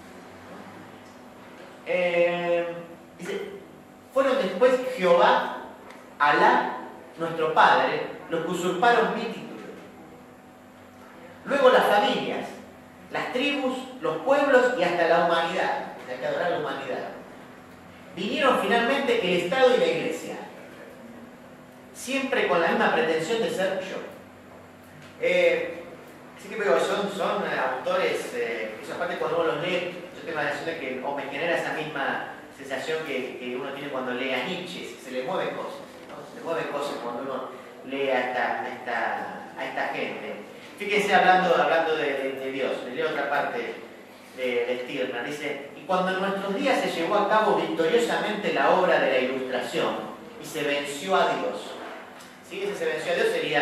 Eh, dice, fueron después Jehová, Alá, nuestro Padre, los que usurparon mi título. Luego las familias, las tribus, los pueblos y hasta la humanidad. Hay que adorar a la humanidad. Vinieron finalmente el Estado y la Iglesia, siempre con la misma pretensión de ser yo. Eh, así que digo, son, son autores, eh, esa parte cuando uno los lee, yo tengo la sensación de que o me genera esa misma sensación que, que uno tiene cuando lee a Nietzsche, se le mueven cosas, ¿no? Se le mueven cosas cuando uno lee a esta, a esta, a esta gente. Fíjense hablando, hablando de, de, de Dios, le leo otra parte de, de Stirner, dice, y cuando en nuestros días se llevó a cabo victoriosamente la obra de la Ilustración y se venció a Dios. ¿Sí? Ese se venció a Dios sería,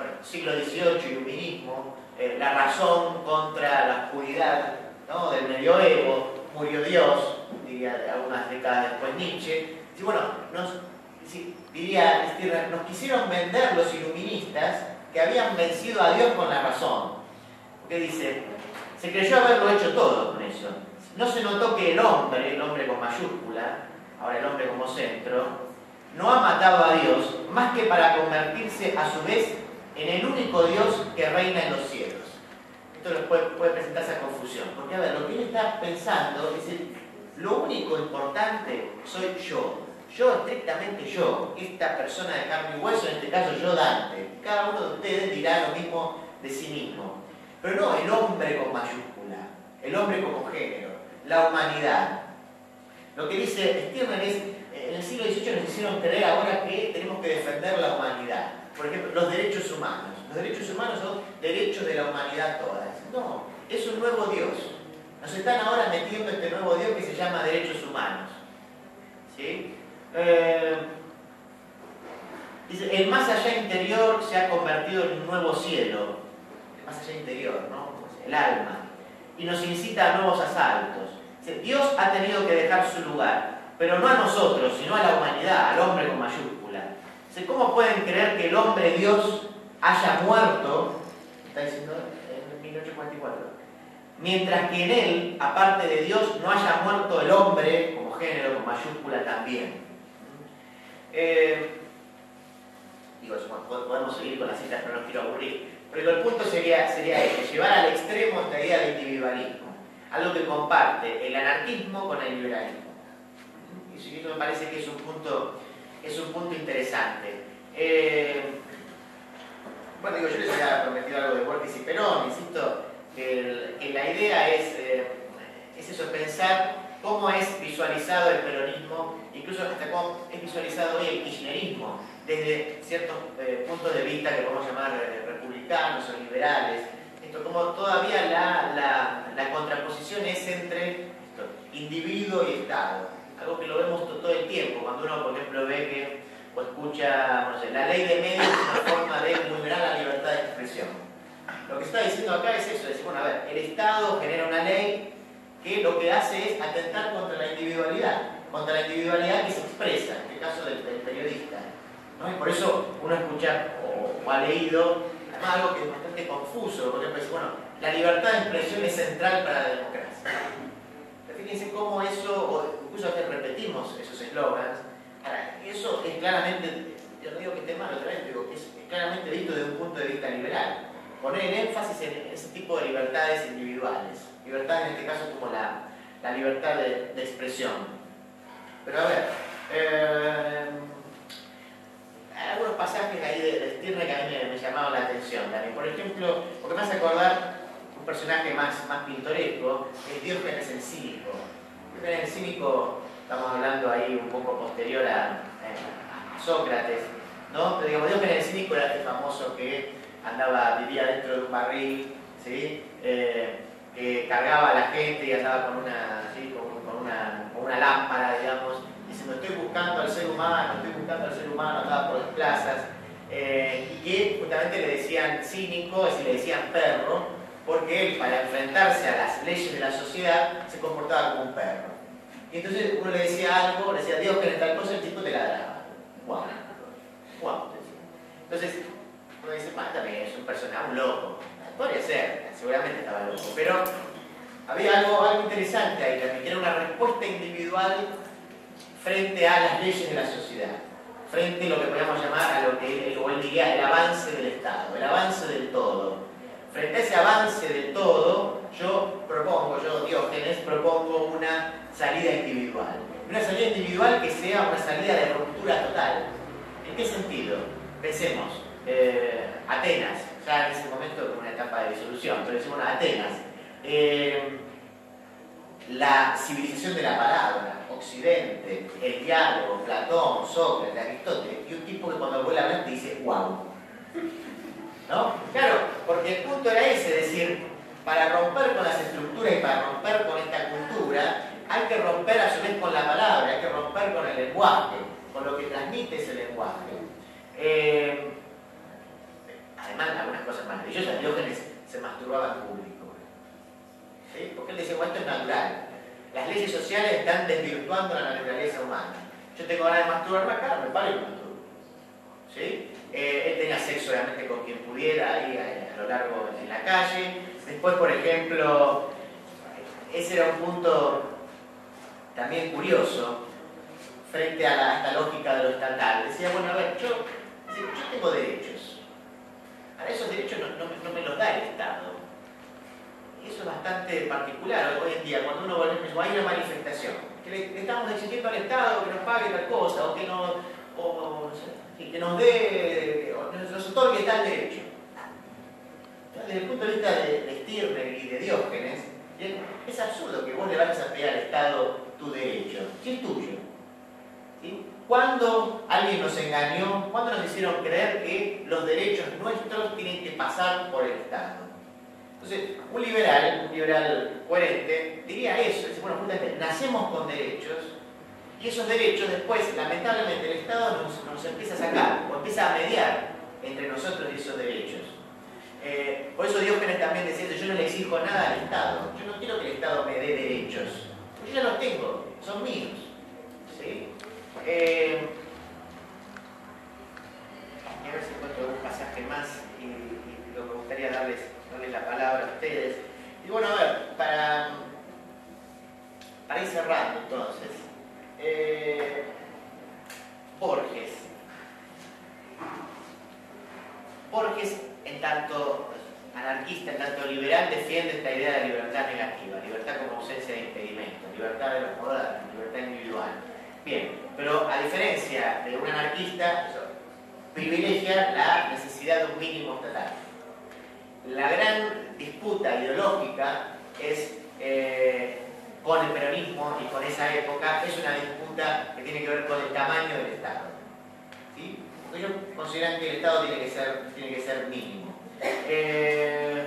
bueno, siglo dieciocho, iluminismo, eh, la razón contra la oscuridad, ¿no?, del medioevo, murió Dios, diría algunas décadas después Nietzsche. Y bueno, nos, diría Stirner, nos quisieron vender los iluministas que habían vencido a Dios con la razón. Porque dice, se creyó haberlo hecho todo con eso. No se notó que el hombre, el hombre con mayúscula, ahora el hombre como centro, no ha matado a Dios más que para convertirse a su vez en el único Dios que reina en los cielos. Esto les puede, puede presentarse a confusión, porque a ver, lo que él está pensando es el, lo único importante soy yo. Yo, estrictamente yo, esta persona de carne y hueso, en este caso yo, Dante. Cada uno de ustedes dirá lo mismo de sí mismo. Pero no el hombre con mayúscula, el hombre como género, la humanidad. Lo que dice Stirner es, en el siglo dieciocho nos hicieron creer ahora que tenemos que defender la humanidad. Por ejemplo, los derechos humanos. Los derechos humanos son derechos de la humanidad toda. No, es un nuevo Dios. Nos están ahora metiendo este nuevo Dios que se llama derechos humanos. ¿Sí? Eh, dice, el más allá interior se ha convertido en un nuevo cielo. El más allá interior, ¿no? El alma. Y nos incita a nuevos asaltos. Dice, Dios ha tenido que dejar su lugar, pero no a nosotros, sino a la humanidad, al hombre con mayúscula. Dice, ¿cómo pueden creer que el hombre Dios haya muerto? Está diciendo en mil ochocientos cuarenta y cuatro. Mientras que en él, aparte de Dios, no haya muerto el hombre como género con mayúscula también. Eh, digo, podemos seguir con las citas, pero no los quiero aburrir. Pero el punto sería, sería este, llevar al extremo esta idea de individualismo, algo que comparte el anarquismo con el liberalismo. Y eso me parece que es un punto, es un punto interesante. Eh, bueno, digo, yo les había prometido algo de Borges y Perón, insisto, que, el, que la idea es, eh, es eso, pensar cómo es visualizado el peronismo, incluso hasta cómo es visualizado hoy el kirchnerismo, desde ciertos eh, puntos de vista que podemos llamar eh, republicanos o liberales. Esto, como todavía la, la, la contraposición es entre esto, individuo y Estado, algo que lo vemos todo el tiempo, cuando uno, por ejemplo, ve que o escucha, no sé, la ley de medios es una forma de vulnerar la libertad de expresión. Lo que se está diciendo acá es eso, es decir, bueno, a ver, el Estado genera una ley que lo que hace es atentar contra la individualidad, contra la individualidad que se expresa, en este caso del, del periodista, ¿no? Y por eso uno escucha o, o ha leído además algo que es bastante confuso, por ejemplo, dice, bueno, la libertad de expresión es central para la democracia. Pero fíjense cómo eso, o incluso hasta repetimos esos eslogans. Ahora, eso es claramente, yo no digo que esté mal, otra vez digo que es, es claramente visto desde un punto de vista liberal. Poner el énfasis en ese tipo de libertades individuales. Libertad en este caso como la, la libertad de, de expresión. Pero a ver, eh, hay algunos pasajes ahí de, de Stirner que a mí me, me llamaban la atención también. Por ejemplo, porque me hace acordar un personaje más, más pintoresco, es Diógenes el Cínico. Diógenes el Cínico, estamos hablando ahí un poco posterior a, a Sócrates, ¿no? Pero digamos, Diógenes el Cínico era este famoso que andaba, vivía dentro de un barril, ¿sí? Eh, que cargaba a la gente y andaba con una, ¿sí? con, con, una, con una lámpara, digamos, diciendo estoy buscando al ser humano, estoy buscando al ser humano, andaba por las plazas, eh, y que justamente le decían cínico, es decir, le decían perro, porque él, para enfrentarse a las leyes de la sociedad, se comportaba como un perro. Y entonces uno le decía algo, le decía Dios que en tal cosa, el tipo te ladraba. ¡Guau! ¡Guau! Entonces, uno dice, ah, también es un personaje, un loco. Podría ser, seguramente estaba loco, pero había algo, algo interesante ahí también, que era una respuesta individual frente a las leyes de la sociedad, frente a lo que podríamos llamar a lo que él, o él diría el avance del Estado, el avance del todo. Frente a ese avance del todo, yo propongo, yo Diógenes, propongo una salida individual. Una salida individual que sea una salida de ruptura total. ¿En qué sentido? Pensemos, eh, Atenas, ya en ese momento como una etapa de disolución, pero decimos, bueno, Atenas, eh, la civilización de la palabra, Occidente, el diálogo, Platón, Sócrates, Aristóteles, y un tipo que cuando vuelve a hablar te dice, wow. ¿No? Claro, porque el punto era ese, es decir, para romper con las estructuras y para romper con esta cultura, hay que romper a su vez con la palabra, hay que romper con el lenguaje, con lo que transmite ese lenguaje. Eh, además algunas cosas maravillosas. Diógenes se masturbaba en público. ¿Sí? Porque él decía, bueno, esto es natural. Las leyes sociales están desvirtuando la naturaleza humana. Yo tengo ganas de masturbarme acá, me paro y me masturbo. ¿Sí? Eh, él tenía sexo obviamente con quien pudiera ahí a, a lo largo de la calle. Después, por ejemplo, ese era un punto también curioso frente a, la, a esta lógica de lo estatal. Decía, bueno, a ver, yo, yo tengo derechos. Ahora, esos derechos no, no, no me los da el Estado. Y eso es bastante particular hoy en día, cuando uno vuelve, hay una manifestación, que le estamos exigiendo al Estado que nos pague tal cosa, o que, no, o, que nos dé, o nos otorgue tal derecho. Desde el punto de vista de, de Stirner y de Diógenes, es absurdo que vos le vayas a pedir al Estado tu derecho, si es tuyo. ¿Sí? ¿Cuándo alguien nos engañó? ¿Cuándo nos hicieron creer que los derechos nuestros tienen que pasar por el Estado? Entonces, un liberal, un liberal coherente, diría eso, dice, bueno, justamente, nacemos con derechos y esos derechos después, lamentablemente, el Estado nos, nos empieza a sacar o empieza a mediar entre nosotros y esos derechos. Eh, por eso Diógenes también decía, yo no le exijo nada al Estado, yo no quiero que el Estado me dé derechos, porque yo ya los tengo, son míos. ¿Sí? Eh, a ver si encuentro algún pasaje más y, y lo que me gustaría darles, darles la palabra a ustedes. Y bueno, a ver, para, para ir cerrando entonces, eh, Borges. Borges, en tanto anarquista, en tanto liberal, defiende esta idea de libertad negativa, libertad como ausencia de impedimento, libertad de los modernos, libertad individual. Bien, pero a diferencia de un anarquista, eso, privilegia la necesidad de un mínimo estatal. La gran disputa ideológica es, eh, con el peronismo y con esa época, es una disputa que tiene que ver con el tamaño del Estado. ¿Sí? Ellos consideran que el Estado tiene que ser, tiene que ser mínimo. Eh,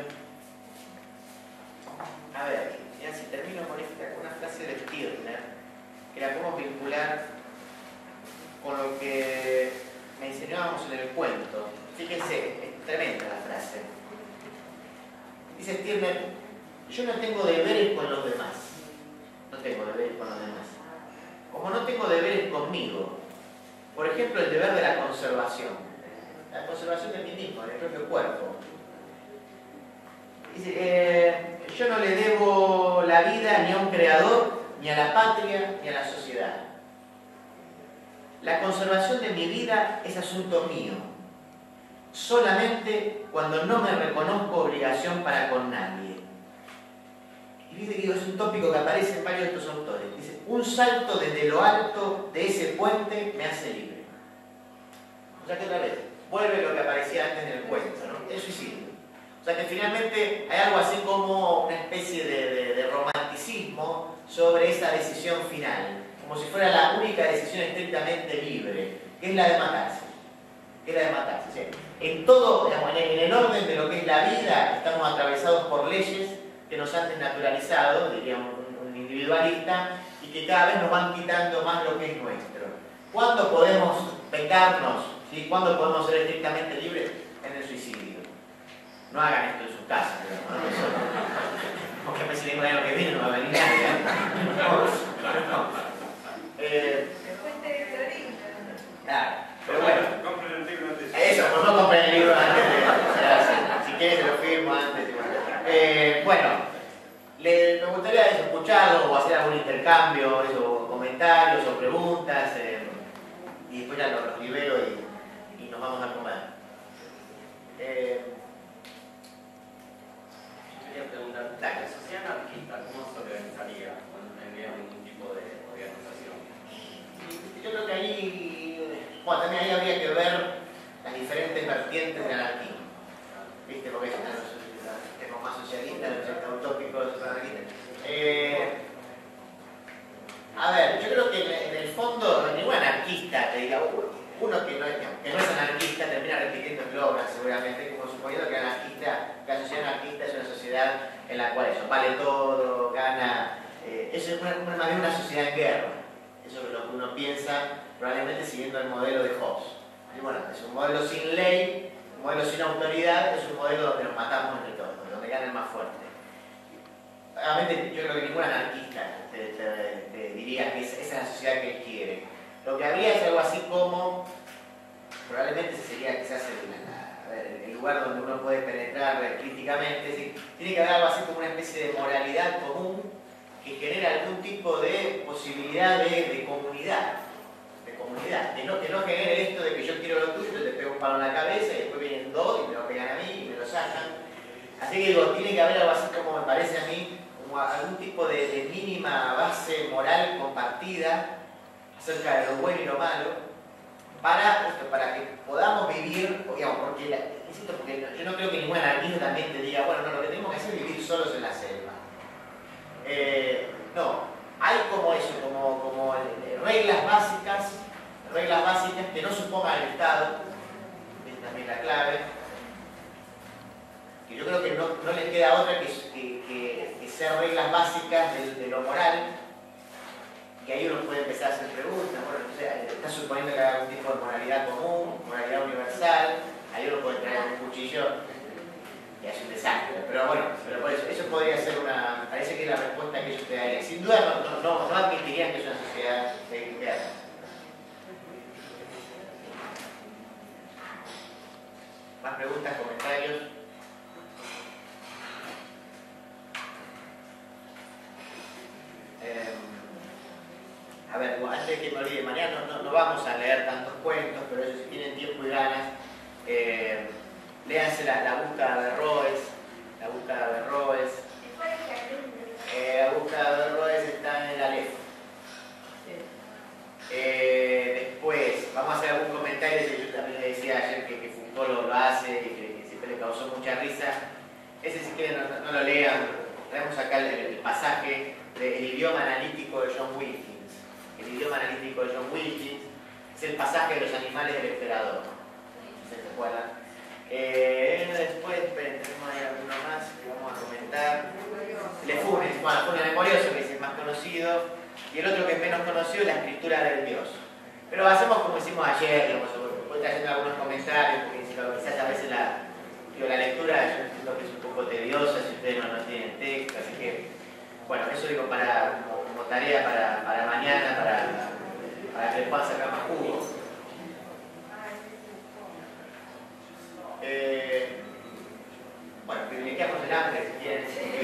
a ver, ya si termino con esta, con una frase de Stirner, que la podemos vincular con lo que me enseñábamos en el cuento. Fíjense, es tremenda la frase. Dice Stirner, yo no tengo deberes con los demás. No tengo deberes con los demás. Como no tengo deberes conmigo. Por ejemplo, el deber de la conservación. La conservación de mí mismo, del propio cuerpo. Dice, eh, yo no le debo la vida ni a un creador, ni a la patria, ni a la sociedad. La conservación de mi vida es asunto mío. Solamente cuando no me reconozco obligación para con nadie. Y dice que es un tópico que aparece en varios de estos autores. Dice, un salto desde lo alto de ese puente me hace libre. O sea que otra vez, vuelve lo que aparecía antes en el cuento, ¿no? El suicidio. O sea que finalmente hay algo así como una especie de, de, de romanticismo sobre esa decisión final. Como si fuera la única decisión estrictamente libre, que es la de matarse. Que es la de matarse. ¿Sí? En todo, digamos, en el orden de lo que es la vida, estamos atravesados por leyes que nos han desnaturalizado, diríamos un individualista, y que cada vez nos van quitando más lo que es nuestro. ¿Cuándo podemos pecarnos? ¿Sí? ¿Cuándo podemos ser estrictamente libres? En el suicidio. No hagan esto en sus casas, ¿no? Porque me si vengo el año que viene no va a venir nadie. ¿eh? No, no. Eh, claro, pero bueno. Compren el libro antes. Eso, pues no compren el libro antes de. O sea, si, si quieres se lo firmo antes. Eh, bueno, le, me gustaría eso, escucharlo o hacer algún intercambio, eso, comentarios o preguntas. Eh, y después ya los, los libero y, y nos vamos a comer. Eh, Yo quería preguntar, Dale. ¿la sociedad anarquista cómo se organizaría? ¿O no tendría ningún tipo de organización? Yo creo que ahí, bueno, también ahí habría que ver las diferentes vertientes del anarquismo. ¿Viste? Porque tenemos más socialistas, los utópicos, los anarquistas. Eh, a ver, yo creo que en el fondo ningún anarquista, te diga, uno que no, que no es anarquista termina repitiendo eslogan seguramente, como suponiendo que, anarquista, que la sociedad anarquista es una sociedad en la cual eso vale todo, gana. Eh, eso es una, una, más bien una sociedad en guerra. Eso es lo que uno piensa, probablemente siguiendo el modelo de Hobbes. Y bueno, es un modelo sin ley, un modelo sin autoridad es un modelo donde nos matamos entre todos, donde gana el más fuerte. Realmente yo creo que ningún anarquista te, te, te diría que esa es la sociedad que él quiere. Lo que habría es algo así como, probablemente ese sería quizás el, a ver, el lugar donde uno puede penetrar críticamente, es decir, tiene que haber algo así como una especie de moralidad común que genere algún tipo de posibilidad de, de comunidad, de comunidad, de no, que no genere esto de que yo quiero lo tuyo, te pego un palo en la cabeza y después vienen dos y me lo pegan a mí y me lo sacan. Así que digo, tiene que haber algo así como me parece a mí, como algún tipo de, de mínima base moral compartida acerca de lo bueno y lo malo, para, para que podamos vivir, digamos, porque, la, insisto, porque yo no creo que ningún anarquista también te diga, bueno, no, lo que tenemos que hacer es vivir solos en la selva. Eh, no, hay como eso, como, como reglas básicas, reglas básicas que no supongan el Estado, es también la clave, que yo creo que no, no les queda otra que, que, que, que ser reglas básicas de, de lo moral, que ahí uno puede empezar a hacer preguntas, bueno, o sea, está suponiendo que hay algún tipo de moralidad común, moralidad universal, ahí uno puede traer un cuchillo y hace un desastre, pero bueno, pero por eso, eso podría ser una, me parece que es la respuesta que yo te daría. Sin duda no, no, no, no admitirían que es una sociedad segregada. ¿Más preguntas, comentarios? Eh, a ver, antes de que me olvide, mañana no, no, no vamos a leer tantos cuentos, pero eso, si tienen tiempo y ganas, eh, léanse la, la búsqueda de Roes, la búsqueda de Roes. Eh, la búsqueda de Roes está en el Aleph. Eh, después, vamos a hacer algún comentario que yo también le decía ayer que, que Foucault lo, lo hace y que, que siempre le causó mucha risa. Ese, si quieren, no, no lo lean. Traemos acá el, el pasaje del idioma analítico de John Wilkins. El idioma analítico de John Wilkins es el pasaje de los animales del emperador. ¿Se acuerdan? Eh, después, esperen, tenemos ahí alguno más que vamos a comentar. Le Funes, bueno, Funes Memorioso, que es el más conocido. Y el otro que es menos conocido es la escritura del Dios. Pero hacemos como hicimos ayer, digamos, voy trayendo algunos comentarios, porque quizás a veces la, digo, la lectura yo entiendo que es un poco tediosa si ustedes no, no tienen texto, así que, bueno, eso digo para, como, como tarea para, para mañana, para, para que les puedan sacar más jugo. Eh, bueno, privilegiamos el hambre si quieren.